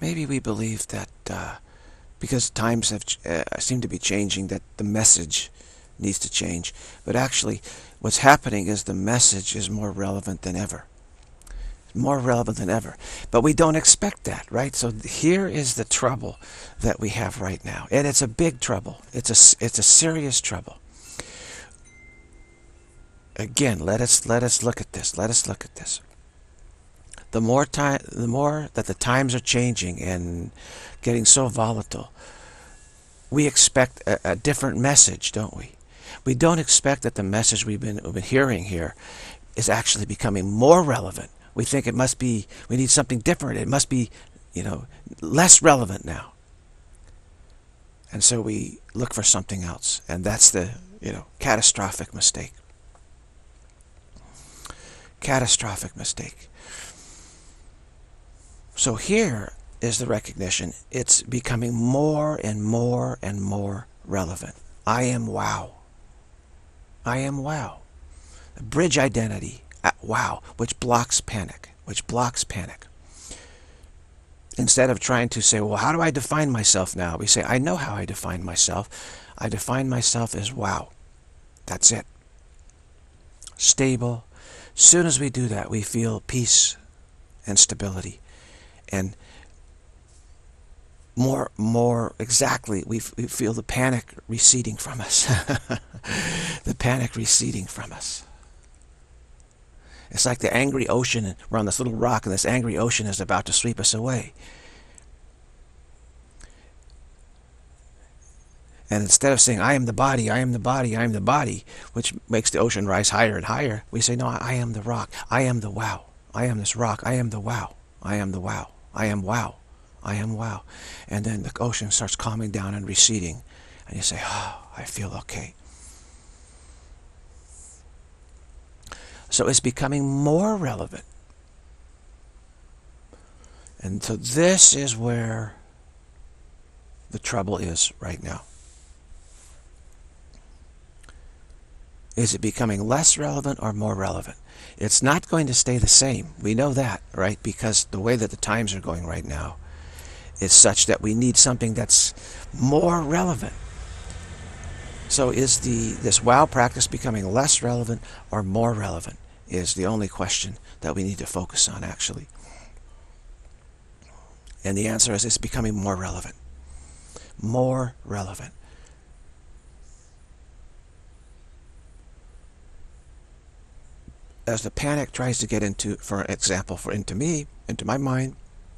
maybe we believe that because times have seem to be changing, that the message needs to change. But actually, what's happening is the message is more relevant than ever. More relevant than ever. But we don't expect that, right? So here is the trouble that we have right now. And it's a big trouble. It's a serious trouble. Again, let us look at this. Let us look at this. The more that the times are changing and getting so volatile, we expect a different message, don't we? We don't expect that the message we've been hearing here is actually becoming more relevant. We think it must be, we need something different. It must be, less relevant now. And so we look for something else. And that's the, catastrophic mistake. Catastrophic mistake. So here is the recognition. It's becoming more and more and more relevant. I am wow. I am wow. A bridge identity. Wow, which blocks panic, Instead of trying to say, well, how do I define myself now? We say, I know how I define myself. I define myself as wow. That's it. Stable. As soon as we do that, we feel peace and stability. And more exactly, we feel the panic receding from us. The panic receding from us. It's like the angry ocean. We're on this little rock, and this angry ocean is about to sweep us away. And instead of saying, I am the body, I am the body, I am the body, which makes the ocean rise higher and higher, we say, no, I am the rock. I am the wow. I am this rock. I am the wow. I am the wow. I am wow. I am wow. And then the ocean starts calming down and receding. And you say, oh, I feel okay. So it's becoming more relevant. And so this is where the trouble is right now. Is it becoming less relevant or more relevant? It's not going to stay the same. We know that, right? Because the way that the times are going right now is such that we need something that's more relevant. So is this wow practice becoming less relevant or more relevant is the only question that we need to focus on, actually. And the answer is it's becoming more relevant. More relevant. As the panic tries to get into, for example, into my mind,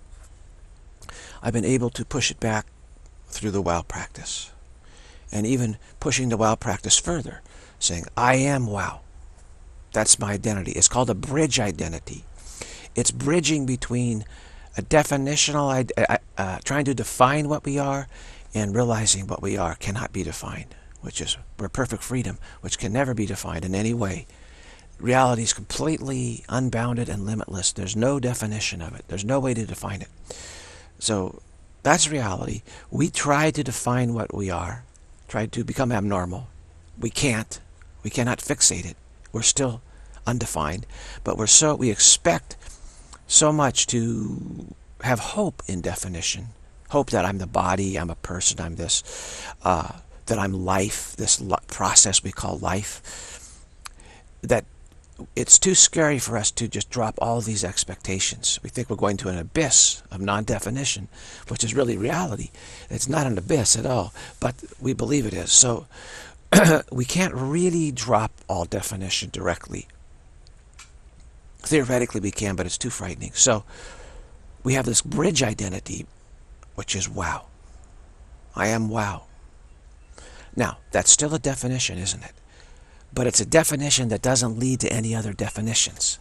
I've been able to push it back through the wow practice. And even pushing the wow practice further, saying, I am wow. That's my identity. It's called a bridge identity. It's bridging between a definitional, trying to define what we are, and realizing what we are cannot be defined, which is we're perfect freedom, which can never be defined in any way. Reality is completely unbounded and limitless. There's no definition of it. There's no way to define it. So that's reality. We try to define what we are, try to become abnormal. We can't. We cannot fixate it. We're still undefined, but we expect so much to have hope in definition. Hope that I'm the body, I'm a person, I'm this, that I'm life, this process we call life, that it's too scary for us to just drop all these expectations. We think we're going to an abyss of non-definition, which is really reality. It's not an abyss at all, but we believe it is. So we can't really drop all definition directly. Theoretically we can, but it's too frightening. So we have this bridge identity, which is wow. I am wow. Now, that's still a definition, isn't it? But it's a definition that doesn't lead to any other definitions,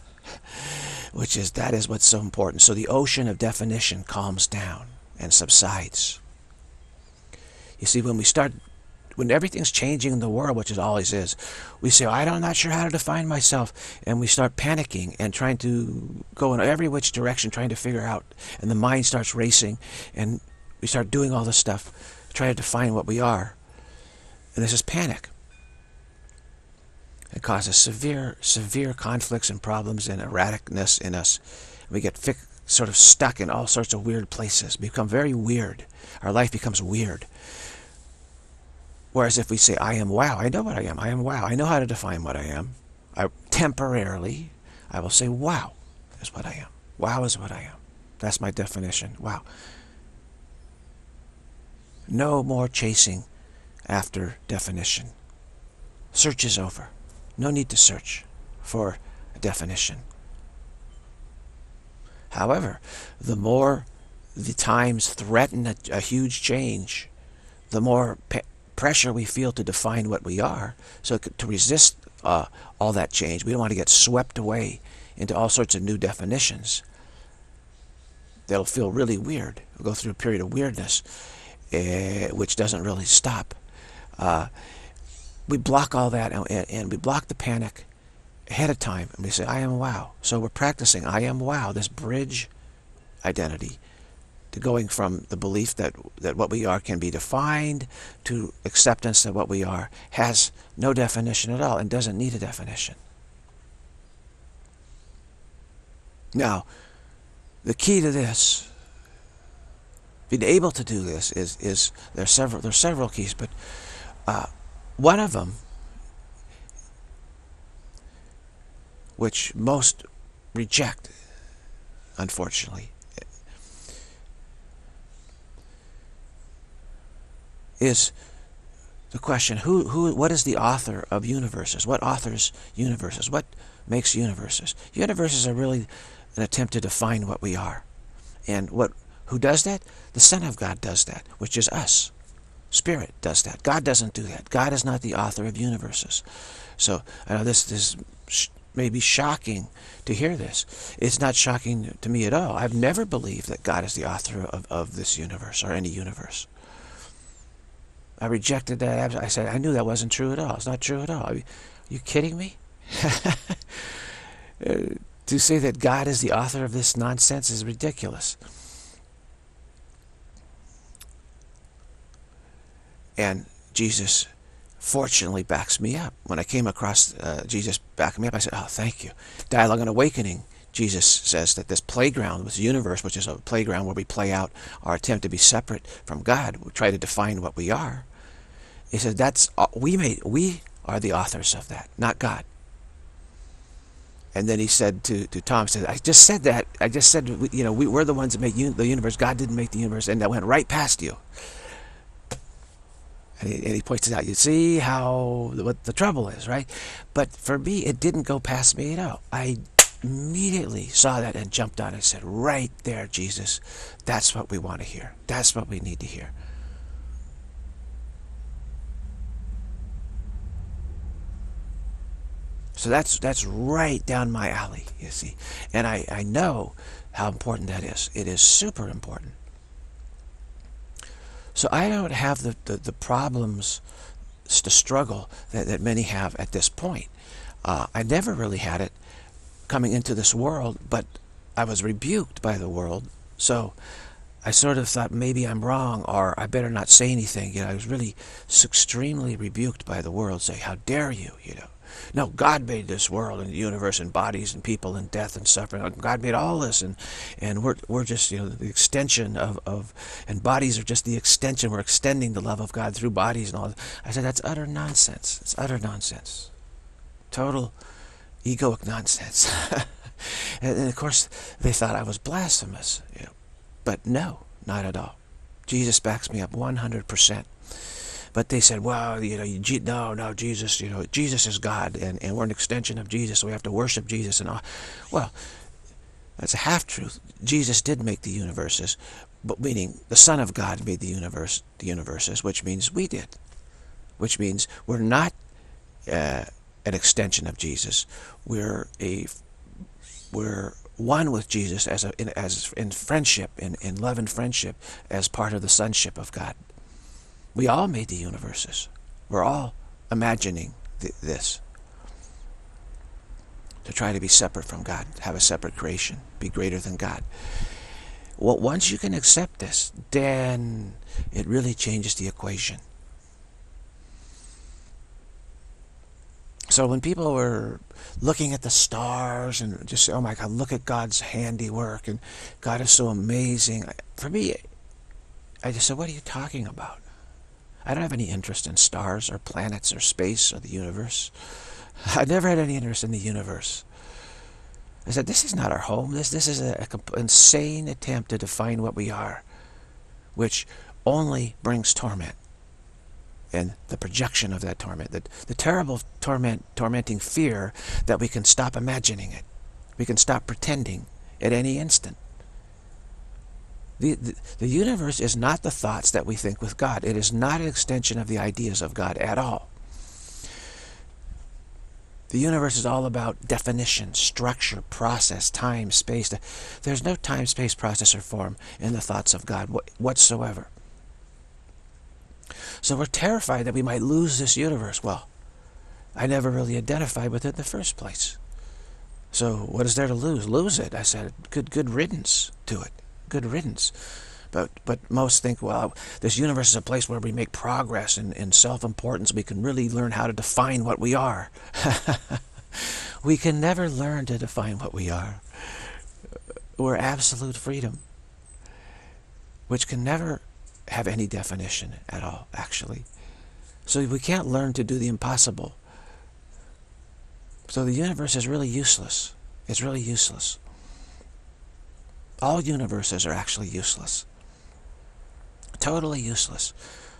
that is what's so important. So the ocean of definition calms down and subsides. You see, when everything's changing in the world, which it always is, we say, I'm not sure how to define myself, and we start panicking and trying to go in every which direction, trying to figure out, and the mind starts racing, and we start doing all this stuff, trying to define what we are, and this is panic. It causes severe conflicts and problems and erraticness in us. We get sort of stuck in all sorts of weird places, become very weird. Our life becomes weird. Whereas if we say, I am wow, I know what I am wow, I know how to define what I am. Temporarily, I will say, wow is what I am. Wow is what I am. That's my definition. Wow. No more chasing after definition. Search is over. No need to search for a definition. However, the more the times threaten a huge change, the more pressure we feel to define what we are. So to resist all that change, we don't want to get swept away into all sorts of new definitions. They'll feel really weird. We'll go through a period of weirdness, which doesn't really stop. We block all that, and we block the panic ahead of time, and we say, I am wow. So we're practicing I am wow, this bridge identity, to going from the belief that what we are can be defined, to acceptance that what we are has no definition at all and doesn't need a definition. Now, the key to this, being able to do this, is there's several keys, but one of them, which most reject, unfortunately, is the question, what is the author of universes? What authors universes? What makes universes? Universes are really an attempt to define what we are. And who does that? The Son of God does that, which is us. Spirit does that. God doesn't do that. God is not the author of universes. So I know this may be shocking to hear this. It's not shocking to me at all. I've never believed that God is the author of this universe or any universe. I rejected that. I said, I knew that wasn't true at all. It's not true at all. Are you kidding me? To say that God is the author of this nonsense is ridiculous. And Jesus fortunately backs me up. When I came across Jesus backing me up, I said, oh, thank you. Dialogue on Awakening, Jesus says that this playground, this universe, which is a playground where we play out our attempt to be separate from God, we try to define what we are. He says we are the authors of that, not God. And then he said to Tom, he said, I just said that. I just said, we're the ones that make the universe. God didn't make the universe, and that went right past you. And he points it out. You see what the trouble is, right? But for me, it didn't go past me at all. I immediately saw that and jumped on it and said, right there, Jesus, that's what we want to hear. That's what we need to hear. So that's right down my alley, you see. And I know how important that is. It is super important. So I don't have the problems to struggle that many have at this point. I never really had it coming into this world, but I was rebuked by the world. So I sort of thought maybe I'm wrong, or I better not say anything. I was really extremely rebuked by the world, saying, how dare you, No, God made this world and the universe and bodies and people and death and suffering. God made all this, and we're just the extension of and bodies are just the extension. We're extending the love of God through bodies and all. I said that's utter nonsense. It's utter nonsense. Total egoic nonsense. and of course they thought I was blasphemous. But no, not at all. Jesus backs me up 100%. But they said, well, no, Jesus, Jesus is God, and we're an extension of Jesus, so we have to worship Jesus and all. Well, that's a half-truth. Jesus did make the universes, but meaning the Son of God made the universes, which means we did. Which means we're not an extension of Jesus. We're one with Jesus as in friendship, in love and friendship, as part of the sonship of God. We all made the universes. We're all imagining this. To try to be separate from God, have a separate creation, be greater than God. Well, once you can accept this, then it really changes the equation. So when people were looking at the stars and just say, oh my God, look at God's handiwork and God is so amazing. For me, I just said, what are you talking about? I don't have any interest in stars or planets or space or the universe. I never had any interest in the universe. I said, this is not our home. This is an insane attempt to define what we are, which only brings torment. And the projection of that torment, the terrible tormenting fear that we can stop imagining it. We can stop pretending at any instant. The universe is not the thoughts that we think with God. It is not an extension of the ideas of God at all. The universe is all about definition, structure, process, time, space. There's no time, space, process, or form in the thoughts of God whatsoever. So we're terrified that we might lose this universe. Well, I never really identified with it in the first place. So what is there to lose? Lose it. I said, good riddance to it. Good riddance. But most think, well, this universe is a place where we make progress in self-importance. We can really learn how to define what we are. We can never learn to define what we are. We're absolute freedom, which can never have any definition at all, actually. So we can't learn to do the impossible. So the universe is really useless. It's really useless. All universes are actually useless. Totally useless.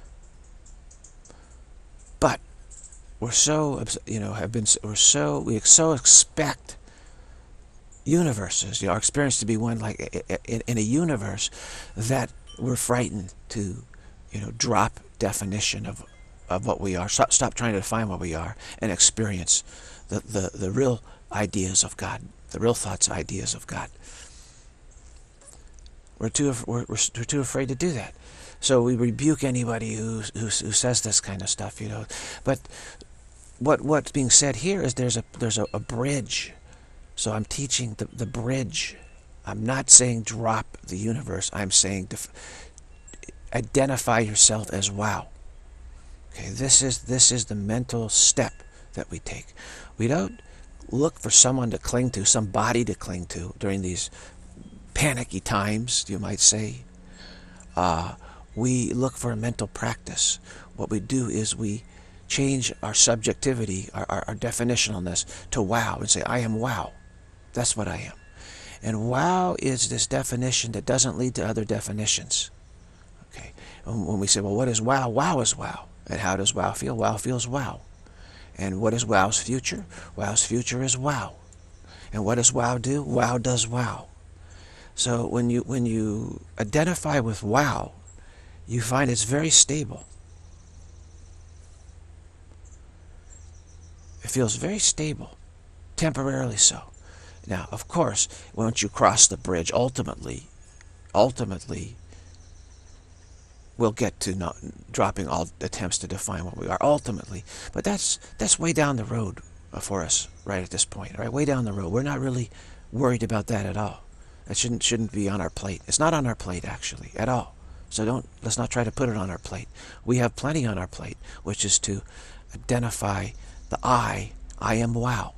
But we're so, we so expect universes, our experience to be one like in a universe, that we're frightened to, drop definition of what we are. Stop trying to define what we are and experience the real ideas of God, the real thoughts, ideas of God. We're too afraid to do that. So we rebuke anybody who says this kind of stuff, But what's being said here is there's a bridge. So I'm teaching the bridge. I'm not saying drop the universe. I'm saying identify yourself as wow. Okay, this is the mental step that we take. We don't look for someone to cling to, some body to cling to during these panicky times, you might say. We look for a mental practice. What we do is we change our subjectivity, our definitionalness, to wow, and say, I am wow. That's what I am. And wow is this definition that doesn't lead to other definitions. Okay. And when we say, well, what is wow? Wow is wow. And how does wow feel? Wow feels wow. And what is wow's future? Wow's future is wow. And what does wow do? Wow does wow. So when you identify with wow, you find it's very stable. It feels very stable, temporarily so. Now, of course, once you cross the bridge, ultimately, we'll get to not dropping all attempts to define what we are, ultimately. But that's way down the road for us right at this point, right? Way down the road. We're not really worried about that at all. That shouldn't be on our plate. It's not on our plate, actually, at all. So let's not try to put it on our plate. We have plenty on our plate, which is to identify the I am wow.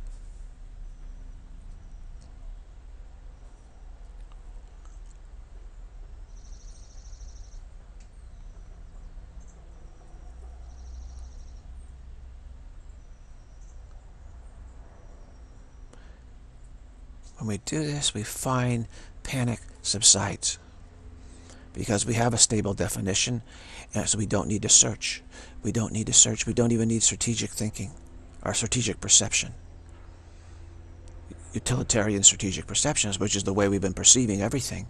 When we do this, we find panic subsides. Because we have a stable definition, and so we don't need to search. We don't need to search. We don't even need strategic thinking or strategic perception. Utilitarian strategic perceptions, which is the way we've been perceiving everything.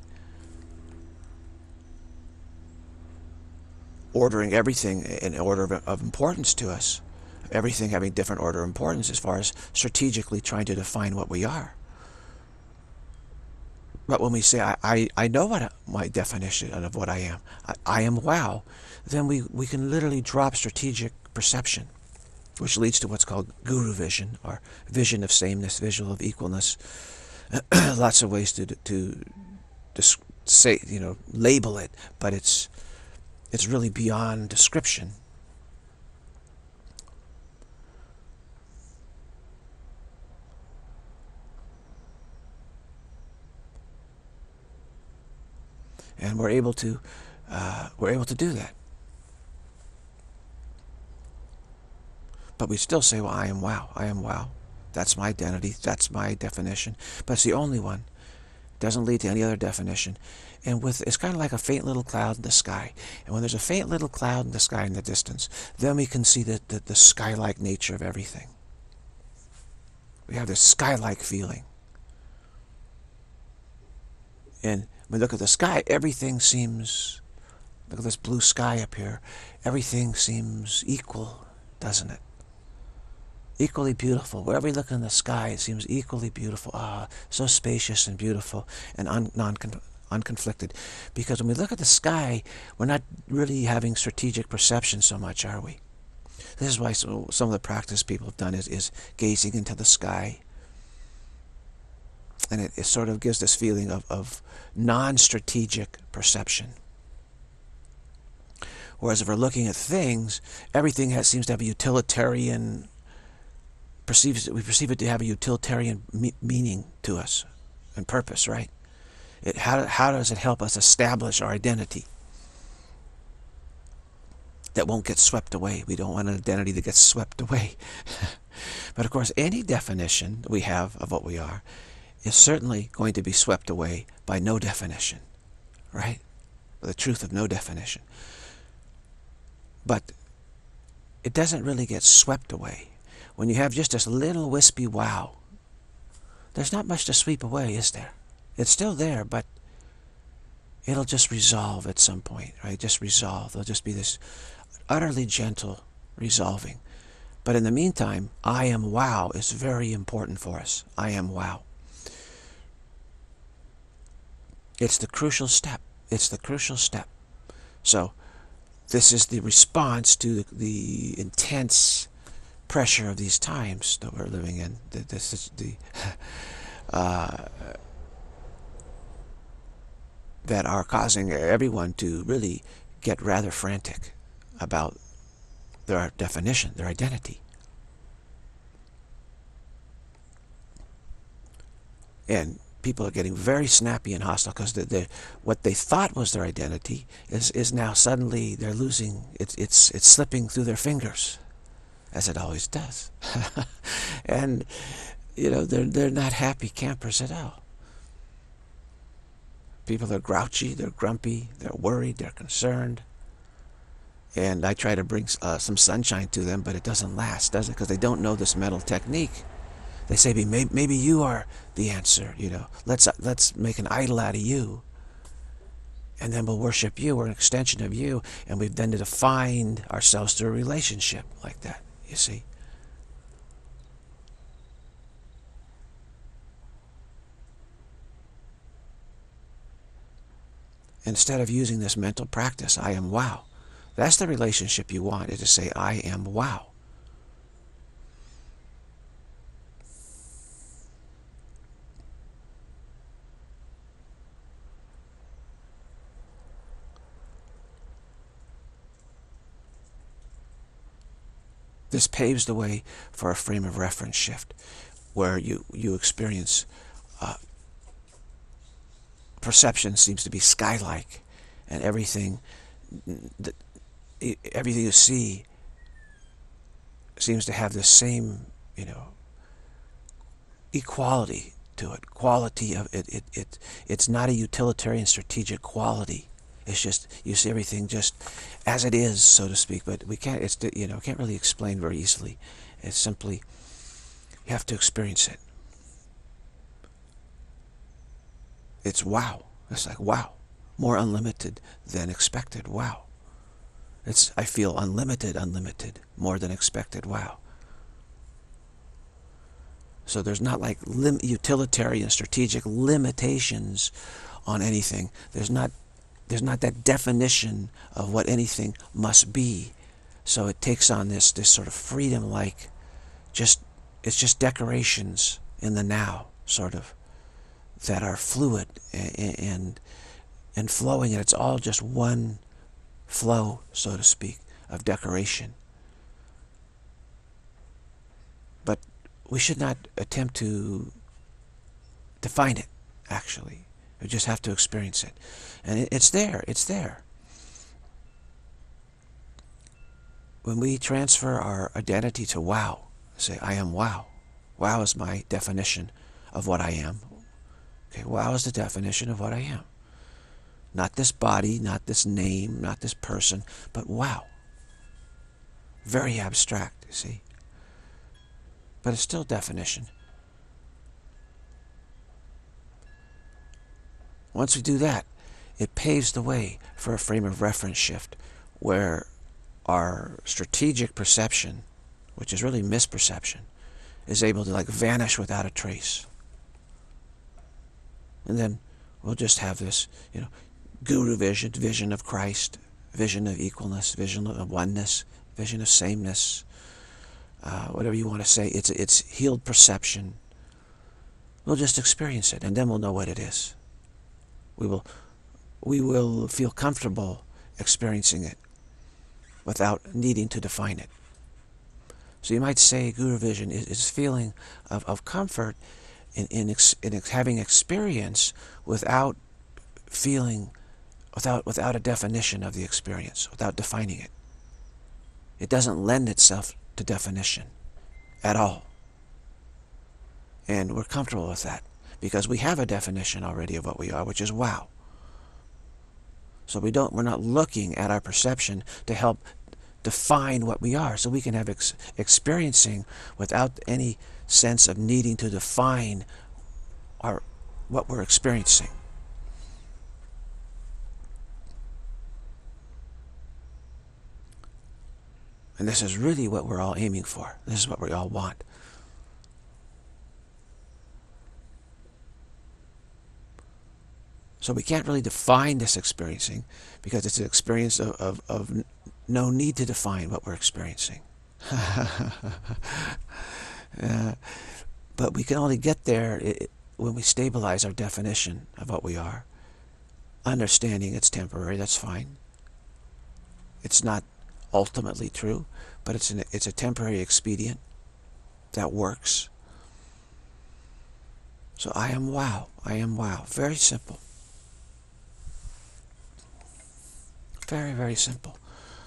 Ordering everything in order of importance to us. Everything having different order of importance as far as strategically trying to define what we are. But when we say, I know what my definition of what I am, I am wow, then we can literally drop strategic perception, which leads to what's called guru vision, or vision of sameness, visual of equalness. Lots of ways to say, label it, but it's really beyond description. And we're able to do that. But we still say, well, I am wow. I am wow. That's my identity. That's my definition. But it's the only one. It doesn't lead to any other definition. And it's kind of like a faint little cloud in the sky. And when there's a faint little cloud in the sky in the distance, then we can see the sky-like nature of everything. We have this sky-like feeling. And when we look at the sky, everything seems, look at this blue sky up here, everything seems equal, doesn't it? Equally beautiful. Wherever you look in the sky, it seems equally beautiful. Ah, so spacious and beautiful and unconflicted. Because when we look at the sky, we're not really having strategic perception so much, are we? This is why some of the practice people have done is gazing into the sky. And it sort of gives this feeling of non-strategic perception. Whereas if we're looking at things, everything seems to have a utilitarian, we perceive it to have a utilitarian meaning to us and purpose, right? How does it help us establish our identity that won't get swept away? We don't want an identity that gets swept away. But of course, any definition we have of what we are is certainly going to be swept away by no definition, right? The truth of no definition. But it doesn't really get swept away. When you have just this little wispy wow, there's not much to sweep away, is there? It's still there, but it'll just resolve at some point, right? Just resolve. There'll just be this utterly gentle resolving. But in the meantime, I am wow is very important for us. I am wow. It's the crucial step. It's the crucial step. So this is the response to the intense pressure of these times that we're living in. This is that are causing everyone to really get rather frantic about their definition, their identity. And people are getting very snappy and hostile because what they thought was their identity is now suddenly they're losing, it's slipping through their fingers, as it always does. And you know, they're not happy campers at all. People are grouchy, they're grumpy, they're worried, they're concerned. And I try to bring some sunshine to them, but it doesn't last, does it? Because they don't know this mental technique. They say, maybe you are the answer, you know. Let's make an idol out of you. And then we'll worship you. We're an extension of you. And we've then to define ourselves through a relationship like that, you see. Instead of using this mental practice, I am wow. That's the relationship you want, is to say, I am wow. This paves the way for a frame of reference shift, where you experience perception seems to be sky-like, and everything you see seems to have the same, you know, equality to it. Quality of it. It's not a utilitarian strategic quality. It's just, you see everything just as it is, so to speak. But we can't, can't really explain very easily. It's simply, you have to experience it. It's wow. It's like, wow. More unlimited than expected. Wow. I feel unlimited, more than expected. Wow. So there's not like utilitarian strategic limitations on anything. There's not that definition of what anything must be. So it takes on this sort of freedom, like it's just decorations in the now, sort of, that are fluid and flowing, and it's all just one flow, so to speak, of decoration. But we should not attempt to define it, actually. You just have to experience it. And it's there. It's there. When we transfer our identity to wow, say, I am wow. Wow is my definition of what I am. Okay, wow is the definition of what I am. Not this body, not this name, not this person, but wow. Very abstract, you see. But it's still definition. Once we do that, it paves the way for a frame of reference shift where our strategic perception, which is really misperception, is able to like vanish without a trace. And then we'll just have this, guru vision, vision of Christ, vision of equalness, vision of oneness, vision of sameness, whatever you want to say. It's healed perception. We'll just experience it, and then we'll know what it is. We will feel comfortable experiencing it without needing to define it. So you might say Guru Vision is feeling of comfort in having experience without feeling, without a definition of the experience, without defining it. It doesn't lend itself to definition at all. And we're comfortable with that because we have a definition already of what we are, which is wow. So we're not looking at our perception to help define what we are, so we can have experiencing without any sense of needing to define what we're experiencing. And this is really what we're all aiming for. This is what we all want. So we can't really define this experiencing because it's an experience of no need to define what we're experiencing. But we can only get there when we stabilize our definition of what we are. Understanding it's temporary, that's fine. It's not ultimately true, but it's a temporary expedient that works. So I am wow. I am wow. Very simple. Very, very simple.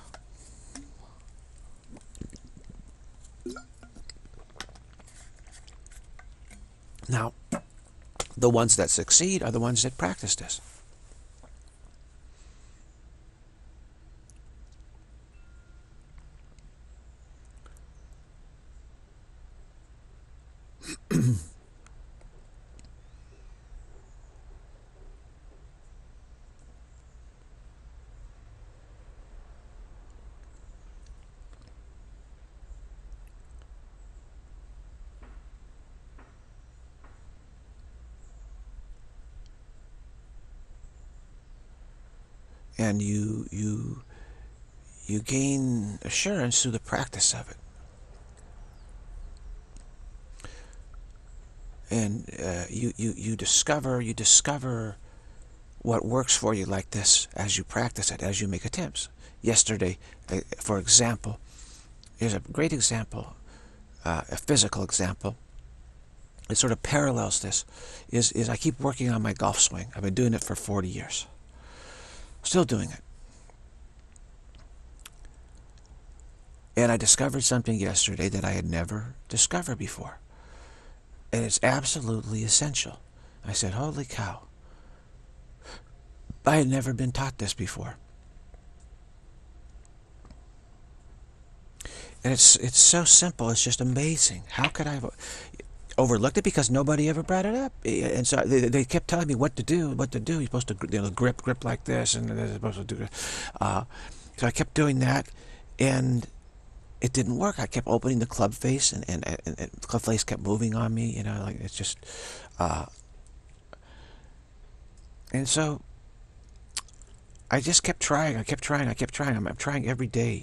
Now, the ones that succeed are the ones that practice this. And you gain assurance through the practice of it. And you discover what works for you like this as you practice it, as you make attempts. Yesterday, for example, here's a great example, a physical example. It sort of parallels this. Is I keep working on my golf swing. I've been doing it for 40 years. Still doing it. And I discovered something yesterday that I had never discovered before. And it's absolutely essential. I said, holy cow. I had never been taught this before. And it's so simple. It's just amazing. How could I have overlooked it? Because nobody ever brought it up. And so they kept telling me what to do. You're supposed to grip like this, and they're supposed to do it. So I kept doing that, and it didn't work. I kept opening the club face, and the club face kept moving on me. Like it's just. And so I just kept trying. I kept trying. I'm trying every day.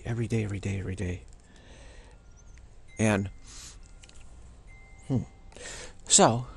And so,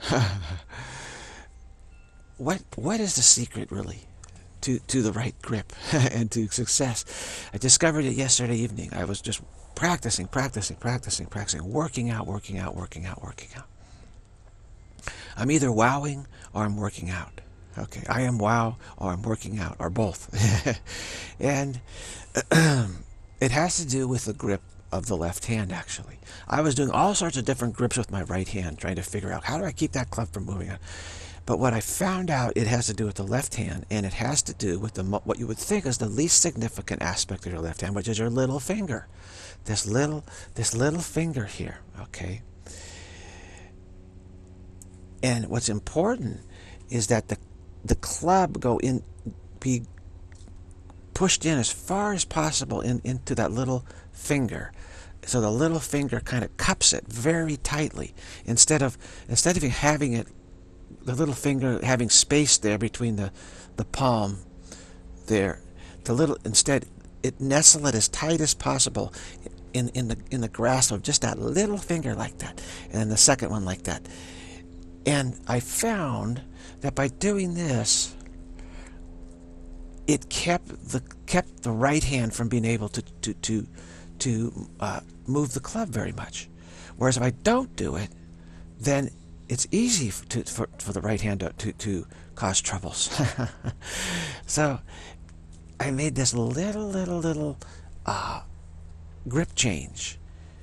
what is the secret really to the right grip and to success? I discovered it yesterday evening. I was just practicing, working out. I'm either wowing or I'm working out. Okay, I am wow, or I'm working out, or both. And it has to do with the grip of the left hand, actually. I was doing all sorts of different grips with my right hand, trying to figure out how do I keep that club from moving on. But what I found out, it has to do with the left hand, and it has to do with what you would think is the least significant aspect of your left hand, which is your little finger. This little finger here, okay? And what's important is that the club be pushed in as far as possible into that little finger. So the little finger kind of cups it very tightly. Instead of having it, the little finger having space there between the palm there, instead it nestle it as tight as possible in the grasp of just that little finger like that, and then the second one like that. And I found that by doing this, it kept the right hand from being able to move the club very much. Whereas if I don't do it, then it's easy for the right hand to cause troubles. So I made this little grip change.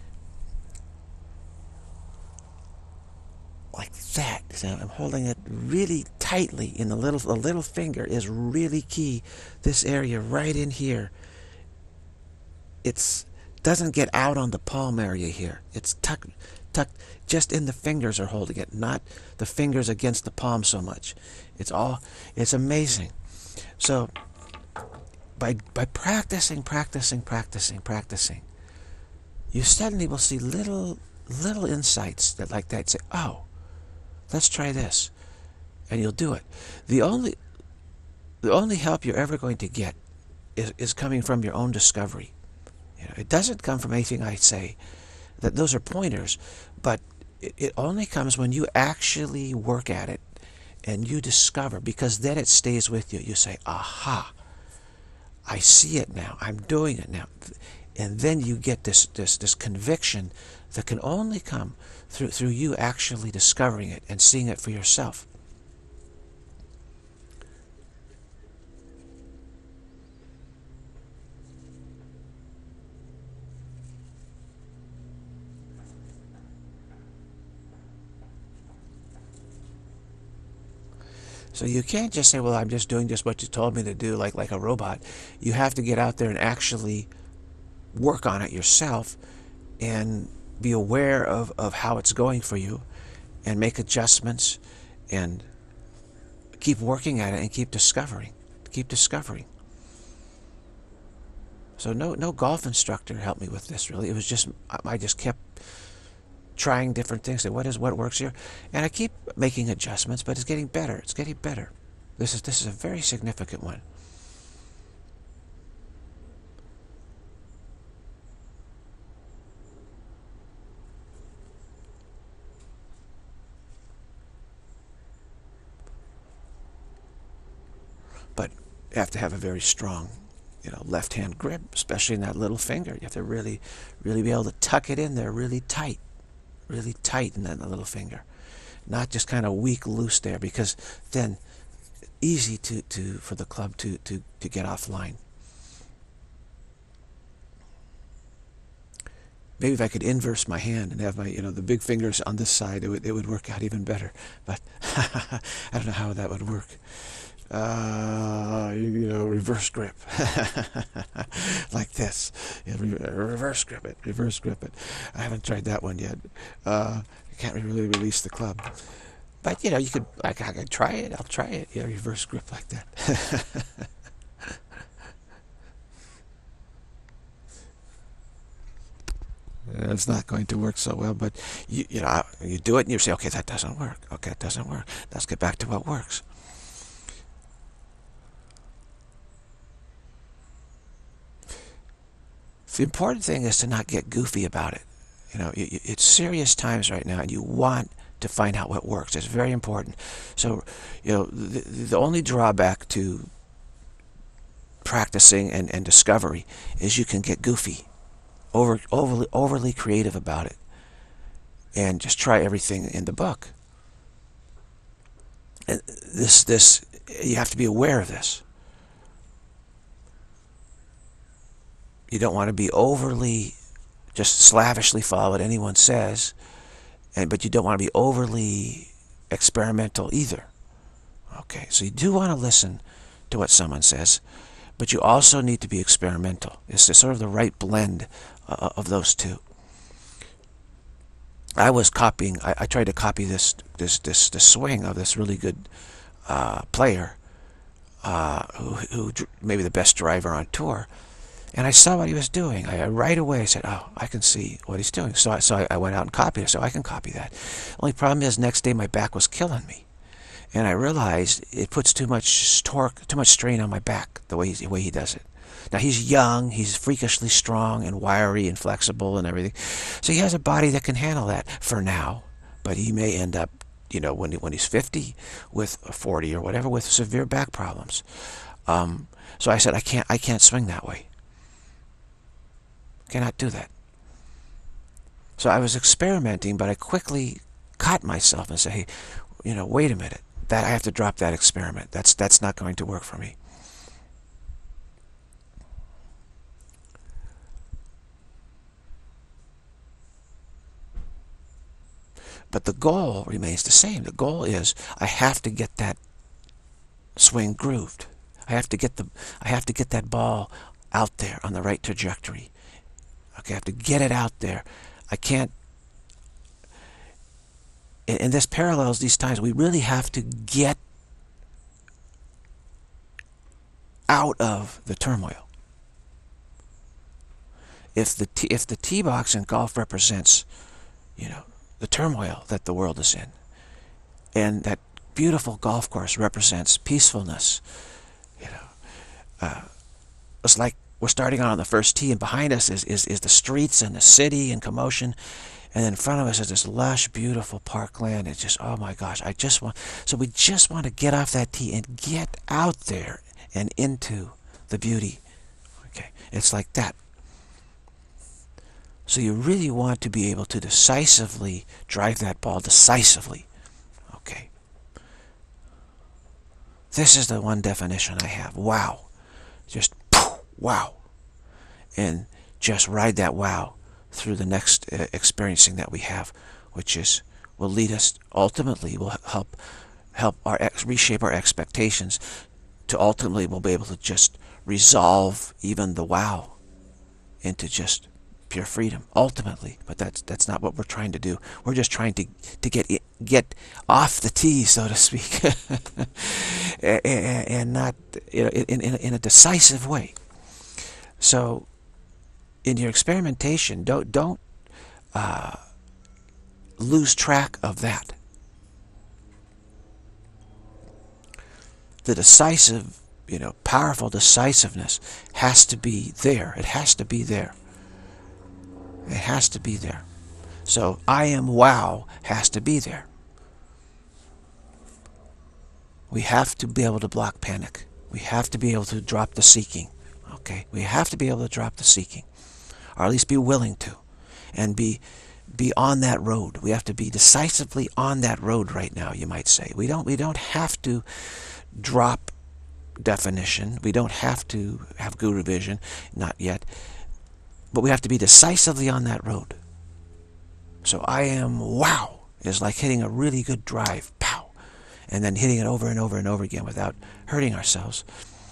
Like that. So I'm holding it really tightly in the little finger is really key. This area right in here, it doesn't get out on the palm area here. It's tucked just in the fingers are holding it, not the fingers against the palm so much. It's amazing. So by practicing, you suddenly will see little insights that like that say, oh, let's try this, and you'll do it. The only help you're ever going to get is coming from your own discovery. You know, it doesn't come from anything I say. That those are pointers, but it only comes when you actually work at it and you discover, because then it stays with you. You say, aha, I see it now. I'm doing it now. And then you get this conviction that can only come through you actually discovering it and seeing it for yourself. So you can't just say, well, I'm just doing just what you told me to do, like a robot. You have to get out there and actually work on it yourself and be aware of how it's going for you and make adjustments and keep working at it and keep discovering. So no golf instructor helped me with this, really. It was just, I just kept trying different things. What works here? And I keep making adjustments, but it's getting better. It's getting better. This is a very significant one. But you have to have a very strong, left-hand grip, especially in that little finger. You have to really be able to tuck it in there really tight in that little finger, not just kind of weak loose there, because then easy for the club to get offline. Maybe if I could inverse my hand and have my the big fingers on this side, it would work out even better. But I don't know how that would work. Reverse grip. Like this. Reverse grip it. I haven't tried that one yet. I can't really release the club. But, you could, I could try it. I'll try it. Reverse grip like that. It's not going to work so well, but you do it and you say, okay, that doesn't work. Okay, it doesn't work. Let's get back to what works. The important thing is to not get goofy about it. It's serious times right now, and you want to find out what works. It's very important. So, the only drawback to practicing and discovery is you can get goofy, overly creative about it, and just try everything in the book. And this you have to be aware of this. You don't want to be overly, just slavishly follow what anyone says, but you don't want to be overly experimental either. Okay, so you do want to listen to what someone says, but you also need to be experimental. It's sort of the right blend of those two. I was copying. I tried to copy this swing of this really good player, who maybe the best driver on tour, and I saw what he was doing. I right away said, "Oh, I can see what he's doing." So I went out and copied it. So I can copy that. Only problem is, next day my back was killing me, and I realized it puts too much torque, too much strain on my back the way he does it. Now, he's young, he's freakishly strong and wiry and flexible and everything. So he has a body that can handle that for now. But he may end up, you know, when he's 50, with 40 or whatever, with severe back problems. So I said, I can't swing that way. Cannot do that. So I was experimenting, but I quickly caught myself and said, hey, you know, wait a minute. That I have to drop that experiment. That's not going to work for me. But the goal remains the same. The goal is I have to get that swing grooved. I have to get that ball out there on the right trajectory. Okay, I have to get it out there. I can't. And this parallels these times. We really have to get out of the turmoil. If the tee box in golf represents, you know, the turmoil that the world is in, and that beautiful golf course represents peacefulness, you know, it's like we're starting out on the first tee, and behind us is the streets and the city and commotion, and in front of us is this lush, beautiful parkland. It's just, oh my gosh, so we just want to get off that tee and get out there and into the beauty. Okay, it's like that. So you really want to be able to decisively drive that ball decisively. Okay. This is the one definition I have. Wow. Just wow. And just ride that wow through the next experiencing that we have, which will lead us, ultimately will help reshape our expectations to ultimately we'll be able to just resolve even the wow into just pure freedom, ultimately. But that's not what we're trying to do. We're just trying to get off the tee, so to speak, and not, you know, in a decisive way. So in your experimentation, don't lose track of that. The decisive, you know, powerful decisiveness has to be there. It has to be there. It has to be there. So I am wow has to be there. We have to be able to block panic. We have to be able to drop the seeking. Okay? We have to be able to drop the seeking. Or at least be willing to. And be on that road. We have to be decisively on that road right now, you might say. We don't have to drop definition. We don't have to have guru vision. Not yet. But we have to be decisively on that road. So I am wow is like hitting a really good drive, pow, and then hitting it over and over and over again without hurting ourselves.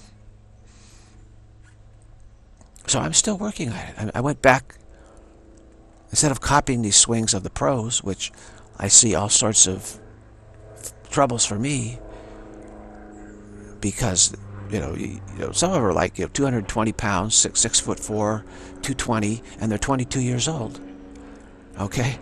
So I'm still working on it. I went back, instead of copying these swings of the pros, which I see all sorts of troubles for me, because you know, some of them are like, you know, 220 pounds, 6'4", 220, and they're 22 years old. Okay,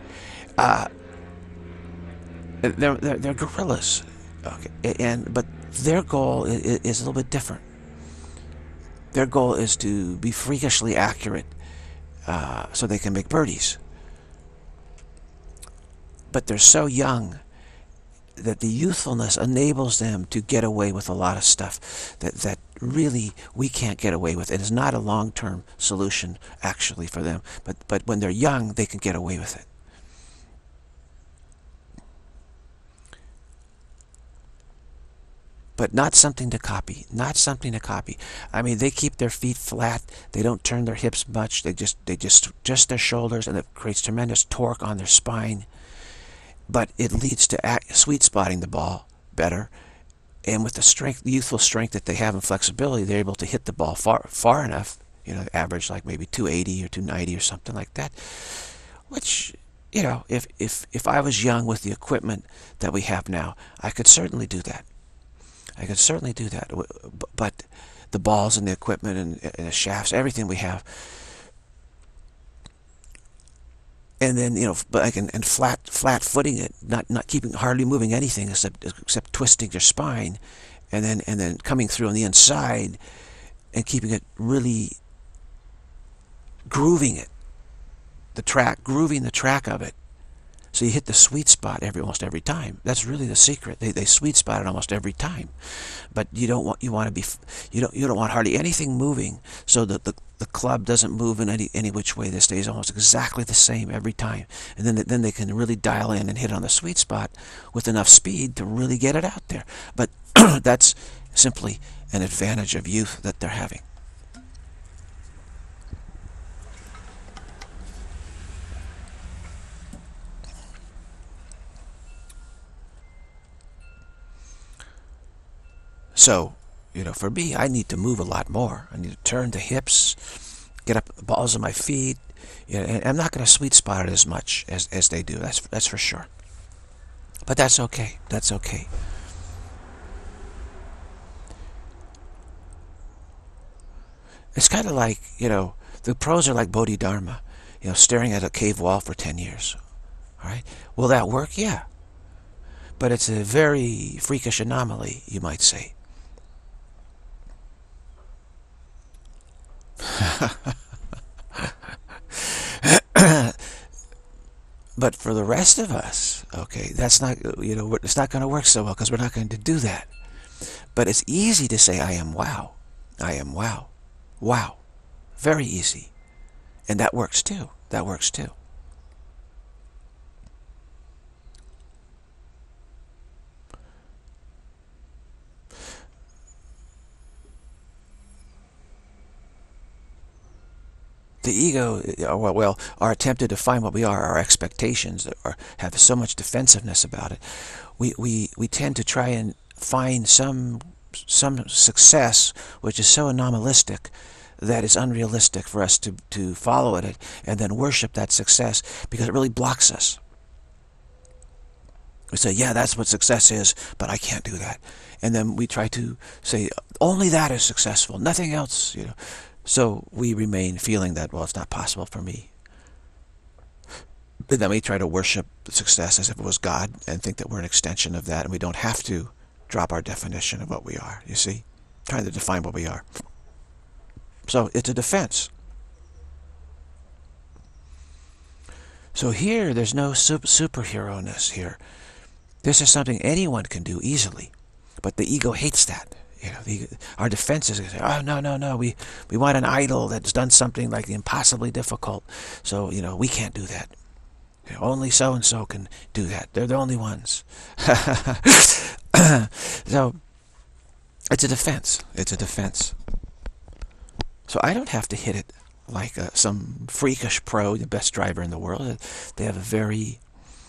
they're gorillas. Okay, but their goal is a little bit different. Their goal is to be freakishly accurate, so they can make birdies. But they're so young that the youthfulness enables them to get away with a lot of stuff that really we can't get away with. It is not a long-term solution, actually, for them. But when they're young, they can get away with it. but not something to copy. Not something to copy. I mean, they keep their feet flat. They don't turn their hips much. They just their shoulders, and it creates tremendous torque on their spine. But it leads to sweet spotting the ball better. And with the strength, the youthful strength that they have and flexibility, they're able to hit the ball far enough, average like maybe 280 or 290 or something like that. Which, if I was young with the equipment that we have now, I could certainly do that. I could certainly do that. But the balls and the equipment and the shafts, everything we have, and then but and flat footing it, not keeping, hardly moving anything except twisting your spine, and then coming through on the inside and keeping it really grooving the track of it, so you hit the sweet spot almost every time. That's really the secret. They sweet spot it almost every time, but you don't want hardly anything moving, so that the club doesn't move in any which way. This stays almost exactly the same every time, and then they can really dial in and hit on the sweet spot with enough speed to really get it out there. But that's simply an advantage of youth that they're having. So, for me, I need to move a lot more. I need to turn the hips, get up the balls of my feet. And I'm not going to sweet spot it as much as they do. That's for sure. But that's okay. That's okay. It's kind of like, the pros are like Bodhidharma, staring at a cave wall for 10 years. All right? Will that work? Yeah. But it's a very freakish anomaly, you might say. But for the rest of us, okay, that's not, it's not going to work so well, because we're not going to do that. But it's easy to say, I am wow. I am wow. Wow. Very easy. And that works too. That works too. The ego, our attempt to define what we are, our expectations, have so much defensiveness about it. We tend to try and find some success which is so anomalistic that it's unrealistic for us to follow it and then worship that success, because it really blocks us. We say, yeah, that's what success is, but I can't do that. And then we try to say, only that is successful, nothing else, So we remain feeling that, well, it's not possible for me. But then we try to worship success as if it was God and think that we're an extension of that, and we don't have to drop our definition of what we are, you see? Trying to define what we are. So it's a defense. So here, there's no superhero-ness here. This is something anyone can do easily, but the ego hates that. Our defense is, oh, no, we want an idol that's done something like impossibly difficult. So, we can't do that. Only so-and-so can do that. They're the only ones. So, it's a defense. It's a defense. So I don't have to hit it like some freakish pro, the best driver in the world. They have a very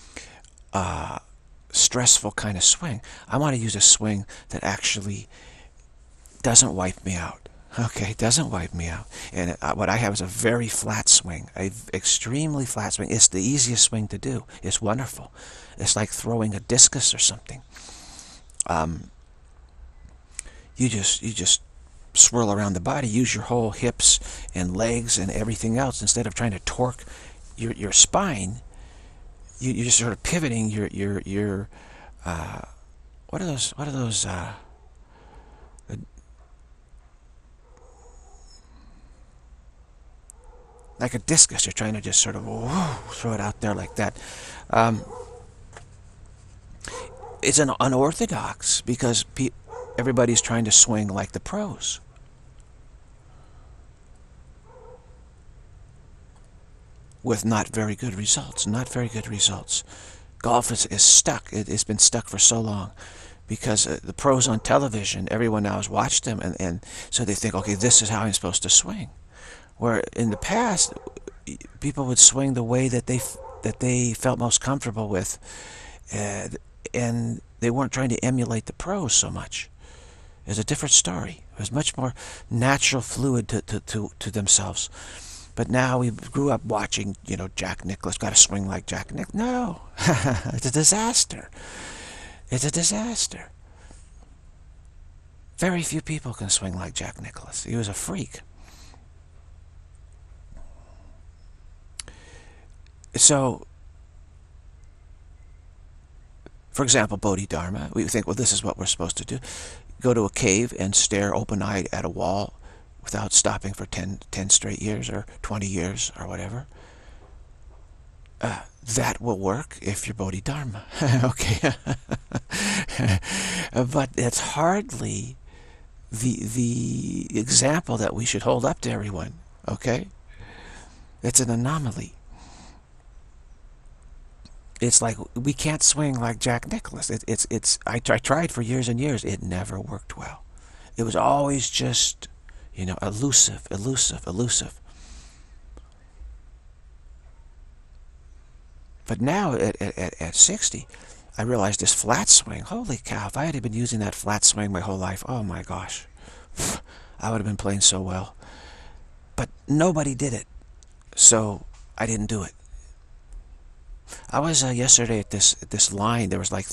stressful kind of swing. I want to use a swing that actually doesn't wipe me out. Okay, doesn't wipe me out. And what I have is a very flat swing, a extremely flat swing. It's the easiest swing to do. It's wonderful. It's like throwing a discus or something. You just swirl around the body, use your whole hips and legs and everything else instead of trying to torque your spine. You're just sort of pivoting your what are those like a discus. You're trying to just sort of throw it out there like that. It's an unorthodox because everybody's trying to swing like the pros. With not very good results. Not very good results. Golf is stuck. It's been stuck for so long because the pros on television, everyone now has watched them, and so they think, okay, this is how I'm supposed to swing. Where in the past, people would swing the way that they felt most comfortable with, and they weren't trying to emulate the pros so much. It was a different story. It was much more natural, fluid to themselves. But now we grew up watching, Jack Nicklaus, got to swing like Jack Nicklaus. No, it's a disaster. It's a disaster. Very few people can swing like Jack Nicklaus. He was a freak. So, for example, Bodhidharma, we think, well, this is what we're supposed to do. Go to a cave and stare open-eyed at a wall without stopping for 10 straight years or 20 years or whatever. That will work if you're Bodhidharma. Okay. But it's hardly the example that we should hold up to everyone. Okay? It's an anomaly. It's like we can't swing like Jack Nicklaus. I tried for years and years. It never worked well. It was always just, elusive. But now at 60, I realized this flat swing. Holy cow! If I had been using that flat swing my whole life, oh my gosh, I would have been playing so well. But nobody did it, so I didn't do it. I was yesterday at this line. There was like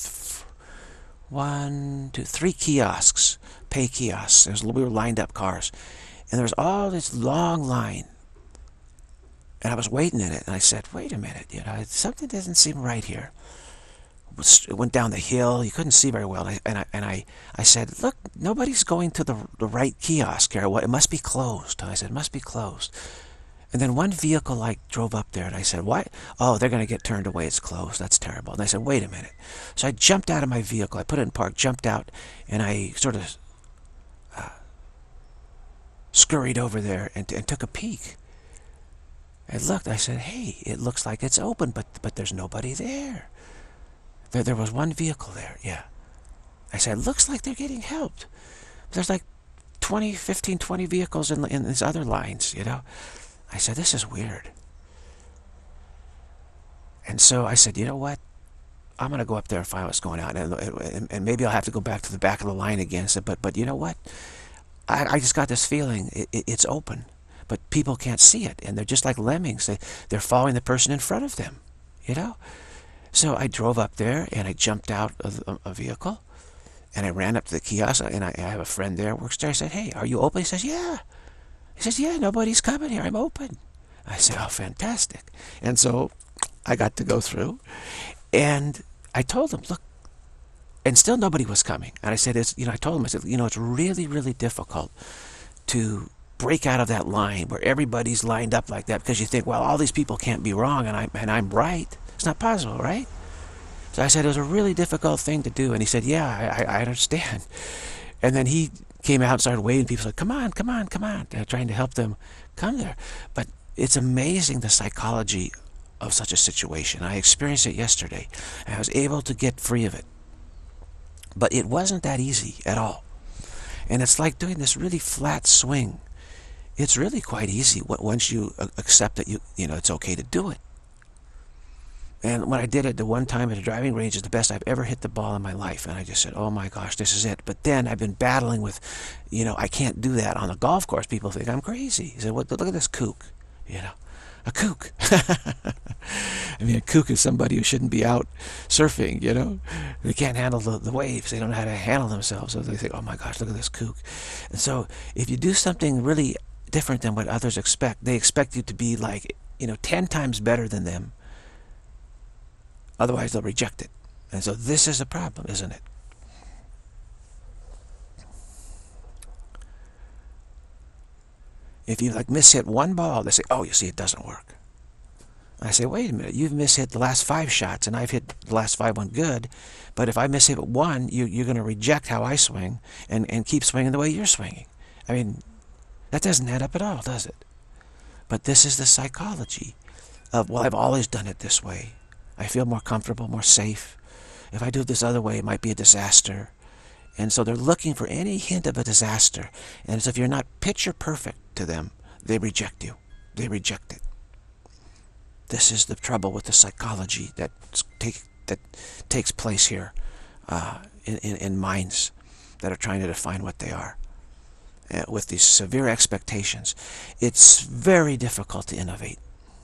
3 kiosks, pay kiosks. We were lined up cars, and there was all this long line. And I was waiting in it, and I said, "Wait a minute, something doesn't seem right here." It went down the hill. You couldn't see very well, and I said, "Look, nobody's going to the right kiosk here. What? It must be closed." I said, "It must be closed." And then one vehicle drove up there, and I said, "What? Oh, they're going to get turned away. It's closed. That's terrible." And I said, "Wait a minute." So I jumped out of my vehicle. I put it in park, jumped out, and I sort of scurried over there and took a peek. I looked. I said, "Hey, it looks like it's open, but there's nobody there." There was one vehicle there. Yeah. I said, "It looks like they're getting helped." There's like 20 vehicles in these other lines. I said, "This is weird." And so I said, "You know what? I'm going to go up there and find what's going on. And maybe I'll have to go back to the back of the line again." I said, but you know what? I just got this feeling it's open, but people can't see it. And they're just like lemmings. They're following the person in front of them, So I drove up there, and I jumped out of a vehicle, and I ran up to the kiosk, and I have a friend there who works there. I said, "Hey, are you open?" He says, "Yeah." He says, "Yeah, nobody's coming here. I'm open." I said, "Oh, fantastic." And so I got to go through, and I told him, "Look," and still nobody was coming. And I said, I told him, I said, "It's really, really difficult to break out of that line where everybody's lined up like that, because you think, well, all these people can't be wrong, and I'm right. It's not possible, right?" So I said, it was a really difficult thing to do. And he said, "Yeah, I understand." And then he came out and started waving. People said, "Come on, come on, come on," trying to help them come there. But it's amazing the psychology of such a situation. I experienced it yesterday, and I was able to get free of it. But it wasn't that easy at all. And it's like doing this really flat swing. It's really quite easy once you accept that it's okay to do it. And when I did it the one time at a driving range, it's the best I've ever hit the ball in my life. And I just said, "Oh my gosh, this is it." But then I've been battling with, I can't do that on a golf course. People think I'm crazy. He said, "Look at this kook." A kook. I mean, a kook is somebody who shouldn't be out surfing, They can't handle the waves. They don't know how to handle themselves. So they think, "Oh my gosh, look at this kook." And so if you do something really different than what others expect, they expect you to be like, 10 times better than them. Otherwise, they'll reject it. And so this is a problem, isn't it? If you mishit one ball, they say, "Oh, you see, it doesn't work." I say, "Wait a minute, you've mishit the last 5 shots, and I've hit the last 5 one good. But if I mishit one, you're going to reject how I swing and keep swinging the way you're swinging." I mean, that doesn't add up at all, does it? But this is the psychology of, well, I've always done it this way. I feel more comfortable, more safe. If I do it this other way, it might be a disaster. And so they're looking for any hint of a disaster. And so if you're not picture perfect to them, they reject you. They reject it. This is the trouble with the psychology that takes place here in minds that are trying to define what they are. With these severe expectations, it's very difficult to innovate.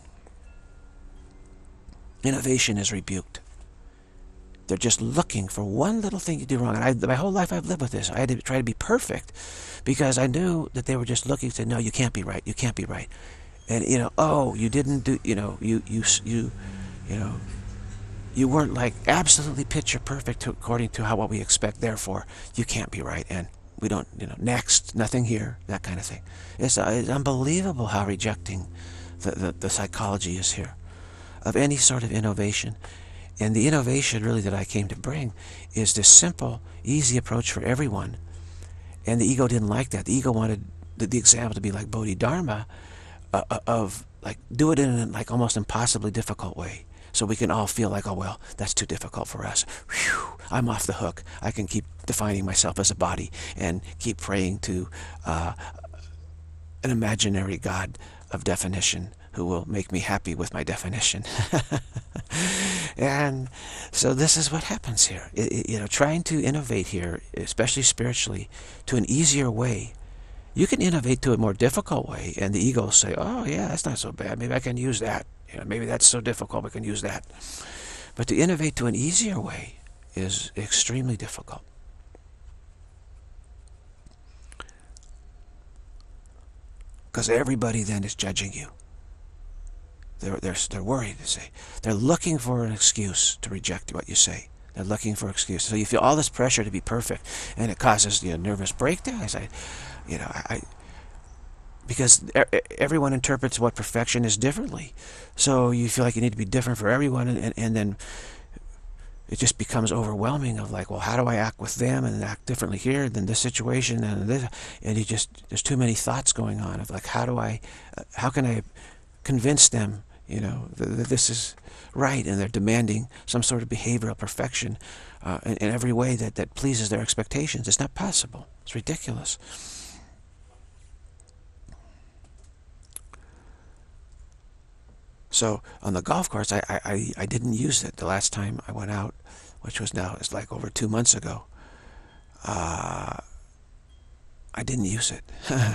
Innovation is rebuked. They're just looking for one little thing you do wrong. And my whole life I've lived with this. I had to try to be perfect because I knew that they were just looking to say, no, you can't be right. You can't be right. And, oh, you didn't do, you weren't like absolutely picture perfect according to what we expect. Therefore, you can't be right. And we don't, next, nothing here, that kind of thing. It's unbelievable how rejecting the psychology is here of any sort of innovation. And the innovation really that I came to bring is this simple, easy approach for everyone. And the ego didn't like that. The ego wanted the example to be like Bodhidharma, of like do it in a like almost impossibly difficult way. So we can all feel like, oh, well, that's too difficult for us. Whew, I'm off the hook. I can keep defining myself as a body and keep praying to an imaginary God of definition who will make me happy with my definition. And so this is what happens here. Trying to innovate here, especially spiritually, to an easier way. You can innovate to a more difficult way, and the ego will say, oh, yeah, that's not so bad. Maybe I can use that. Maybe that's so difficult, we can use that. But to innovate to an easier way is extremely difficult. Because everybody then is judging you. They're worried, to say. They're looking for an excuse to reject what you say. They're looking for excuses. So you feel all this pressure to be perfect, and it causes nervous breakdowns. Because everyone interprets what perfection is differently. So you feel like you need to be different for everyone, and then it just becomes overwhelming of like, well, how do I act with them and act differently here than this situation and this? And there's too many thoughts going on of like, how can I convince them, that this is right, and they're demanding some sort of behavioral perfection in every way that pleases their expectations. It's not possible. It's ridiculous. So on the golf course, I didn't use it the last time I went out, which was it's like over 2 months ago. I didn't use it.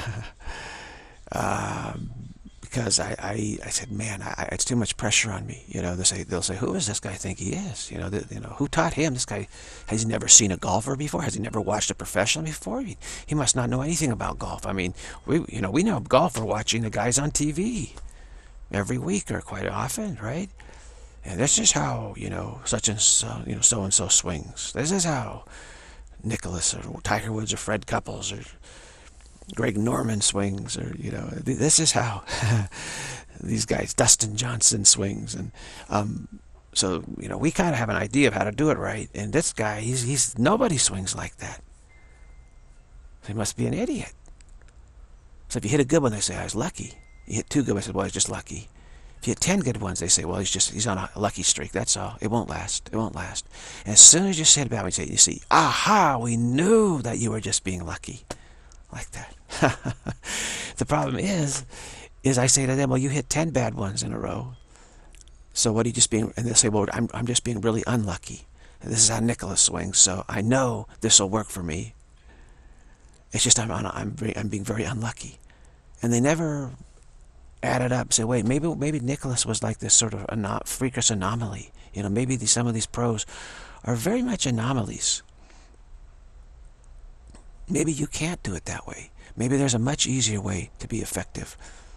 Because I said, man, it's too much pressure on me. They'll say, who does this guy think he is? Who taught him? This guy, has he never seen a golfer before? Has he never watched a professional before? He must not know anything about golf. I mean, we know golf for watching the guys on TV every week or quite often, right? And this is how such and so so and so swings. This is how Nicholas or Tiger Woods or Fred Couples or Greg Norman swings, or this is how these guys, Dustin Johnson, swings. And so we kind of have an idea of how to do it right, and this guy, he's nobody swings like that, so he must be an idiot. So if you hit a good one, they say, I was lucky. You hit 2 good ones, they say, well, he's just lucky. If you hit 10 good ones, they say, well, he's on a lucky streak, that's all. It won't last. It won't last. And as soon as you say it about me, you see, aha, we knew that you were just being lucky. Like that. The problem is I say to them, well, you hit 10 bad ones in a row. So what are you just being, and they'll say, well, I'm just being really unlucky. And this is how Nicholas swings, so I know this will work for me. It's just I'm being very unlucky. And they never add it up, say, wait, maybe Nicholas was like this sort of freakish anomaly. Maybe some of these pros are very much anomalies. Maybe you can't do it that way. Maybe there's a much easier way to be effective.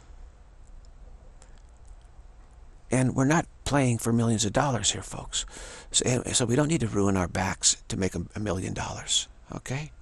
And we're not playing for millions of dollars here, folks. So we don't need to ruin our backs to make $1 million, okay?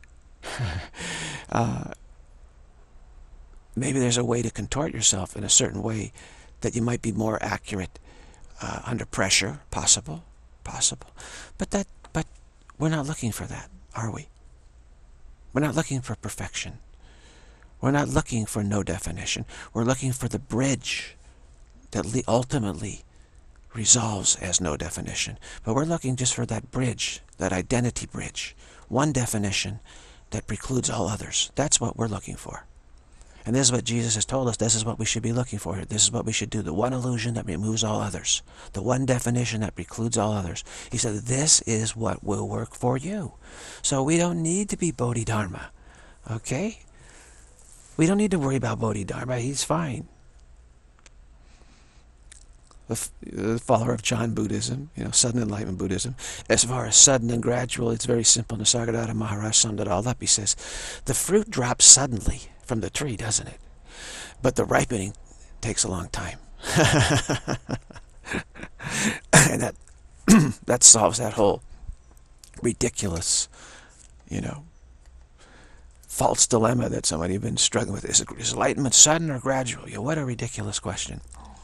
Maybe there's a way to contort yourself in a certain way that you might be more accurate under pressure. Possible. But we're not looking for that, are we? We're not looking for perfection. We're not looking for no definition. We're looking for the bridge that ultimately resolves as no definition. But we're looking just for that bridge, that identity bridge, one definition that precludes all others. That's what we're looking for. And this is what Jesus has told us. This is what we should be looking for here. This is what we should do. The one illusion that removes all others. The one definition that precludes all others. He said, this is what will work for you. So we don't need to be Bodhidharma. Okay? We don't need to worry about Bodhidharma. He's fine. The follower of Chan Buddhism, sudden enlightenment Buddhism. As far as sudden and gradual, it's very simple. Nisargadatta Maharaj summed it all up. He says, the fruit drops suddenly from the tree, doesn't it? But the ripening takes a long time. And that solves that whole ridiculous, false dilemma that somebody has been struggling with. Is enlightenment sudden or gradual? What a ridiculous question.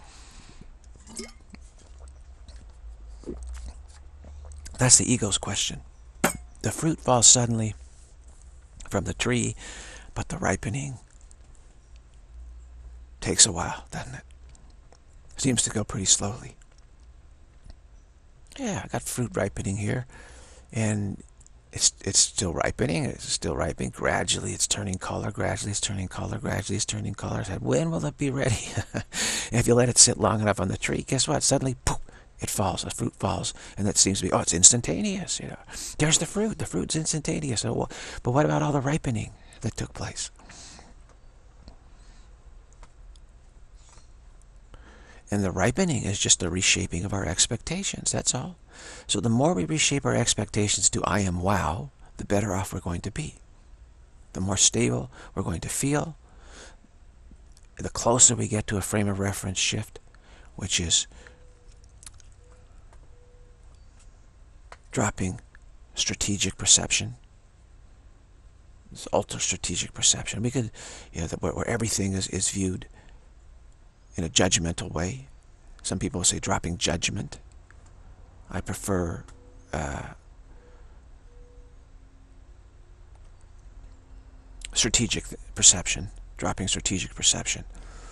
That's the ego's question. The fruit falls suddenly from the tree, but the ripening takes a while, doesn't it? Seems to go pretty slowly. Yeah, I got fruit ripening here, and it's still ripening. It's still ripening. Gradually, it's turning color. Gradually, it's turning color. Gradually, it's turning color. I said, when will it be ready? And if you let it sit long enough on the tree, guess what? Suddenly, poof, it falls. The fruit falls, and that seems to be, it's instantaneous. There's the fruit. The fruit's instantaneous. So, but what about all the ripening that took place? And the ripening is just the reshaping of our expectations. That's all. So the more we reshape our expectations to I am wow, the better off we're going to be. The more stable we're going to feel. The closer we get to a frame of reference shift, which is dropping strategic perception. It's ultra strategic perception. We could, where everything is viewed in a judgmental way. Some people say dropping judgment. I prefer strategic perception, dropping strategic perception.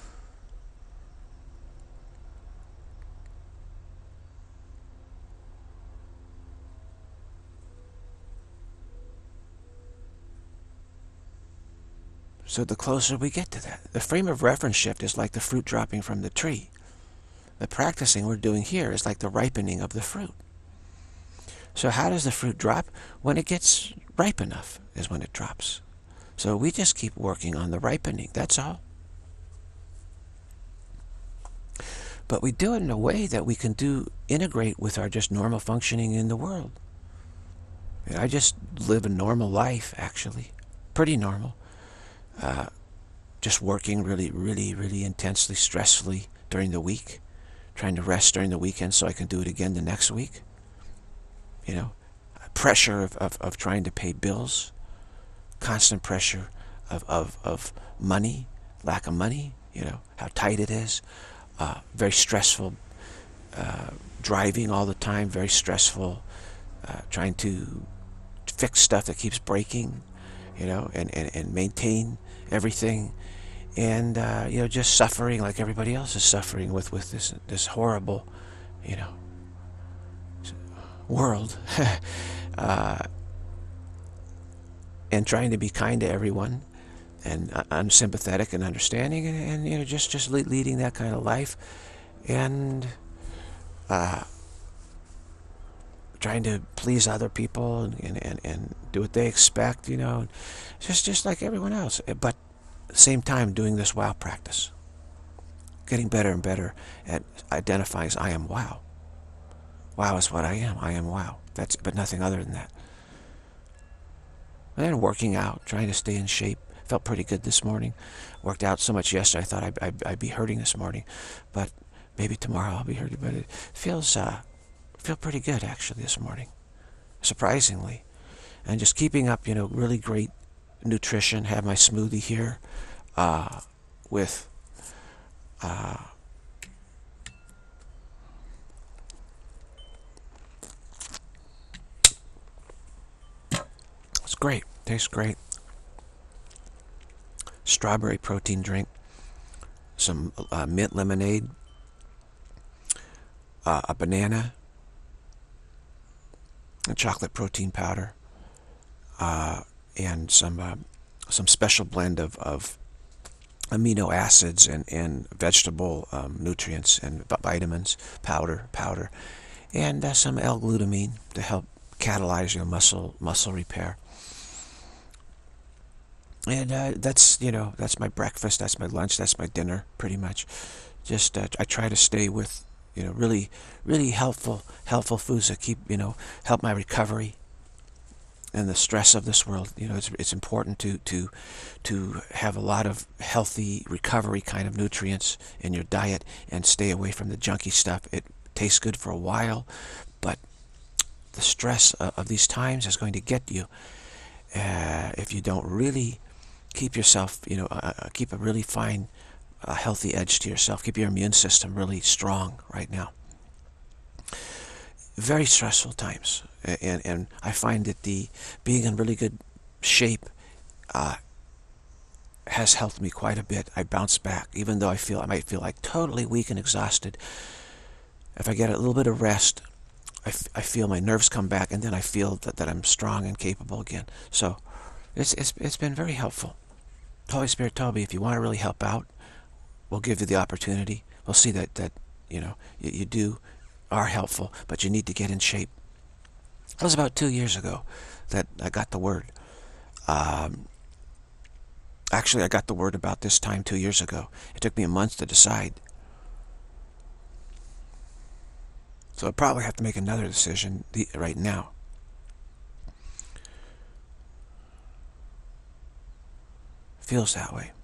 So the closer we get to that, the frame of reference shift is like the fruit dropping from the tree. The practicing we're doing here is like the ripening of the fruit. So how does the fruit drop? When it gets ripe enough is when it drops. So we just keep working on the ripening, that's all. But we do it in a way that we can integrate with our just normal functioning in the world. I just live a normal life, actually. Pretty normal. Just working really, really, really intensely, stressfully during the week. Trying to rest during the weekend so I can do it again the next week. Pressure of trying to pay bills. Constant pressure of money, lack of money, how tight it is. Very stressful, driving all the time, very stressful, trying to fix stuff that keeps breaking, and maintain everything. And, just suffering like everybody else is suffering with this horrible, world. And trying to be kind to everyone and unsympathetic and understanding and just leading that kind of life. And trying to please other people and do what they expect, just like everyone else. But at the same time doing this wow practice. Getting better and better at identifying as I am wow. Wow is what I am. I am wow. But nothing other than that. And then working out, trying to stay in shape. Felt pretty good this morning. Worked out so much yesterday, I thought I'd be hurting this morning. But maybe tomorrow I'll be hurting. But it feels pretty good, actually, this morning. Surprisingly. And just keeping up, really great nutrition. Have my smoothie here with it's great. Tastes great. Strawberry protein drink. Some mint lemonade. A banana. And chocolate protein powder. and some special blend of amino acids and vegetable nutrients and vitamins, powder, and some L-glutamine to help catalyze your muscle repair. And that's my breakfast, that's my lunch, that's my dinner, pretty much. Just I try to stay with really helpful foods that keep help my recovery and the stress of this world. It's important to have a lot of healthy recovery kind of nutrients in your diet and stay away from the junky stuff. It tastes good for a while, but the stress of these times is going to get you if you don't really keep yourself, keep a really fine, healthy edge to yourself. Keep your immune system really strong right now. Very stressful times, and I find that being in really good shape has helped me quite a bit. I bounce back, even though I might feel like totally weak and exhausted. If I get a little bit of rest, I feel my nerves come back, and then I feel that I'm strong and capable again. So it's been very helpful. The Holy Spirit told me, if you want to really help out, we'll give you the opportunity. We'll see that you are helpful, but you need to get in shape. It was about 2 years ago that I got the word. Actually, I got the word about this time 2 years ago. It took me a month to decide. So I'll probably have to make another decision right now. Feels that way.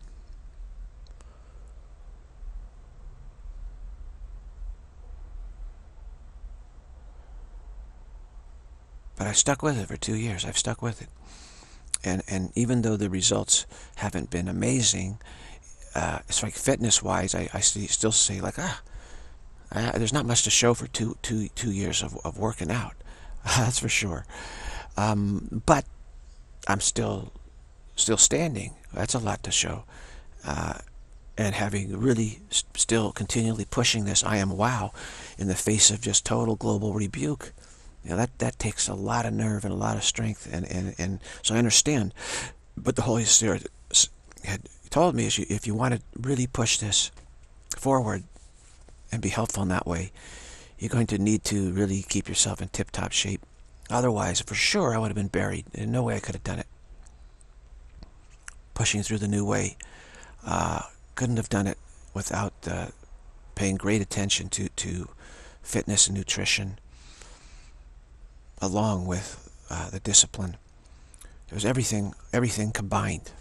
But I stuck with it for 2 years. I've stuck with it. And even though the results haven't been amazing, it's like fitness-wise, I still say, like, there's not much to show for two years of working out. That's for sure. But I'm still standing. That's a lot to show. And having really still continually pushing this I am wow in the face of just total global rebuke. That takes a lot of nerve and a lot of strength, and so I understand. But the Holy Spirit had told me, if you want to really push this forward and be helpful in that way, you're going to need to really keep yourself in tip-top shape. Otherwise, for sure, I would have been buried. There's no way I could have done it. Pushing through the new way, couldn't have done it without paying great attention to fitness and nutrition, along with the discipline. There was everything combined.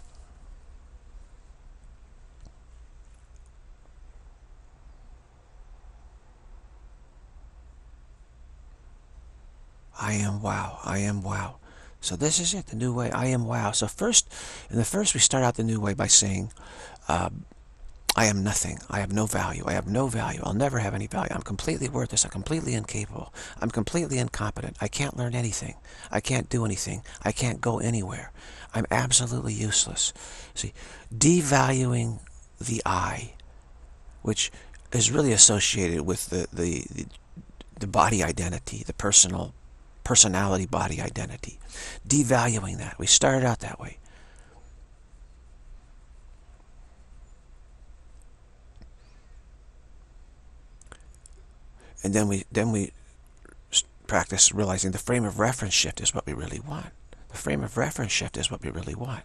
I am wow. I am wow. So this is it, the new way. I am wow. So first we start out the new way by saying, I am nothing. I have no value. I have no value. I'll never have any value. I'm completely worthless. I'm completely incapable. I'm completely incompetent. I can't learn anything. I can't do anything. I can't go anywhere. I'm absolutely useless. See, devaluing the I, which is really associated with the body identity, the personality body identity. Devaluing that. We started out that way. And then we practice realizing the frame of reference shift is what we really want. The frame of reference shift is what we really want.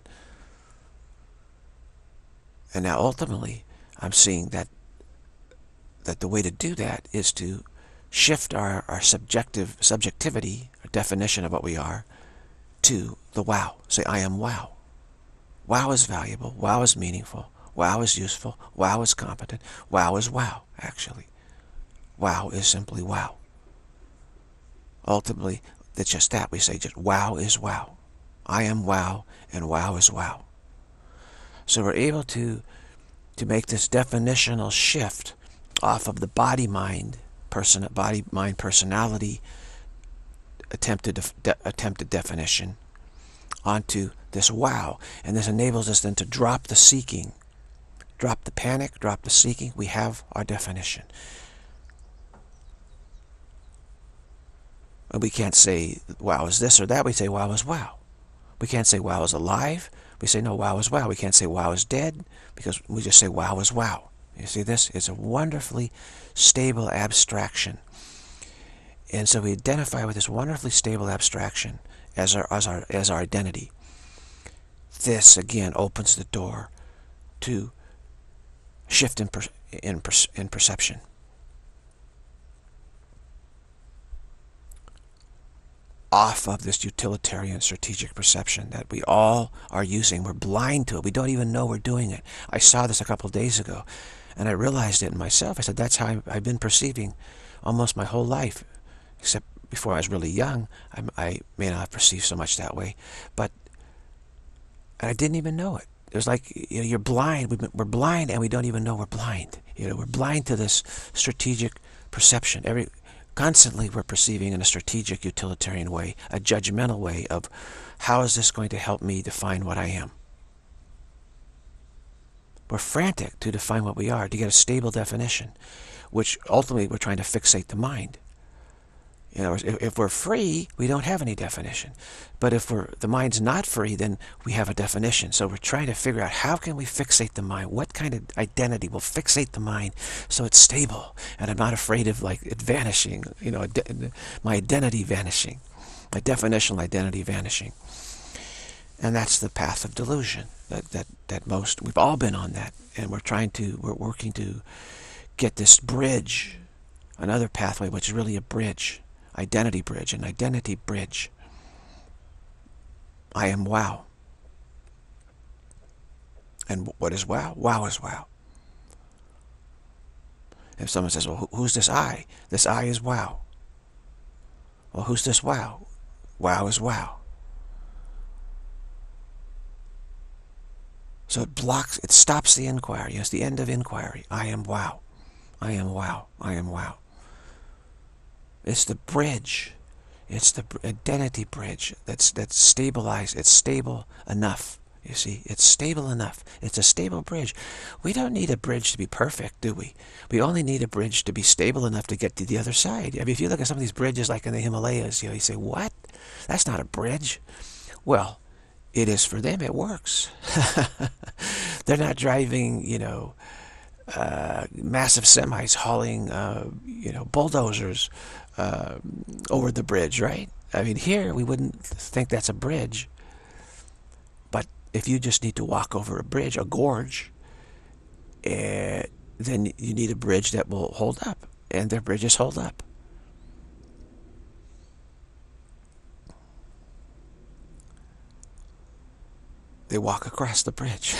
And now ultimately, I'm seeing that the way to do that is to shift our subjectivity, our definition of what we are, to the wow. Say, I am wow. Wow is valuable. Wow is meaningful. Wow is useful. Wow is competent. Wow is wow, actually. Wow is simply wow. Ultimately, it's just that. We say just wow is wow. I am wow, and wow is wow. So we're able to make this definitional shift off of the body-mind personality attempted definition onto this wow. And this enables us then to drop the seeking, drop the panic, drop the seeking. We have our definition. And we can't say wow is this or that. We say wow is wow. We can't say wow is alive. We say, no, wow is wow. We can't say wow is dead, because we just say wow is wow. You see this? It's a wonderfully stable abstraction. And so we identify with this wonderfully stable abstraction as our identity. This, again, opens the door to shift in perception. Off of this utilitarian strategic perception that we all are using. We're blind to it. We don't even know we're doing it. I saw this a couple of days ago, and I realized it in myself. I said, that's how I've been perceiving almost my whole life, except before I was really young. I may not have perceived so much that way, but I didn't even know it. It was like, you know, you're blind. We're blind, and we don't even know we're blind. You know, we're blind to this strategic perception. Constantly we're perceiving in a strategic, utilitarian way, a judgmental way of how is this going to help me define what I am. We're frantic to define what we are, to get a stable definition, which ultimately we're trying to fixate the mind. You know, if we're free, we don't have any definition. But if the mind's not free, then we have a definition. So we're trying to figure out, how can we fixate the mind? What kind of identity will fixate the mind so it's stable and I'm not afraid of like it vanishing, you know, my identity vanishing, my definitional identity vanishing. And that's the path of delusion that most, we've all been on that, and we're working to get this bridge, another pathway which is really a bridge. Identity bridge, an identity bridge. I am wow. And what is wow? Wow is wow. If someone says, well, who's this I? This I is wow. Well, who's this wow? Wow is wow. So it stops the inquiry. It's the end of inquiry. I am wow. I am wow. I am wow. It's the bridge. It's the identity bridge that's stabilized. It's stable enough. You see, it's stable enough. It's a stable bridge. We don't need a bridge to be perfect, do we? We only need a bridge to be stable enough to get to the other side. I mean, if you look at some of these bridges like in the Himalayas, you know, you say, what? That's not a bridge. Well, it is for them. It works. They're not driving, you know, massive semis hauling, you know, bulldozers over the bridge, right? I mean, here we wouldn't think that's a bridge. But if you just need to walk over a bridge, a gorge, then you need a bridge that will hold up. And their bridges hold up. They walk across the bridge.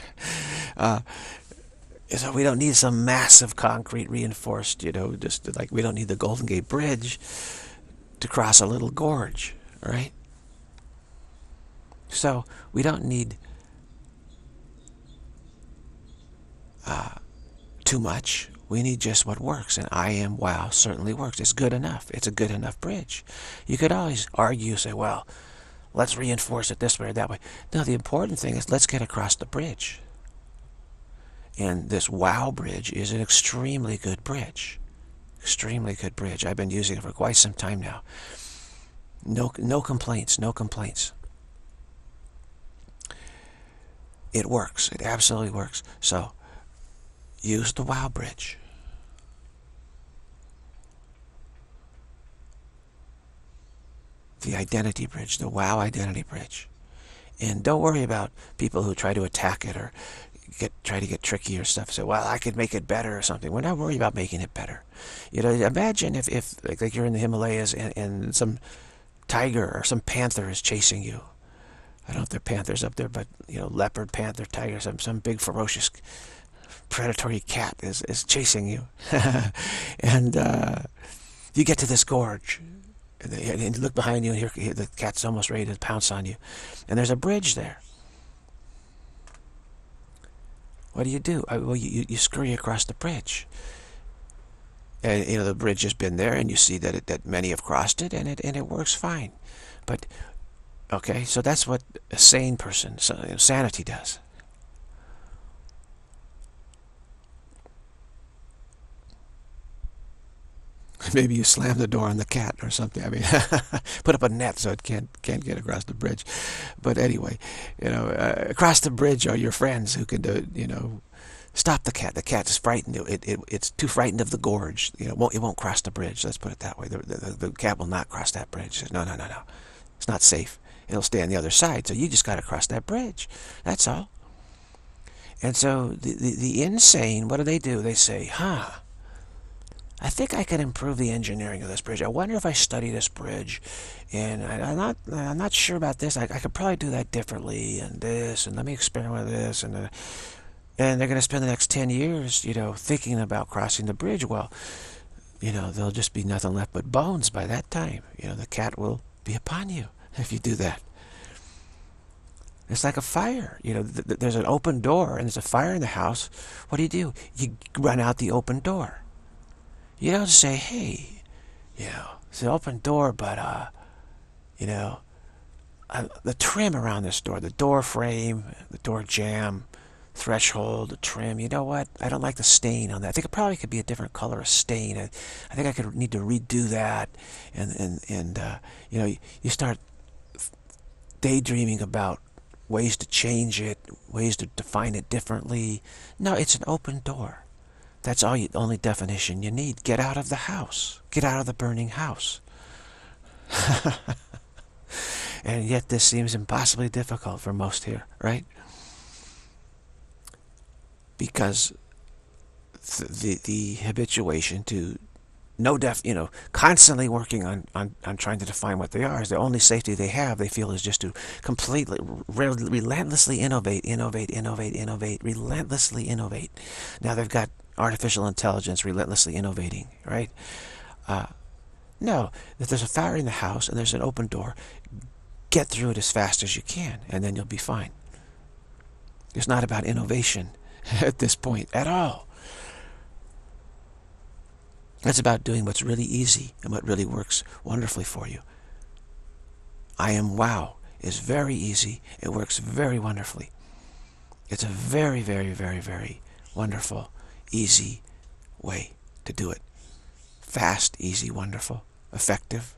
So we don't need some massive concrete reinforced, you know, just like we don't need the Golden Gate Bridge to cross a little gorge, right? So we don't need too much. We need just what works, and I am wow certainly works. It's good enough. It's a good enough bridge. You could always argue, say, well, let's reinforce it this way or that way. No, the important thing is let's get across the bridge. And this wow bridge is an extremely good bridge. Extremely good bridge. I've been using it for quite some time now. No complaints, no complaints. It works. It absolutely works. So, use the wow bridge. The identity bridge, the wow identity bridge. And don't worry about people who try to attack it or try to get tricky or stuff. Say, well, I could make it better or something. We're not worried about making it better. You know, imagine if like you're in the Himalayas and some tiger or some panther is chasing you. I don't know if there are panthers up there, but, you know, leopard, panther, tiger, some big ferocious predatory cat is chasing you. And you get to this gorge. And you look behind you and here the cat's almost ready to pounce on you. And there's a bridge there. What do? Well, you scurry across the bridge. And, you know, the bridge has been there, and you see that many have crossed it, and it works fine. But, okay, so that's what a sane person, sanity does. Maybe you slam the door on the cat or something. I mean, put up a net so it can't get across the bridge. But anyway, across the bridge are your friends who can do, stop the cat. The cat is frightened. It's too frightened of the gorge. It won't cross the bridge. Let's put it that way. The cat will not cross that bridge. It says, no, no, no, no. It's not safe. It'll stay on the other side. So you just got to cross that bridge. That's all. And so the insane, what do? They say, I think I could improve the engineering of this bridge. I wonder if I study this bridge, and I'm not sure about this. I could probably do that differently, and this, and let me experiment with this, and they're going to spend the next 10 years, thinking about crossing the bridge. Well, there'll just be nothing left but bones by that time. The cat will be upon you if you do that. It's like a fire. There's an open door, and there's a fire in the house. What do? You run out the open door. You don't say, hey, it's an open door, but, the trim around this door, the door frame, the door jamb, threshold, the trim, you know what? I don't like the stain on that. I think it probably could be a different color of stain. I think I need to redo that. And you start daydreaming about ways to change it, ways to define it differently. No, it's an open door. That's only definition you need. Get out of the house. Get out of the burning house. And yet this seems impossibly difficult for most here, right? Because the habituation to constantly working on trying to define what they are is the only safety they have. They feel is just to completely, relentlessly innovate, relentlessly innovate. Now they've got artificial intelligence relentlessly innovating, right? No, if there's a fire in the house and there's an open door, get through it as fast as you can, and then you'll be fine. It's not about innovation at this point at all. It's about doing what's really easy and what really works wonderfully for you. I am wow is very easy. It works very wonderfully. It's a very, very, very, very wonderful, easy way to do it. Fast, easy, wonderful, effective.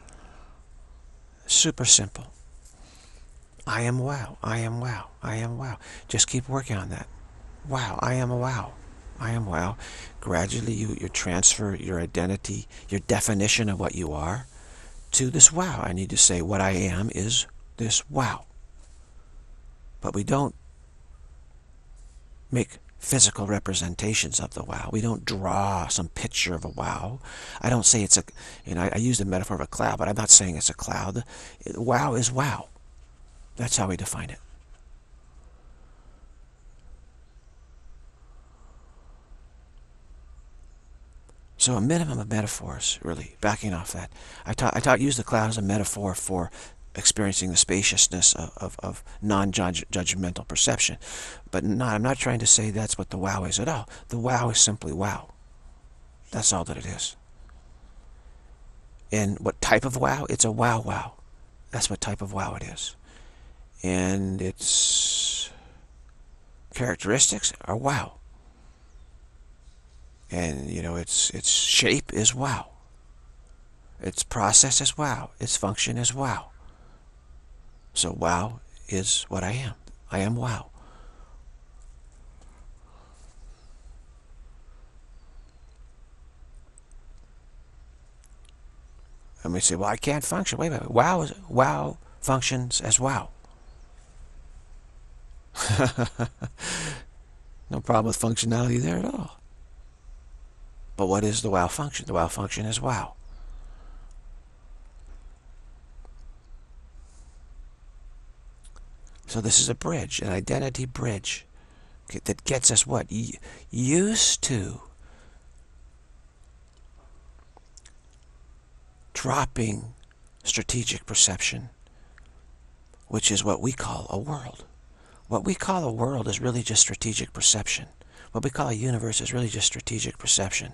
Super simple. I am wow. I am wow. I am wow. Just keep working on that. Wow. I am a wow. I am wow. Gradually you transfer your identity, your definition of what you are, to this wow. I need to say what I am is this wow. But we don't make physical representations of the wow. We don't draw some picture of a wow. I don't say it's I use the metaphor of a cloud, but I'm not saying it's a cloud. Wow is wow. That's how we define it. So a minimum of metaphors, really, backing off that. I use the cloud as a metaphor for experiencing the spaciousness of non-judgmental perception. But I'm not trying to say that's what the wow is at all. The wow is simply wow. That's all that it is. And what type of wow? It's a wow wow. That's what type of wow it is. And its characteristics are wow. And, its shape is wow. Its process is wow. Its function is wow. So wow is what I am. I am wow. And we say, well, I can't function. Wait a minute. Wow functions as wow. No problem with functionality there at all. But what is the wow function? The wow function is wow. So this is a bridge, an identity bridge, that gets us what? Used to dropping strategic perception, which is what we call a world. What we call a world is really just strategic perception. What we call a universe is really just strategic perception.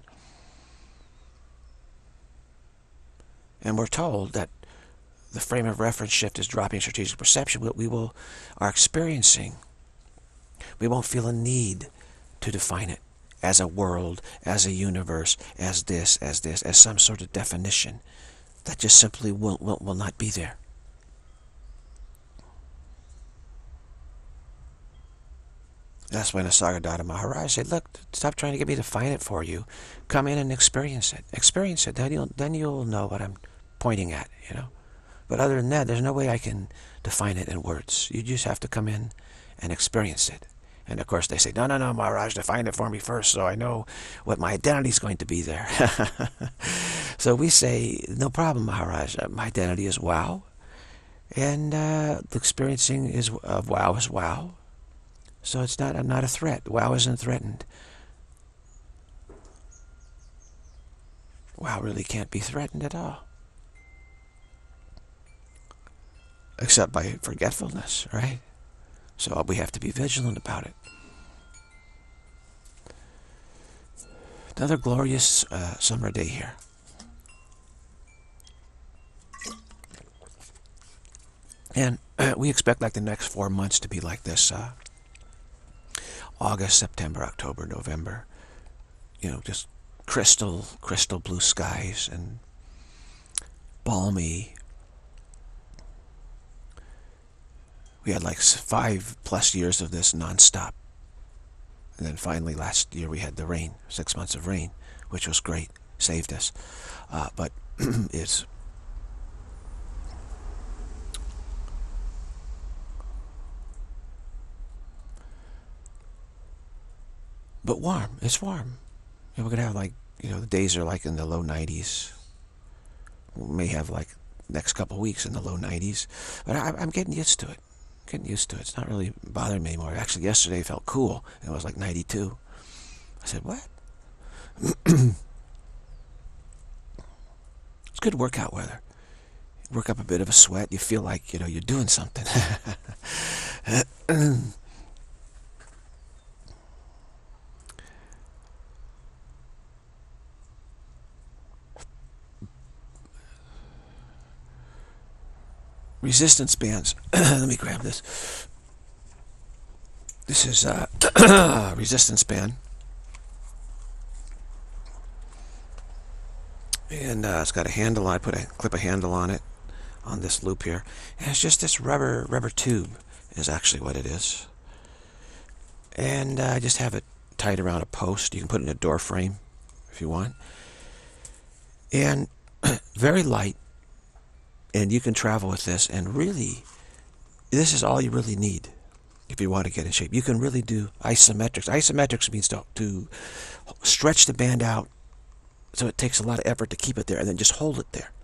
And we're told that the frame of reference shift is dropping strategic perception. What we are experiencing, we won't feel a need to define it as a world, as a universe, as this, as some sort of definition that just simply will not be there. That's when Asagadatta Maharaj said, look, stop trying to get me to define it for you. Come in and experience it. Experience it. Then you'll know what I'm pointing at, you know. But other than that, there's no way I can define it in words. You just have to come in and experience it. And of course they say, no, Maharaj, define it for me first so I know what my identity is going to be there. So we say, no problem, Maharaj. My identity is wow. And the experiencing of wow is wow. So it's not, I'm not a threat. Wow isn't threatened. Wow really can't be threatened at all. Except by forgetfulness, right? So we have to be vigilant about it. Another glorious summer day here. And we expect like the next 4 months to be like this. August, September, October, November. You know, just crystal blue skies and balmy. We had like 5+ years of this non-stop. And then finally last year we had the rain, 6 months of rain, which was great, saved us. But it's but warm. It's warm. And we're gonna have like, you know, the days are like in the low 90s. We may have like next couple weeks in the low 90s, but I'm getting used to it. Getting used to it. It's not really bothering me anymore. Actually, yesterday it felt cool. It was like 92. I said, what? It's good workout weather. You work up a bit of a sweat. You feel like, you know, you're doing something. Resistance bands. Let me grab this. This is a resistance band. And it's got a handle on it. Clip a handle on it, on this loop here. And it's just this rubber tube is actually what it is. And I just have it tied around a post. You can put it in a door frame if you want. And very light. And you can travel with this, and really, this is all you really need if you want to get in shape. You can really do isometrics. Isometrics means to stretch the band out so it takes a lot of effort to keep it there, and then just hold it there.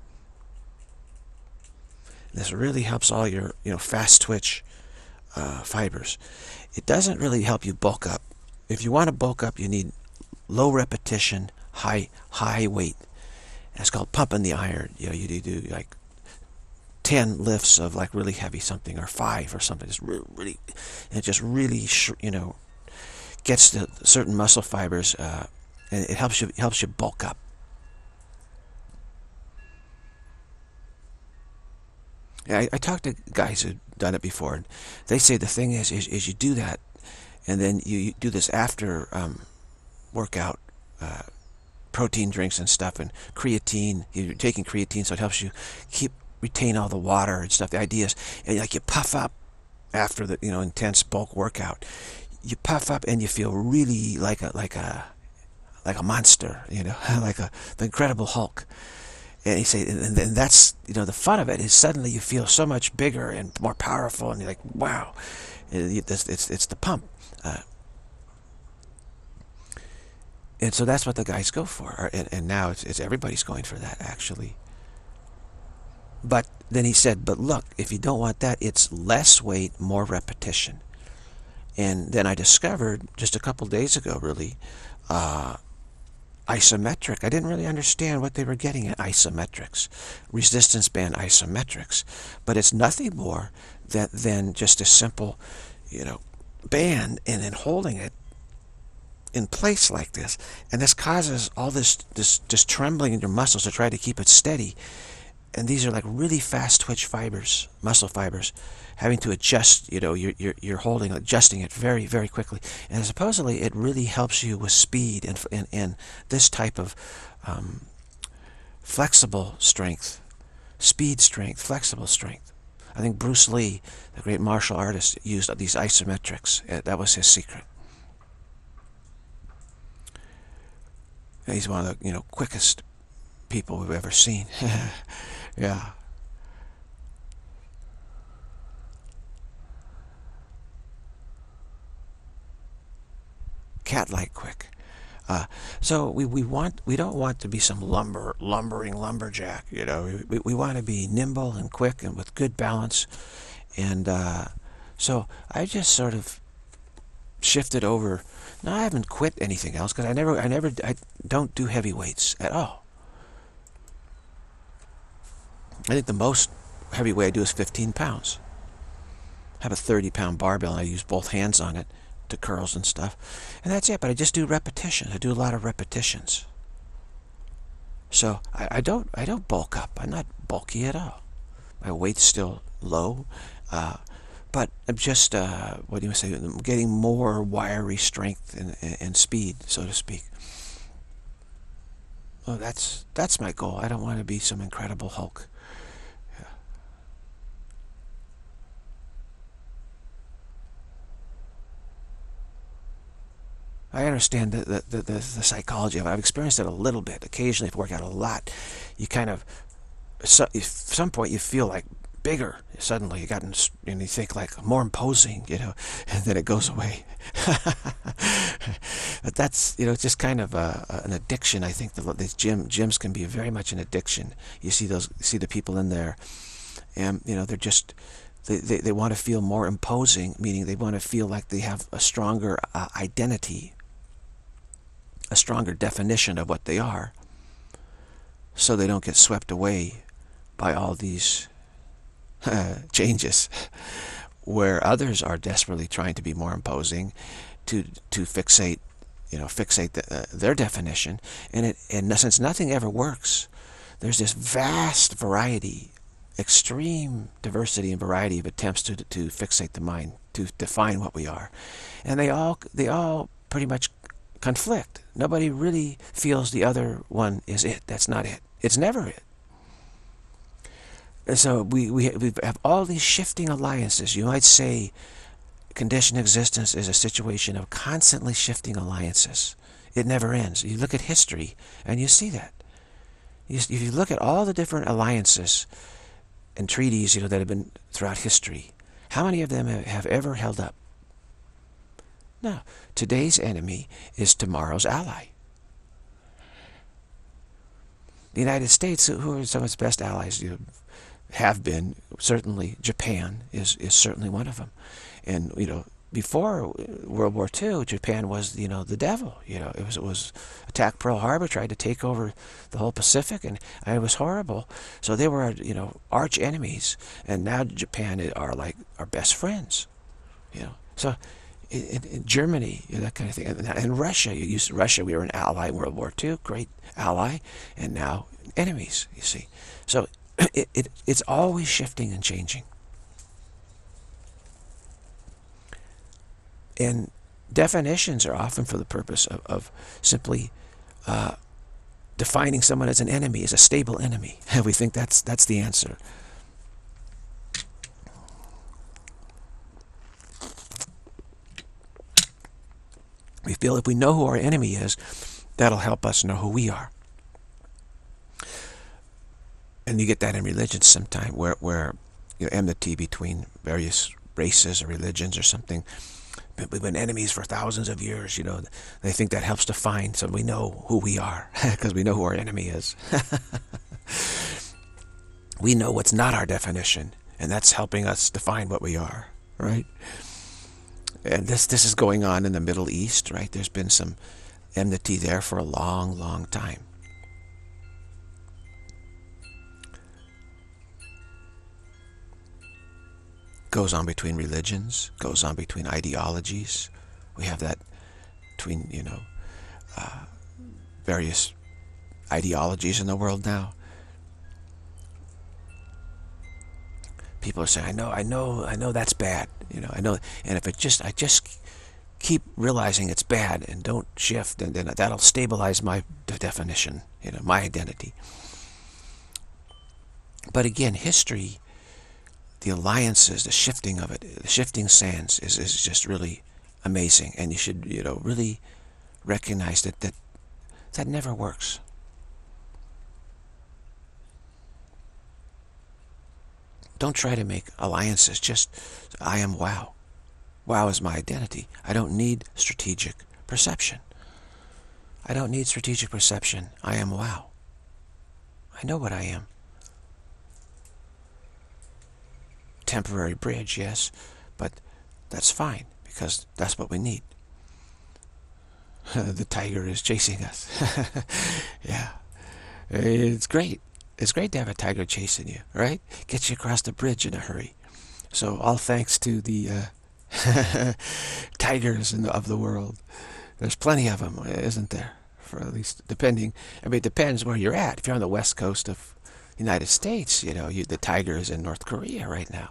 And this really helps all your, you know, fast twitch fibers. It doesn't really help you bulk up. If you want to bulk up, you need low repetition, high weight. And it's called pumping the iron. You know, you do like 10 lifts of like really heavy something, or 5 or something. It's really, and it just really, you know, gets the certain muscle fibers, and it helps you bulk up. Yeah, I talked to guys who've done it before, and they say the thing is you do that, and then you do this after workout, protein drinks and stuff, and creatine. You're taking creatine, so it helps you retain all the water and stuff, the ideas, and like you puff up after the, you know, intense bulk workout. You puff up and you feel really like a monster, you know, like the Incredible Hulk. And he said, and that's, you know, the fun of it is suddenly you feel so much bigger and more powerful, and you're like, wow, it's the pump. And so that's what the guys go for, and now it's everybody's going for that, actually. But then he said, but look, if you don't want that, it's less weight, more repetition. And then I discovered just a couple days ago, really, isometric. I didn't really understand what they were getting at isometrics, resistance band isometrics. But it's nothing more than just a simple, you know, band, and then holding it in place like this. And this causes all this trembling in your muscles to try to keep it steady. and these are like really fast twitch fibers, muscle fibers, having to adjust, you're holding, adjusting it very, very quickly. And supposedly it really helps you with speed and this type of flexible strength, speed strength, flexible strength. I think Bruce Lee, the great martial artist, used these isometrics. That was his secret. He's one of the quickest people we've ever seen. Yeah. Cat-like quick. So we don't want to be some lumbering lumberjack. We want to be nimble and quick and with good balance. And so I just sort of shifted over. Now I haven't quit anything else because I don't do heavy weights at all. I think the most heavy weight I do is 15 pounds. I have a 30-pound barbell and I use both hands on it to curls and stuff. And that's it, but I just do repetitions. I do a lot of repetitions. So I don't bulk up. I'm not bulky at all. My weight's still low. But I'm just, what do you say, I'm getting more wiry strength and speed, so to speak. Well, that's my goal. I don't want to be some incredible Hulk. Yeah. I understand the psychology of it. I've experienced it a little bit. Occasionally, if you work out a lot, you kind of, at some point, you feel like bigger. Suddenly you got, and you think like more imposing, and then it goes away. But that's, it's just kind of an addiction. I think these gyms can be very much an addiction. You see the people in there, and they're just they want to feel more imposing, meaning they want to feel like they have a stronger identity, a stronger definition of what they are, so they don't get swept away by all these changes, where others are desperately trying to be more imposing, to fixate their definition, and since nothing ever works, there's this vast variety, extreme diversity and variety of attempts to fixate the mind, to define what we are, and they all pretty much conflict. Nobody really feels the other one is it. That's not it. It's never it. So we have all these shifting alliances. You might say conditioned existence is a situation of constantly shifting alliances. It never ends. You look at history and you see that. If you look at all the different alliances and treaties that have been throughout history, how many of them have ever held up? No. Today's enemy is tomorrow's ally. The United States, who are some of its best allies, have been, certainly Japan is certainly one of them. And before World War II, Japan was the devil. It was attacked Pearl Harbor, tried to take over the whole Pacific, and it was horrible. So they were arch enemies, and now Japan are like our best friends. So in Germany, that kind of thing, and Russia. Russia, we were an ally in World War II, great ally, and now enemies. You see, so. It's always shifting and changing. And definitions are often for the purpose of simply defining someone as an enemy, as a stable enemy. We think that's the answer. We feel if we know who our enemy is, that'll help us know who we are. And you get that in religion sometime, where enmity between various races or religions or something. We've been enemies for thousands of years, They think that helps define, so we know who we are, because we know who our enemy is. We know what's not our definition, and that's helping us define what we are, right? And this is going on in the Middle East, right? There's been some enmity there for a long, long time. Goes on between religions, goes on between ideologies. We have that between, various ideologies in the world now. People are saying, I know that's bad. I know, and if I just keep realizing it's bad and don't shift, and then that'll stabilize my definition, my identity. But again, history, the alliances, the shifting of it, the shifting sands is just really amazing, and you should really recognize that never works. Don't try to make alliances. Just, I am wow. Wow is my identity. I don't need strategic perception. I don't need strategic perception. I am wow. I know what I am. Temporary bridge, yes, but that's fine, because that's what we need. The tiger is chasing us. Yeah. It's great. It's great to have a tiger chasing you, right? Gets you across the bridge in a hurry. So all thanks to the tigers of the world. There's plenty of them, isn't there? For at least depending. I mean, it depends where you're at. If you're on the west coast of the United States, the tiger is in North Korea right now.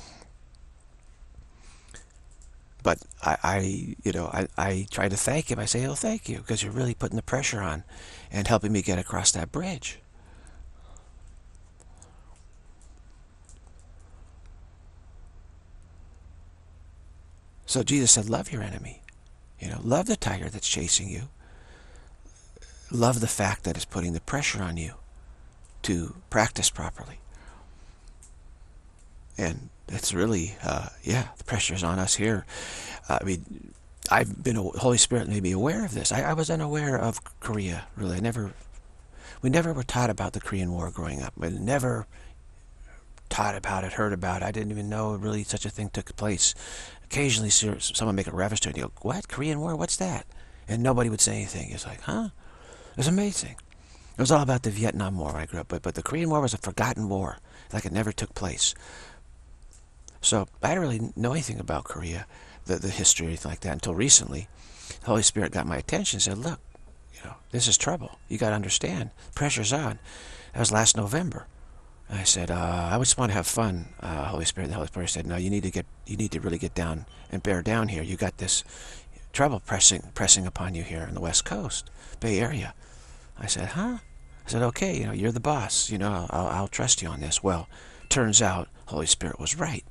But I try to thank him. I say, oh, thank you, because you're really putting the pressure on and helping me get across that bridge. So Jesus said, love your enemy. Love the tiger that's chasing you. Love the fact that it's putting the pressure on you to practice properly. And it's really, the pressure's on us here. I mean, Holy Spirit made me aware of this. I was unaware of Korea, really. We never were taught about the Korean War growing up. We never taught about it, heard about it. I didn't even know really such a thing took place. Occasionally, someone make a reference to it, and you go, what? Korean War? What's that? And nobody would say anything. It's like, huh? It was amazing. It was all about the Vietnam War I grew up with, but the Korean War was a forgotten war, like it never took place. So I didn't really know anything about Korea, the history or anything like that, until recently. The Holy Spirit got my attention and said, look, this is trouble. You got to understand. Pressure's on. That was last November. And I said, I just want to have fun, Holy Spirit. The Holy Spirit said, no, you need to really get down and bear down here. You got this trouble pressing upon you here on the West Coast, Bay Area. I said, huh? I said, okay, you're the boss. I'll trust you on this. Well, turns out Holy Spirit was right.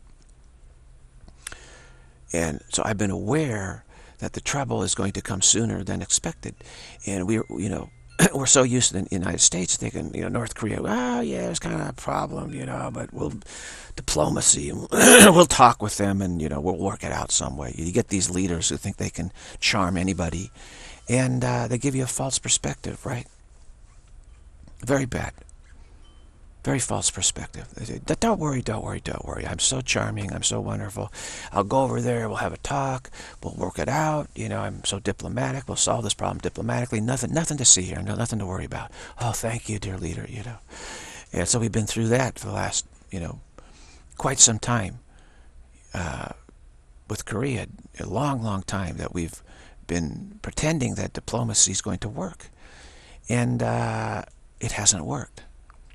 And so I've been aware that the trouble is going to come sooner than expected. And we're we're so used to the United States thinking, North Korea, yeah, it's kind of a problem, but diplomacy, we'll talk with them and, we'll work it out some way. You get these leaders who think they can charm anybody, and they give you a false perspective, right? Very bad. Very false perspective. They say, don't worry, don't worry, don't worry. I'm so charming. I'm so wonderful. I'll go over there. We'll have a talk. We'll work it out. I'm so diplomatic. We'll solve this problem diplomatically. Nothing to see here. Nothing to worry about. Oh, thank you, dear leader, And so we've been through that for the last, quite some time with Korea. A long, long time that we've been pretending that diplomacy is going to work. And it hasn't worked.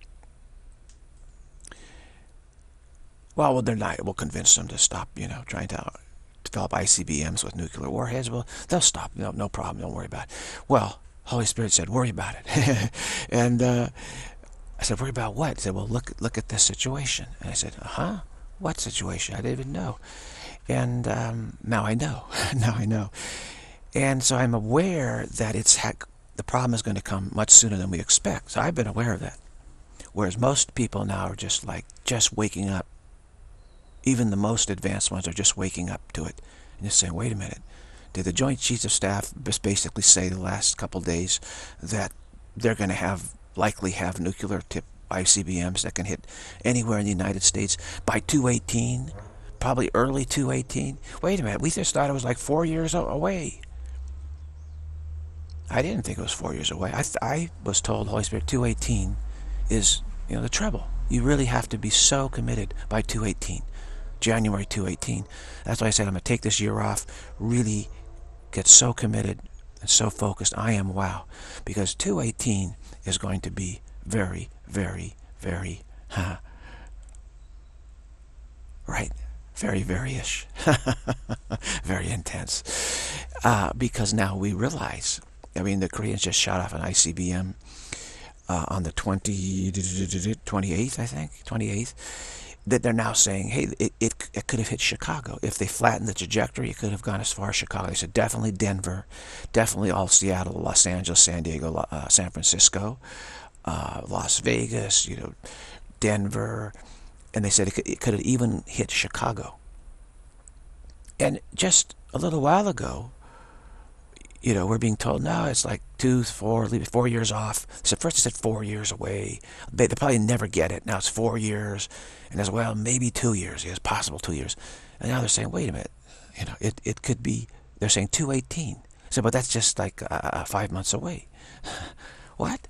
Well, we'll deny it. We'll convince them to stop, trying to develop ICBMs with nuclear warheads. Well, they'll stop. No problem. Don't worry about it. Well, Holy Spirit said, worry about it. And I said, worry about what? He said, well, look at this situation. And I said, huh? What situation? I didn't even know. And now I know. Now I know. And so I'm aware that the problem is going to come much sooner than we expect. So I've been aware of that. Whereas most people now are just waking up. Even the most advanced ones are just waking up to it and just saying, wait a minute, did the Joint Chiefs of Staff just basically say the last couple days that they're going to likely have nuclear-tipped ICBMs that can hit anywhere in the United States by 2018, probably early 2018? Wait a minute, we just thought it was like 4 years away. I didn't think it was 4 years away. I was told, Holy Spirit, 2018 is, the trouble. You really have to be so committed by 2018. January 2018. That's why I said I'm going to take this year off, really get so committed and so focused. I am wow. Because 2018 is going to be very, very, very right? Very, very-ish. Very intense. Because now we realize, I mean, the Koreans just shot off an ICBM on the 28th, I think, 28th, that they're now saying, hey, it could have hit Chicago. If they flattened the trajectory, it could have gone as far as Chicago. They said definitely Denver, definitely all Seattle, Los Angeles, San Diego, San Francisco, Las Vegas, Denver, and they said it could have even hit Chicago. And just a little while ago, we're being told, no, it's like 4 years off. So first they said 4 years away. They'll probably never get it. Now it's 4 years. And as well, maybe 2 years. It's possible 2 years. And now they're saying, wait a minute. It could be, they're saying 218. So, but that's just like 5 months away. What?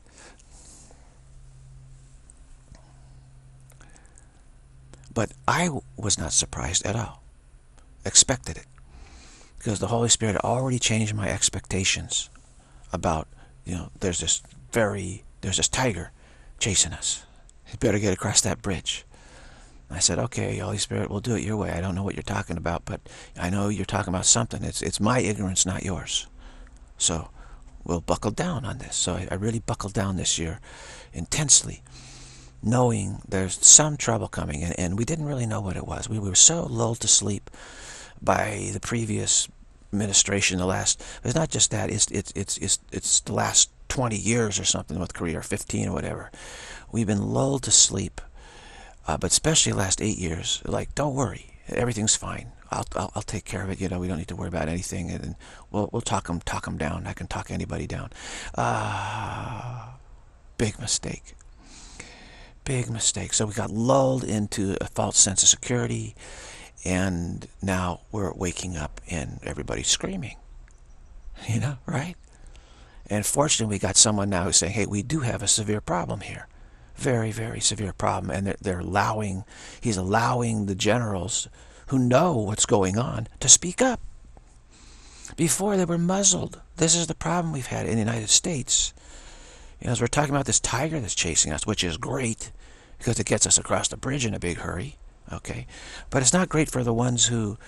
But I was not surprised at all. Expected it. Because the Holy Spirit had already changed my expectations about, there's this tiger chasing us. You better get across that bridge. I said, okay, Holy Spirit, we'll do it your way. I don't know what you're talking about, but I know you're talking about something. It's my ignorance, not yours. So we'll buckle down on this. So I really buckled down this year intensely, knowing there's some trouble coming, and we didn't really know what it was. We were so lulled to sleep by the previous administration. It's not just that, it's the last 20 years or something with Korea, or 15 or whatever. We've been lulled to sleep, but especially the last 8 years. Like, don't worry, everything's fine. I'll take care of it. We don't need to worry about anything, and we'll talk them down. I can talk anybody down. Big mistake. Big mistake. So we got lulled into a false sense of security. And now we're waking up and everybody's screaming, right? And fortunately, we got someone now who's saying, hey, we do have a severe problem here. Very, very severe problem. And he's allowing the generals who know what's going on to speak up. Before, they were muzzled. This is the problem we've had in the United States. As we're talking about this tiger that's chasing us, which is great because it gets us across the bridge in a big hurry. Okay, but it's not great for the ones who,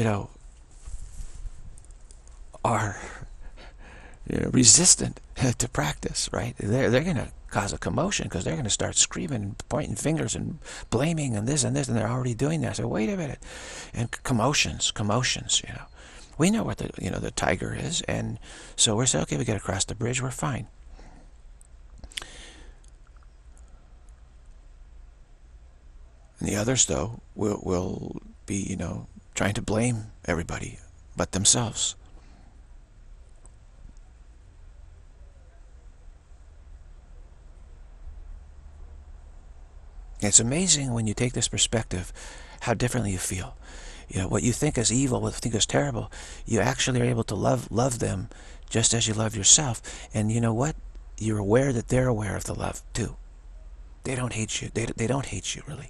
are resistant to practice, right? They're going to cause a commotion because they're going to start screaming and pointing fingers and blaming and this, and they're already doing that. So wait a minute, and commotions. We know what the tiger is, and so we're saying, okay, we get across the bridge, we're fine. And the others, though, will be, trying to blame everybody but themselves. It's amazing when you take this perspective how differently you feel. What you think is evil, what you think is terrible, you actually are able to love them just as you love yourself. And you know what? You're aware that they're aware of the love, too. They don't hate you. They don't hate you, really.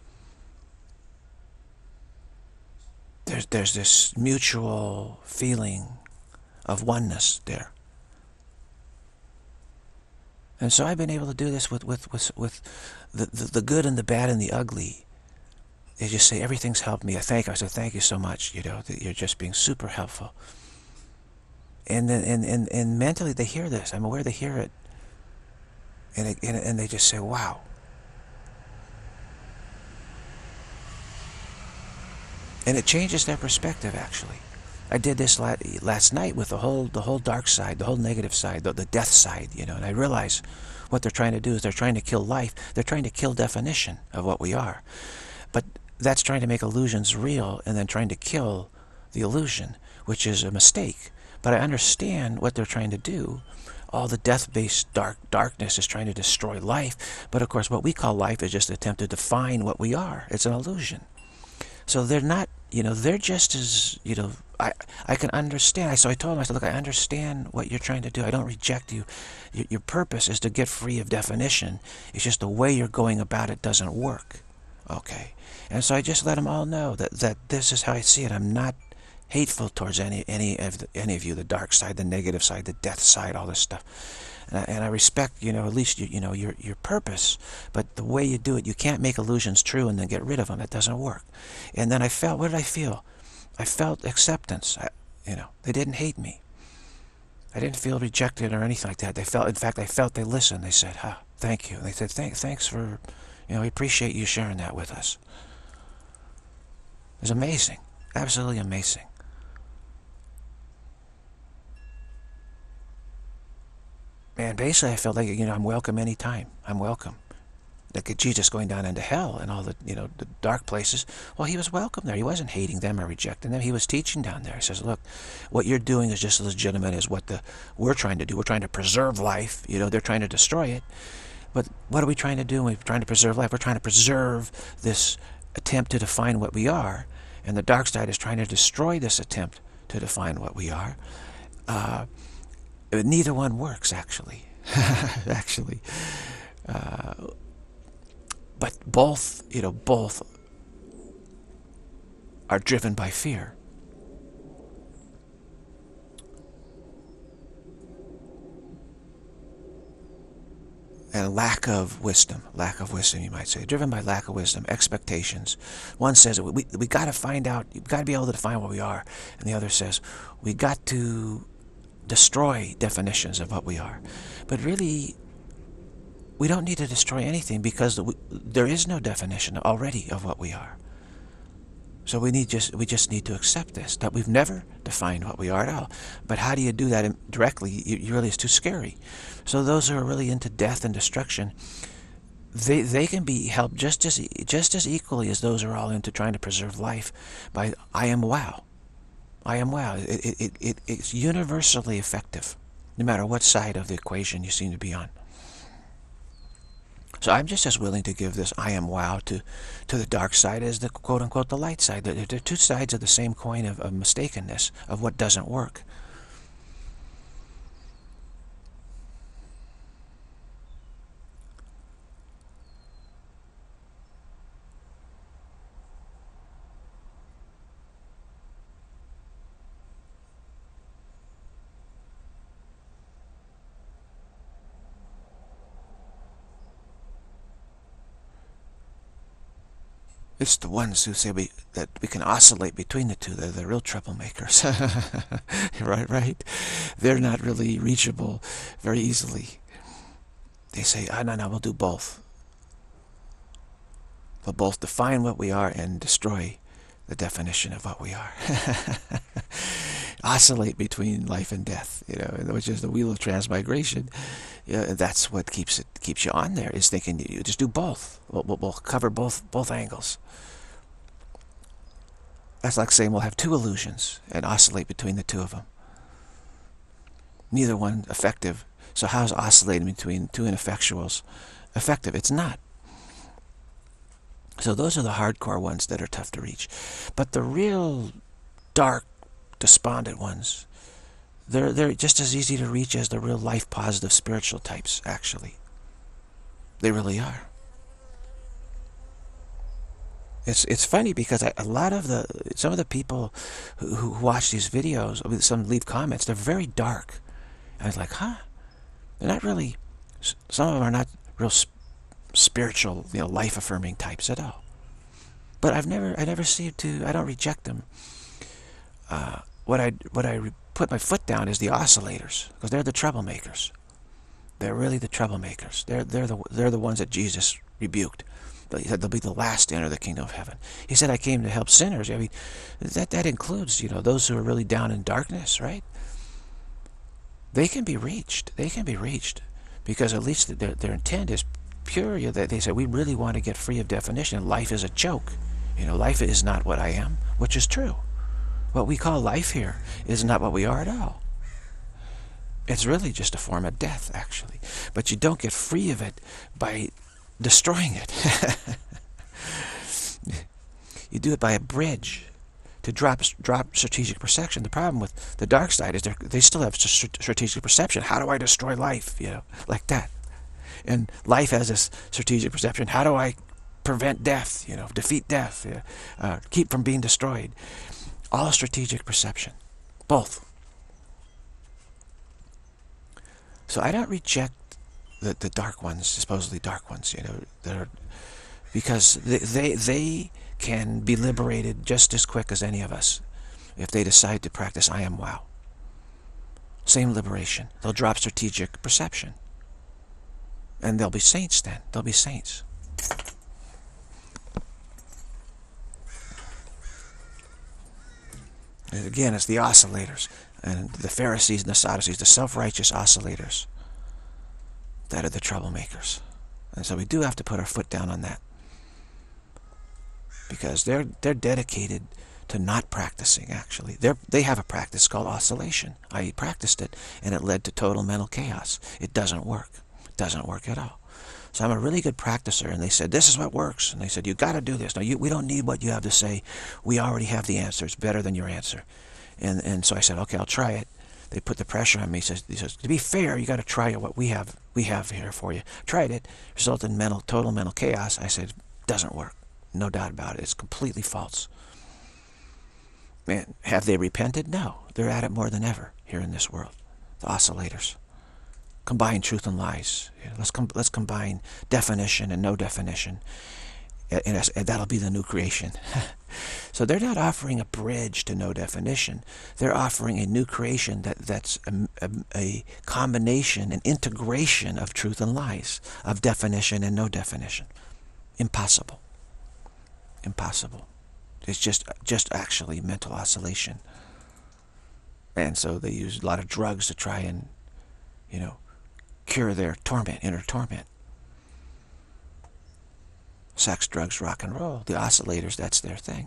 There's this mutual feeling of oneness there. And so I've been able to do this with the good and the bad and the ugly. They just say, everything's helped me. I say, thank you so much, that you're just being super helpful. And then and mentally they hear this. I'm aware they hear it. And they just say, wow. And it changes their perspective, actually. I did this last night with the whole dark side, the whole negative side, the death side, and I realize what they're trying to do is they're trying to kill life. They're trying to kill definition of what we are. But that's trying to make illusions real and then trying to kill the illusion, which is a mistake. But I understand what they're trying to do. All the death-based darkness is trying to destroy life. But of course, what we call life is just an attempt to define what we are. It's an illusion. So they're not, they're just as, I can understand. So I told them, I said, look, I understand what you're trying to do. I don't reject you. Your purpose is to get free of definition. It's just the way you're going about it doesn't work. Okay. And so I just let them all know that this is how I see it. I'm not hateful towards any of you, the dark side, the negative side, the death side, all this stuff. And I respect, at least your purpose, but the way you do it, you can't make illusions true and then get rid of them. It doesn't work. And then I felt, what did I feel? I felt acceptance. They didn't hate me. I didn't feel rejected or anything like that. They felt, in fact, I felt they listened. They said, thank you. And they said, thanks for, we appreciate you sharing that with us. It was amazing. Absolutely amazing. And basically I felt like, I'm welcome anytime. I'm welcome. Like Jesus going down into hell and all the, the dark places. Well, he was welcome there. He wasn't hating them or rejecting them. He was teaching down there. He says, look, what you're doing is just as legitimate as what we're trying to do. We're trying to preserve life. They're trying to destroy it. But what are we trying to do when we're trying to preserve life? We're trying to preserve this attempt to define what we are. And the dark side is trying to destroy this attempt to define what we are. Neither one works, actually. Actually. But both are driven by fear. And lack of wisdom, you might say. Driven by lack of wisdom, expectations. One says, we got to find out, you've got to be able to define what we are. And the other says, we got to destroy definitions of what we are. But really, we don't need to destroy anything because there is no definition already of what we are. So we just need to accept this, that we've never defined what we are at all. But how do you do that directly? You really, it's too scary. So those who are really into death and destruction, they can be helped just as equally as those who are all into trying to preserve life by I am wow. I am wow. It's universally effective, no matter what side of the equation you seem to be on. So I'm just as willing to give this I am wow to the dark side as the quote-unquote the light side. They're two sides of the same coin of mistakenness, of what doesn't work. It's the ones who say that we can oscillate between the two. They're the real troublemakers. Right? They're not really reachable very easily. They say, no, we'll do both. We'll both define what we are and destroy the definition of what we are. Oscillate between life and death, which is the wheel of transmigration. That's what keeps you on there, is thinking you just do both. We'll cover both angles. That's like saying we'll have two illusions and oscillate between the two of them. Neither one effective. So how's oscillating between two ineffectuals effective? It's not. So those are the hardcore ones that are tough to reach. But the real dark, despondent ones, they're just as easy to reach as the real life-positive spiritual types, actually. They really are. It's funny because some of the people who watch these videos, some leave comments, they're very dark. And I was like, they're not really, some of them are not real spiritual, life-affirming types at all. But I never seem to, I don't reject them. What I put my foot down is the oscillators, because they're the troublemakers. They're really the troublemakers. They're the ones that Jesus rebuked. He said they'll be the last to enter the kingdom of heaven. He said, I came to help sinners. I mean, that includes, those who are really down in darkness, right? They can be reached. They can be reached, because at least their intent is pure. They say, we really want to get free of definition. Life is a joke. Life is not what I am, which is true. What we call life here is not what we are at all. It's really just a form of death, actually. But you don't get free of it by destroying it. You do it by a bridge to drop strategic perception. The problem with the dark side is they still have strategic perception. How do I destroy life? Like that. And life has this strategic perception. How do I prevent death? Defeat death. Keep from being destroyed. All strategic perception. Both. So I don't reject the dark ones, supposedly dark ones, you know, that are, because they can be liberated just as quick as any of us if they decide to practice I am wow. Same liberation. They'll drop strategic perception. And they'll be saints then. They'll be saints. And again, it's the oscillators. And the Pharisees and the Sadducees, the self-righteous oscillators, that are the troublemakers. And so we do have to put our foot down on that. Because they're dedicated to not practicing, actually. They have a practice called oscillation. I practiced it, and it led to total mental chaos. It doesn't work. It doesn't work at all. So I'm a really good practicer, and they said, this is what works. And they said, you got to do this. Now, we don't need what you have to say. We already have the answer. It's better than your answer. And so I said, okay, I'll try it. They put the pressure on me. He says, to be fair, you got to try what we have here for you. Tried it. Resulted in total mental chaos. I said, doesn't work. No doubt about it. It's completely false. Man, have they repented? No. They're at it more than ever here in this world. The oscillators. Combine truth and lies. Let's combine definition and no definition. And that'll be the new creation. So they're not offering a bridge to no definition. They're offering a new creation that's a combination, an integration of truth and lies, of definition and no definition. Impossible. Impossible. It's just actually mental oscillation. And so they use a lot of drugs to try and, you know, cure their torment, inner torment. Sex, drugs, rock and roll. The oscillators, that's their thing.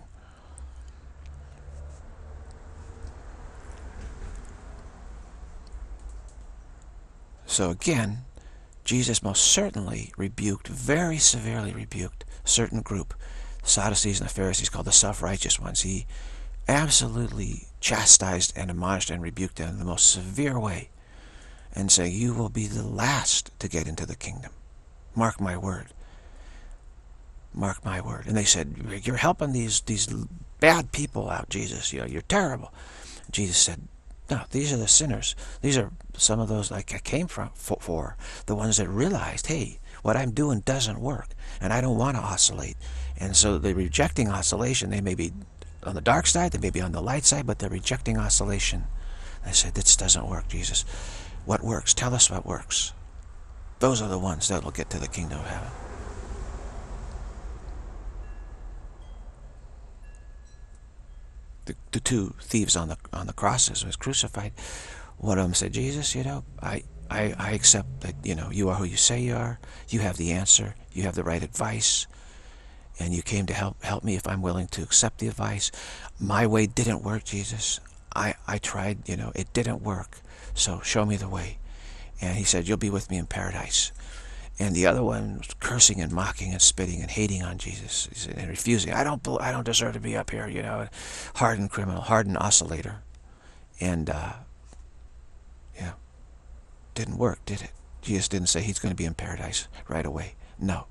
So again, Jesus most certainly rebuked, very severely rebuked, a certain group, the Sadducees and the Pharisees, called the self-righteous ones. He absolutely chastised and admonished and rebuked them in the most severe way, and saying, you will be the last to get into the kingdom. Mark my word. Mark my word. And they said, you're helping these bad people out, Jesus. You're terrible. Jesus said, no, these are the sinners. These are some of those like I came for the ones that realized, hey, what I'm doing doesn't work, and I don't want to oscillate. And so they're rejecting oscillation. They may be on the dark side, they may be on the light side, but they're rejecting oscillation. They said, this doesn't work, Jesus. What works? Tell us what works. Those are the ones that will get to the kingdom of heaven. The two thieves on the crosses was crucified. One of them said, Jesus, I accept that, you are who you say you are. You have the answer. You have the right advice. And you came to help me if I'm willing to accept the advice. My way didn't work, Jesus. I tried, it didn't work. So show me the way. And he said, you'll be with me in paradise. And the other one was cursing and mocking and spitting and hating on Jesus and refusing. I don't deserve to be up here, hardened criminal, hardened oscillator. And yeah, didn't work, did it? Jesus didn't say he's going to be in paradise right away. No.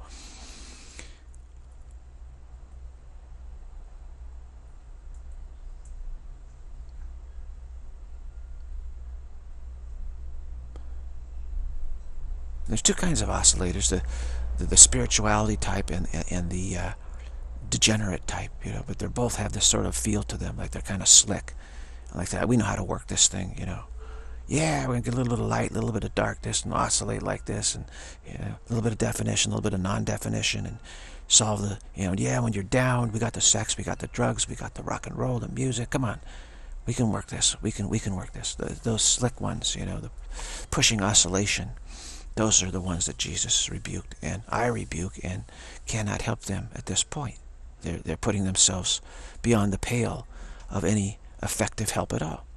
There's two kinds of oscillators, the spirituality type and the degenerate type, but they both have this sort of feel to them, like they're kind of slick, like that. We know how to work this thing, Yeah, we're going to get a little light, a little bit of darkness, and oscillate like this, and a little bit of definition, a little bit of non-definition, and solve the, yeah, when you're down, we got the sex, we got the drugs, we got the rock and roll, the music, come on. We can work this, we can work this. Those slick ones, the pushing oscillation. Those are the ones that Jesus rebuked, and I rebuke, and cannot help them at this point. They're putting themselves beyond the pale of any effective help at all.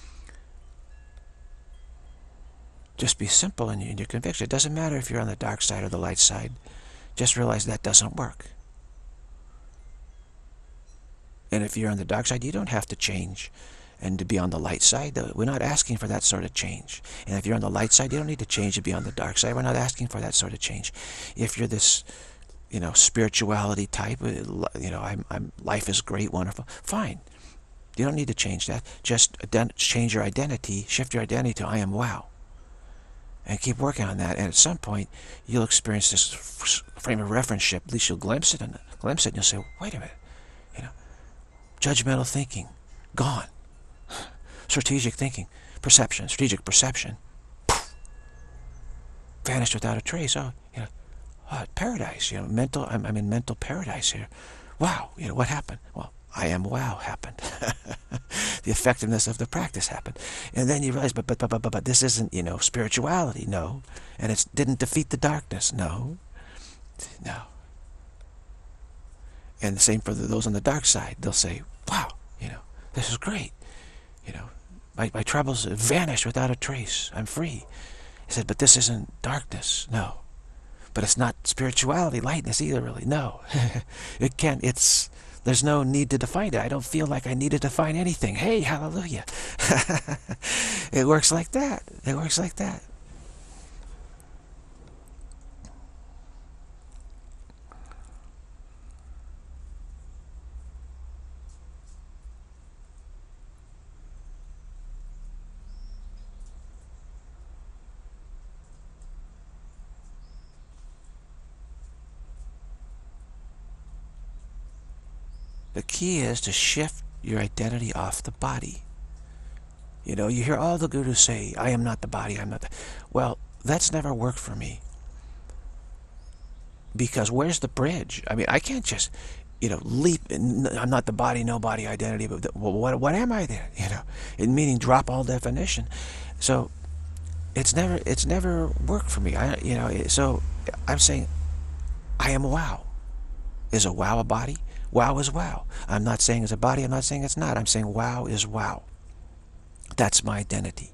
Just be simple in your conviction. It doesn't matter if you're on the dark side or the light side. Just realize that doesn't work. And if you're on the dark side, you don't have to change and to be on the light side. We're not asking for that sort of change. And if you're on the light side, you don't need to change to be on the dark side. We're not asking for that sort of change. If you're this, spirituality type, I'm life is great, wonderful, fine. You don't need to change that. Just change your identity, shift your identity to I am wow. And keep working on that. And at some point, you'll experience this frame of reference shift. At least you'll glimpse it, and you'll say, wait a minute. You know, judgmental thinking, gone. Strategic thinking, perception, strategic perception, poof, vanished without a trace. Oh, you know, oh, paradise. You know, mental. I'm in mental paradise here. Wow. You know what happened? Well, I am wow happened. The effectiveness of the practice happened, and then you realize, but this isn't, you know, spirituality. No, and it didn't defeat the darkness. No. And the same for those on the dark side. They'll say, wow, you know, this is great. You know, my troubles have vanished without a trace. I'm free. He said, but this isn't darkness. No. But it's not spirituality, lightness either, really. No. It can't. There's no need to define it. I don't feel like I need to define anything. Hey, hallelujah. It works like that. It works like that. The key is to shift your identity off the body. You know, you hear all the gurus say, I am not the body, I'm not the... Well, that's never worked for me. Because where's the bridge? I mean, I can't just, you know, leap, I'm not the body, no body identity, but what am I then? You know, meaning drop all definition. So it's never worked for me. You know, so I'm saying, I am wow. Is a wow a body? Wow is wow. I'm not saying it's a body, I'm not saying it's not. I'm saying wow is wow. That's my identity.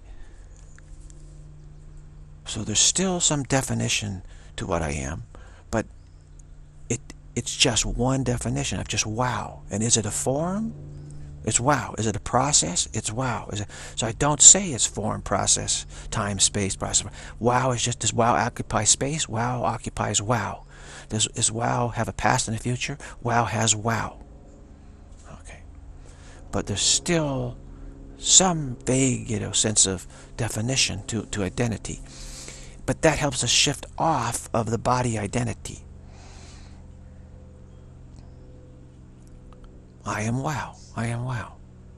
So there's still some definition to what I am, but it's just one definition of just wow. And is it a form? It's wow. Is it a process? It's wow. So I don't say it's form, process, time, space, process. Wow is just, does wow occupy space? Wow occupies wow. Does wow have a past and a future? Wow has wow. Okay. But there's still some vague, you know, sense of definition to identity. But that helps us shift off of the body identity. I am wow. I am wow.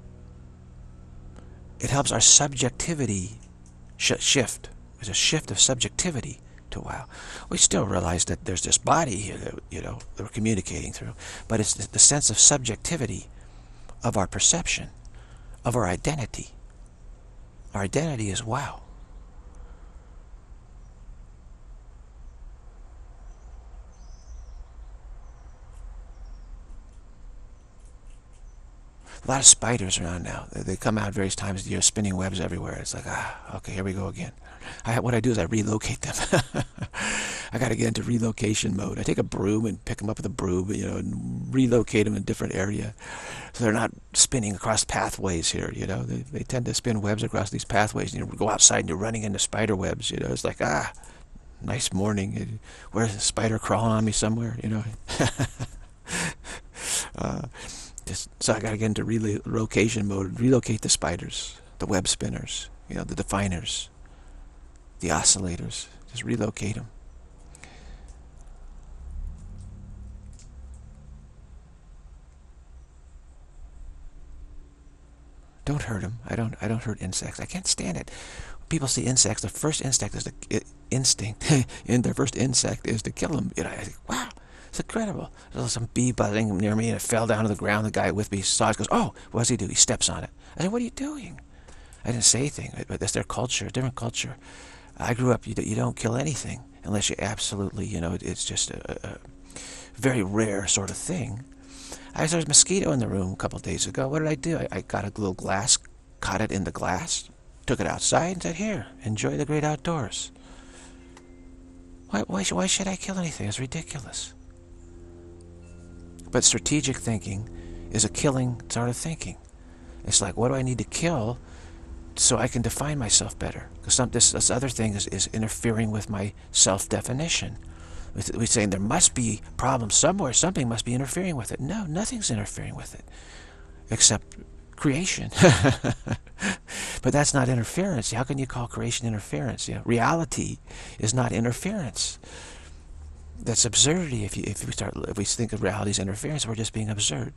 It helps our subjectivity shift. There's a shift of subjectivity to wow. We still realize that there's this body here that, you know, that we're communicating through, but it's the sense of subjectivity of our perception, of our identity. Our identity is wow. A lot of spiders around now. They come out various times of the year, spinning webs everywhere. It's like, okay, here we go again. What I do is I relocate them. I got to get into relocation mode. I take a broom and pick them up with a broom, you know, and relocate them in a different area, so they're not spinning across pathways here. You know, they tend to spin webs across these pathways. And you go outside and you're running into spider webs. You know, it's like, nice morning. Where's a spider crawling on me somewhere? You know. So I got to get into relocation mode, relocate the spiders, the web spinners, you know, the definers, the oscillators. Just relocate them. Don't hurt them. I don't hurt insects. I can't stand it. People see insects. The first instinct is their first insect is to kill them. You know, I think, wow. It's incredible. There's some bee buzzing near me and it fell down to the ground. The guy with me saw it, goes, oh, what does he do? He steps on it. I said, what are you doing? I didn't say anything, but that's their culture, different culture. I grew up, you don't kill anything unless you absolutely, you know, it's just a very rare sort of thing. I saw a mosquito in the room a couple of days ago. What did I do? I got a little glass, caught it in the glass, took it outside and said, here, enjoy the great outdoors. Why should I kill anything? It's ridiculous. But strategic thinking is a killing sort of thinking. It's like, what do I need to kill so I can define myself better? Because this other thing is interfering with my self-definition. We're saying there must be problems somewhere. Something must be interfering with it. No, nothing's interfering with it. Except creation. But that's not interference. How can you call creation interference? You know, reality is not interference. That's absurdity. If we think of reality as interference, we're just being absurd.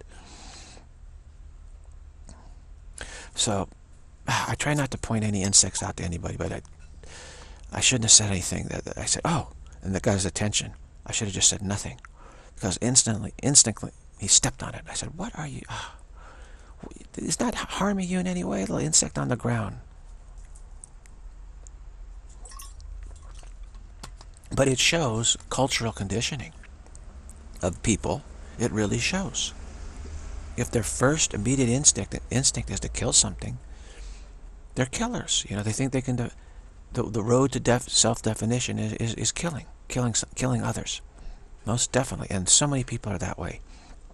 So I try not to point any insects out to anybody, but I shouldn't have said anything. That I said, oh, and that got his attention. I should have just said nothing, because instantly, he stepped on it. I said, what are you? Oh, it's not harming you in any way, little insect on the ground. But it shows cultural conditioning of people. It really shows. If their first immediate instinct is to kill something, they're killers. You know, they think they can. The road to self-definition is killing others, most definitely. And so many people are that way.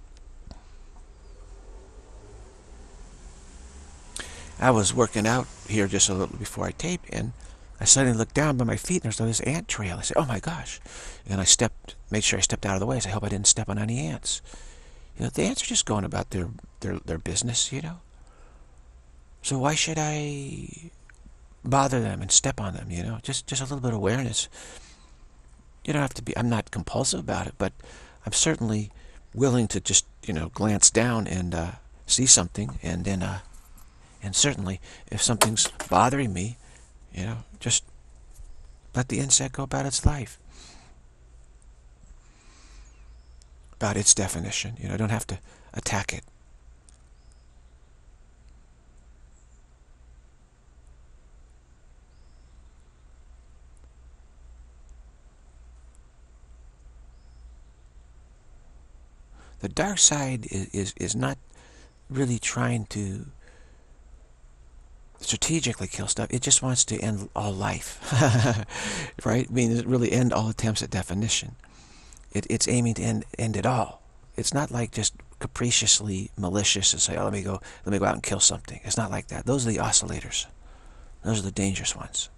I was working out here just a little before I taped, and I suddenly looked down by my feet, and there's this ant trail. I said, oh my gosh. And I made sure I stepped out of the way. I said, I hope I didn't step on any ants. You know, the ants are just going about their business, you know. So why should I bother them and step on them, you know? Just a little bit of awareness. You don't have to be, I'm not compulsive about it, but I'm certainly willing to just, you know, glance down and see something, and then, and certainly if something's bothering me, you know, just let the insect go about its life, about its definition. You know, don't have to attack it. The dark side is not really trying to strategically kill stuff. It just wants to end all life. Right? I mean, it really end all attempts at definition. It's aiming to end it all. It's not like just capriciously malicious and say, oh, let me go out and kill something. It's not like that. Those are the oscillators. Those are the dangerous ones.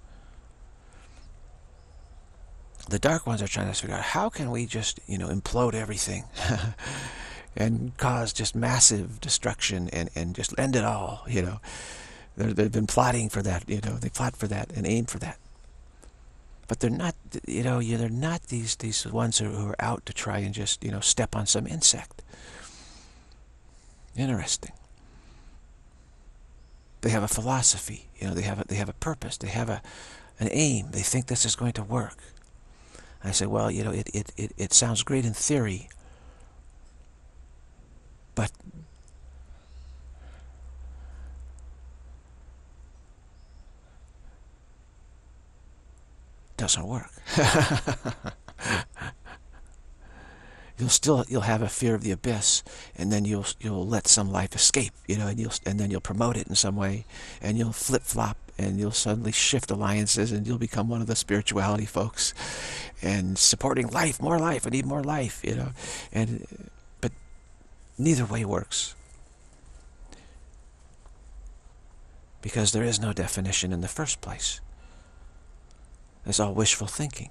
The dark ones are trying to figure out, how can we just, you know, implode everything and cause just massive destruction and just end it all, you know. They've been plotting for that, you know. They plot for that and aim for that. But they're not, you know, they're not these ones who are out to try and just, you know, step on some insect. Interesting. They have a philosophy, you know. They have a purpose. They have an aim. They think this is going to work. I say, well, you know, it sounds great in theory, but it doesn't work. You'll have a fear of the abyss, and then you'll let some life escape, you know, and then you'll promote it in some way, and you'll flip-flop, and you'll suddenly shift alliances, and you'll become one of the spirituality folks, and supporting life, more life, I need more life, you know. But neither way works, because there is no definition in the first place. It's all wishful thinking.